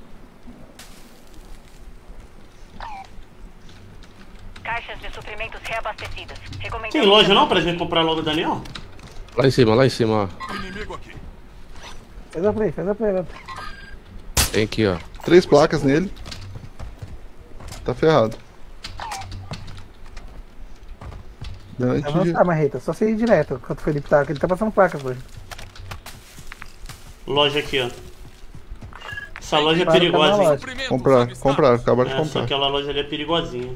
Caixas de suprimentos reabastecidas. Recomendamos... Tem loja não pra gente comprar logo o Daniel? Lá em cima, lá em cima, ó. Inimigo aqui. Faz a play, faz a play. Tem aqui, ó. Três placas nele. Tá ferrado. Vai Antes de... avançar, marreta. Só você ir direto. Enquanto o Felipe tá, que ele tá passando placas hoje. Loja aqui, ó. Essa loja é Para, perigosa, tá na hein? loja. Comprar, comprar, acabaram de É, só comprar. aquela loja ali é perigosinha.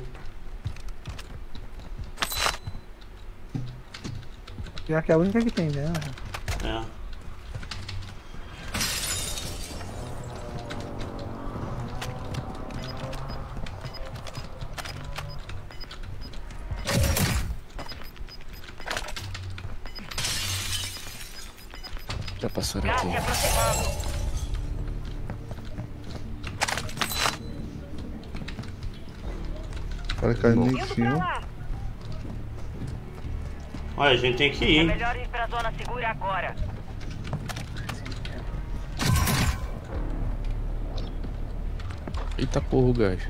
Já que é a única que tem, né? É. Já passaram Gás aqui. se aproximando. O cara caindo lá em cima. Olha, a gente tem que ir, É hein? melhor ir pra zona segura agora. Eita porra, o gás.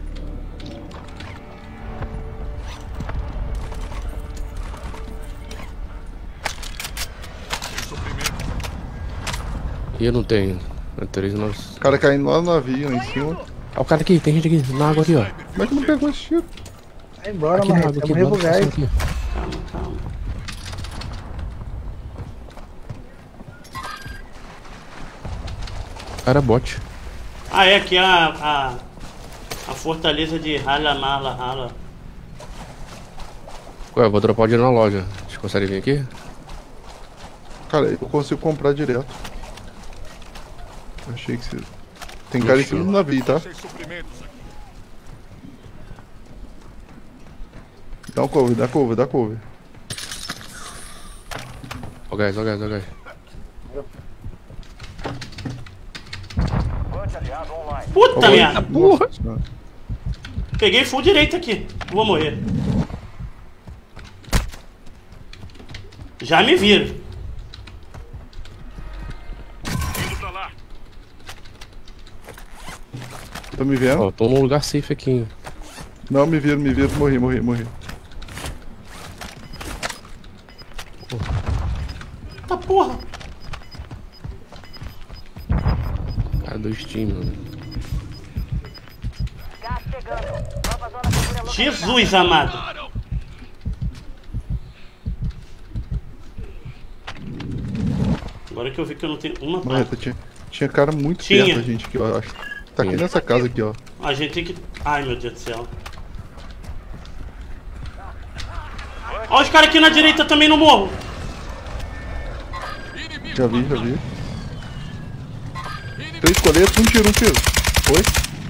E eu não tenho. É três nove. O cara caindo lá no navio, lá em cima. Ó, o cara aqui, tem gente aqui na água aqui, ó. Como é que não pegou esse tiro? Vai embora, Aqui na mano. água, aqui, Vamos mano, rebugar. aqui. Calma, calma. Cara, bot. Ah, é aqui a, a, a fortaleza de Hala Mala Hala. Ué, eu vou dropar o dinheiro na loja. Vocês conseguem vir aqui? Cara, eu consigo comprar direto. Eu achei que você... Tem cara em cima do navio, tá? Dá um cover, dá cover, dá cover. Ó gás, ó gás, ó gás. Puta merda! Porra! Peguei full direito aqui. Vou morrer. Já me viram. Tô me vendo? Ó, tô num lugar safe aqui, hein. Não, me viram, me viram, morri, morri, morri. Tá porra! Cara, dois times, mano. Jesus amado! Agora que eu vi que eu não tenho uma bala. Marreta, tinha, tinha cara muito Tinha. perto da gente aqui, ó, eu acho. Tá aqui nessa casa aqui, ó. A gente tem que... Ai, meu Deus do céu. Olha os caras aqui na direita também no morro. Já vi, já vi. Três coletas, um tiro, um tiro. Foi?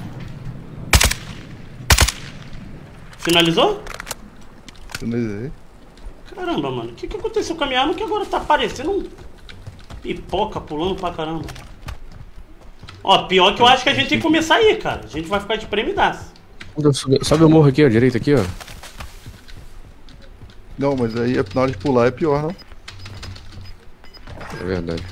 Finalizou? Finalizei. Caramba, mano. O que, que aconteceu com a minha arma que agora tá parecendo um... pipoca pulando pra caramba. Ó, pior que eu acho que a gente tem que começar aí, cara. A gente vai ficar de premidaço. Sobe o morro aqui, ó, direito aqui, ó. Não, mas aí na hora de pular é pior, não? É verdade.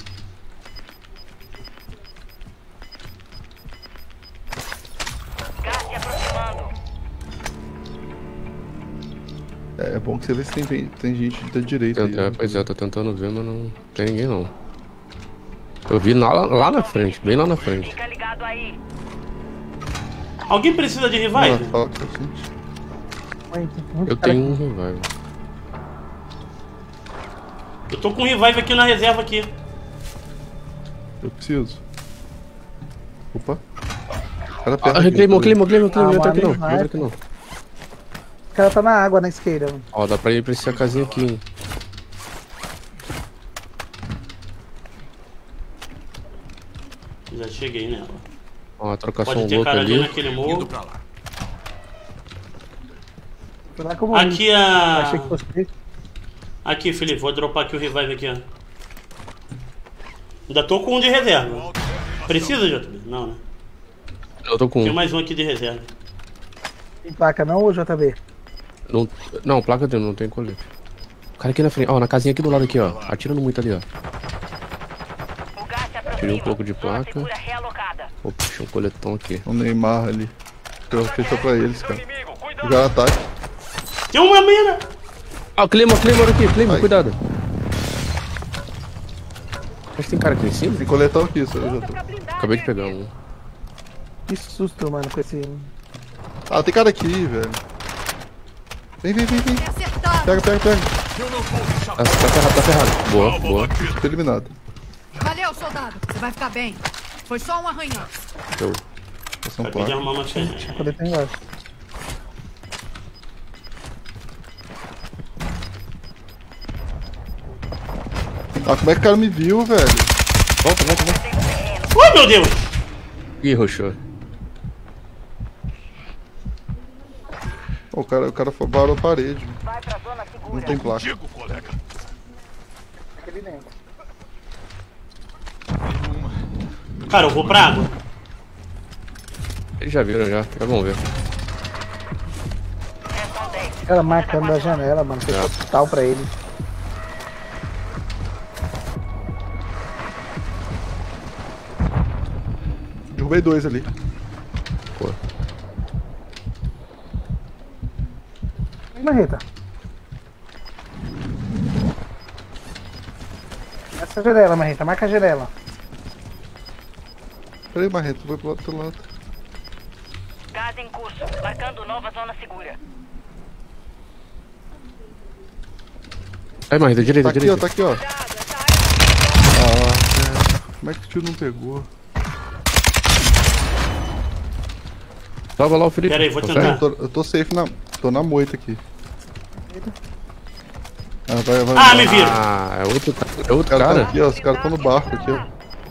É, é bom que você vê se tem, tem gente da direita aí. É, pois é, tô tentando ver, mas não tem ninguém não. Eu vi lá, lá na frente, bem lá na frente. Fica ligado aí. Alguém precisa de revive? Não, fala que eu sinto. Eu tenho um revive. Eu tô com um revive aqui na reserva aqui. Eu preciso. Opa. Cara perto Ah, aqui. clima, clima, clima, clima, Ah, entra aqui não, mano, entra aqui não. O cara tá na água na esquerda. Mano. Ó, dá pra ir pra essa casinha aqui, hein. Já cheguei nela. Ó, a trocação Pode ter louca cara ali ali. naquele morro. Foi lá que eu morri. Aqui a... Achei que fosse. Aqui, Felipe, vou dropar aqui o revive aqui, ó. Ainda tô com um de reserva. Precisa, J B? Não, né? Eu tô com Tem um. mais um aqui de reserva. Tem placa não ou J B? Não, não, placa dele, não tem colete. O cara aqui na frente, ó, na casinha aqui do lado aqui, ó. Atirando muito ali, ó. Tirei um pouco de placa. Vou puxar um coletão aqui. O Neymar ali. Eu fechou pra eles, cara. Jogar ataque. Tem uma mina! Ah, o Claymore, Claymore aqui, Claymore, Ai. cuidado. Acho que tem cara aqui em cima. Tem coletão aqui, isso eu já tô. Acabei de pegar um. Que susto, mano, com esse. Ah, tem cara aqui, velho. Vem, vem, vem, vem. Pega, pega, pega. Ah, tá ferrado, tá ferrado. Boa, boa. Tô eliminado. Valeu, soldado. Você vai ficar bem. Foi só um arranhão. Show. Passou um Acabei de placa. arrumar uma frente. Coletão embaixo. Ah, como é que o cara me viu, velho? Volta, volta, volta. Ai, meu Deus! Ih, roxou. O cara, o cara parou a parede. Não tem placa. Digo, colega. Aquele dentro. Cara, eu vou pra água. Eles já viram já, já vão ver. Cara marcando a janela, mano. Fez total pra ele. Derrubei dois ali. Pô. Marreta. Essa janela, Marreta. Marca a janela. Peraí, Marreta, vai pro outro lado. Gás em curso, marcando nova zona segura. Aí, Marreta, direita, tá direita. Aqui, ó, tá aqui, ó. Ah, como é que o tio não pegou? Salva lá o Felipe. Pera aí, vou Consegue? tentar. Eu tô, eu tô safe na. Tô na moita aqui. Ah, vai, vai, Ah, vai. me viram. Ah, é outro, é outro Os caras cara. tão aqui, ó. Os caras estão no barco aqui, ó.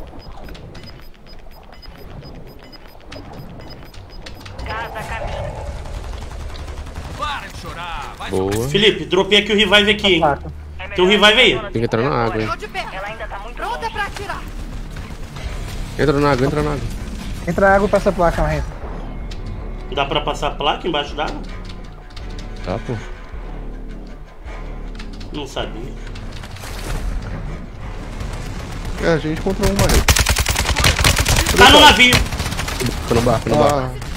Casa a caminho. Para de chorar. Vai Boa. Felipe, dropei aqui o revive aqui, hein? Tem um revive aí. Tem que entrar na água, hein. Tô de pé. Ela ainda tá muito Pronta longe. pra atirar. Entra na água, entra na água. Entra água pra essa placa, Marreta. Dá pra passar a placa embaixo d'água? Tá, pô. Não sabia. É, a gente encontrou um, Marreta. Tá no navio. Tô no barco, no barco. Ah,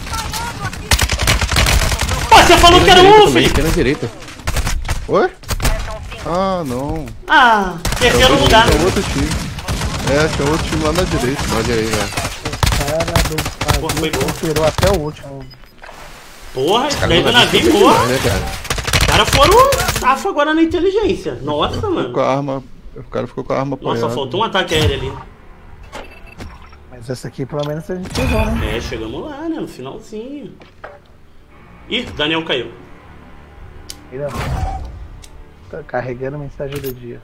Pô, você falou que era um, também, Felipe. tem na direita. oi? Ah, não. Ah, terceiro lugar. Tinha outro time. É, tinha outro time lá na direita. Na direita, é. Cara do Pô, foi bom. tirou até o último. Porra, Cara, daí do não navio, vai porra. demais, né, cara? Os caras foram safo agora na inteligência. Nossa, Ficou mano. com a arma. O cara ficou com a arma apoiada. Nossa, faltou um ataque aéreo ali. Mas essa aqui pelo menos a gente pegou, né? É, chegamos lá, né? No finalzinho. Ih, Daniel caiu. Ele tá carregando mensagem do dia.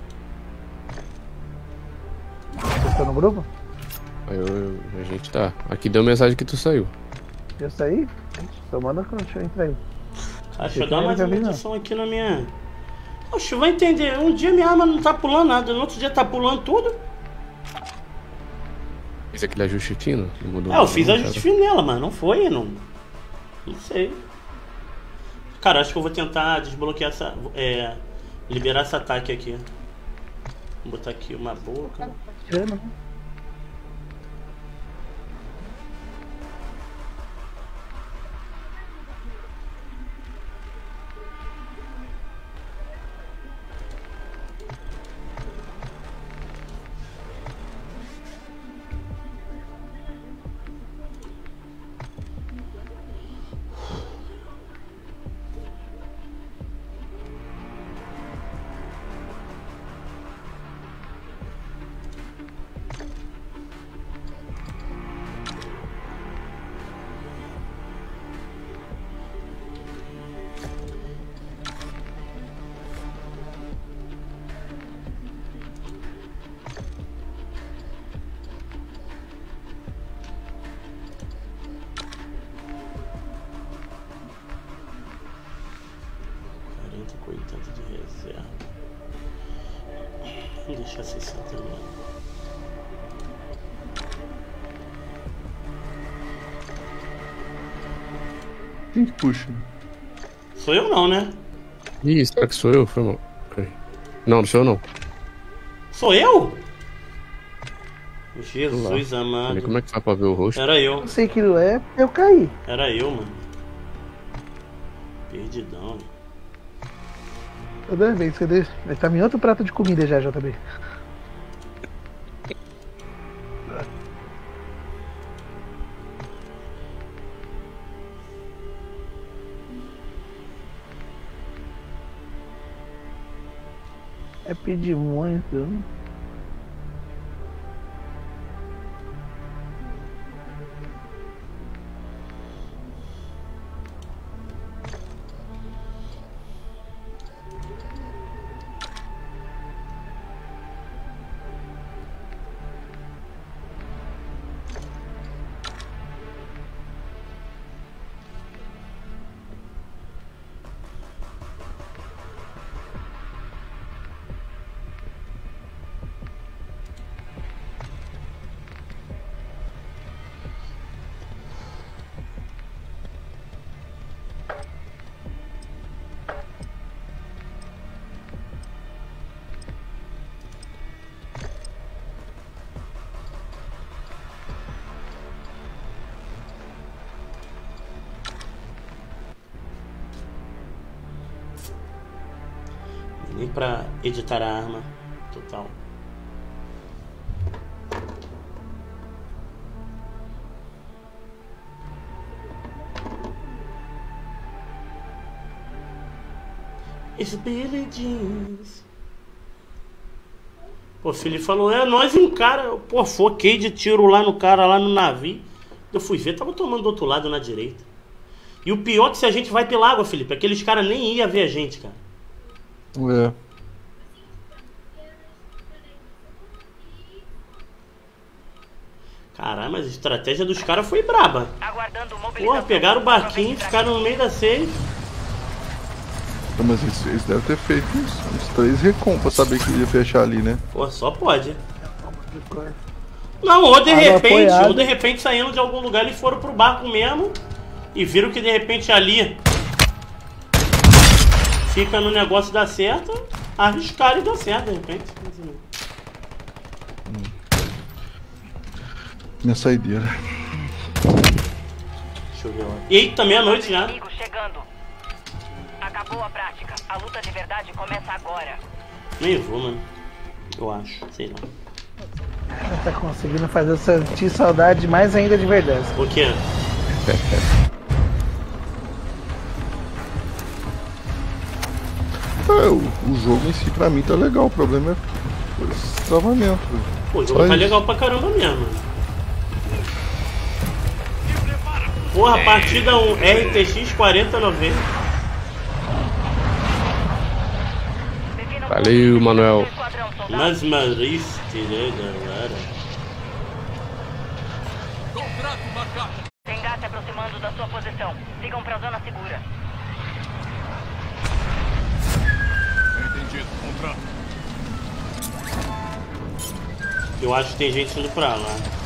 Você está no grupo? Aí eu, eu- a gente tá. Aqui deu mensagem que tu saiu. Eu saí? Só manda quando eu entrar aí. Ah, deixa eu Esse dar cara mais nunca uma vi, não. edição aqui na minha. Oxe, vai entender. Um dia minha arma não tá pulando nada, no outro dia tá pulando tudo. Fez aquele ajuste fino? Não mudou É, eu nada, fiz não, ajuste cara. fino nela, mas não foi, não. Não sei. Cara, acho que eu vou tentar desbloquear essa. É. Liberar esse ataque aqui. Vou botar aqui uma boca. Tirando, né? quarenta com oitenta de reserva. Vou deixar sessenta mesmo. Quem que puxa? Sou eu não, né? Ih, será que sou eu? Foi mal. Peraí. Não, não sou eu não. Sou eu? Sei lá. Jesus Peraí, amado. como é que faz pra ver o rosto? Era eu. Eu sei que não é, eu caí. Era eu, mano. Perdidão. Toda vez, cadê? Vai estar em outro prato de comida já, J B. É pedir muito. pra editar a arma. Total. It's Billy Jeans. Pô, o Felipe falou, é, nós um cara, pô, foquei de tiro lá no cara, lá no navio. Eu fui ver, tava tomando do outro lado na direita. E o pior é que se a gente vai pela água, Felipe, aqueles caras nem iam ver a gente, cara. É. Caralho, mas a estratégia dos caras foi braba. Porra, pegaram o barquinho, ficaram no meio da safe. Não, mas eles, eles devem ter feito uns, uns três recon pra saber que ia fechar ali, né? Pô, só pode. Não, ou de repente, ou de repente saindo de algum lugar eles foram pro barco mesmo e viram que de repente ali fica no negócio dar certo, arriscaram e dá certo de repente. Hum. Minha saideira. Deixa eu ver lá. E aí, tá meia-noite já. Acabou a prática. A luta de verdade começa agora. Nem vou, mano. Eu acho, sei lá. Tá conseguindo fazer eu sentir saudade mais ainda de verdade. O quê? É, o, o jogo em si pra mim tá legal, o problema é esse travamento. Pô, o jogo tá legal pra caramba mesmo. Porra, partida um R T X quarenta noventa. Valeu, Manuel. Mas mariste, né, galera? Tem gás se aproximando da sua posição. Sigam pra zona segura. Entendido, contrato. Eu acho que tem gente indo pra lá.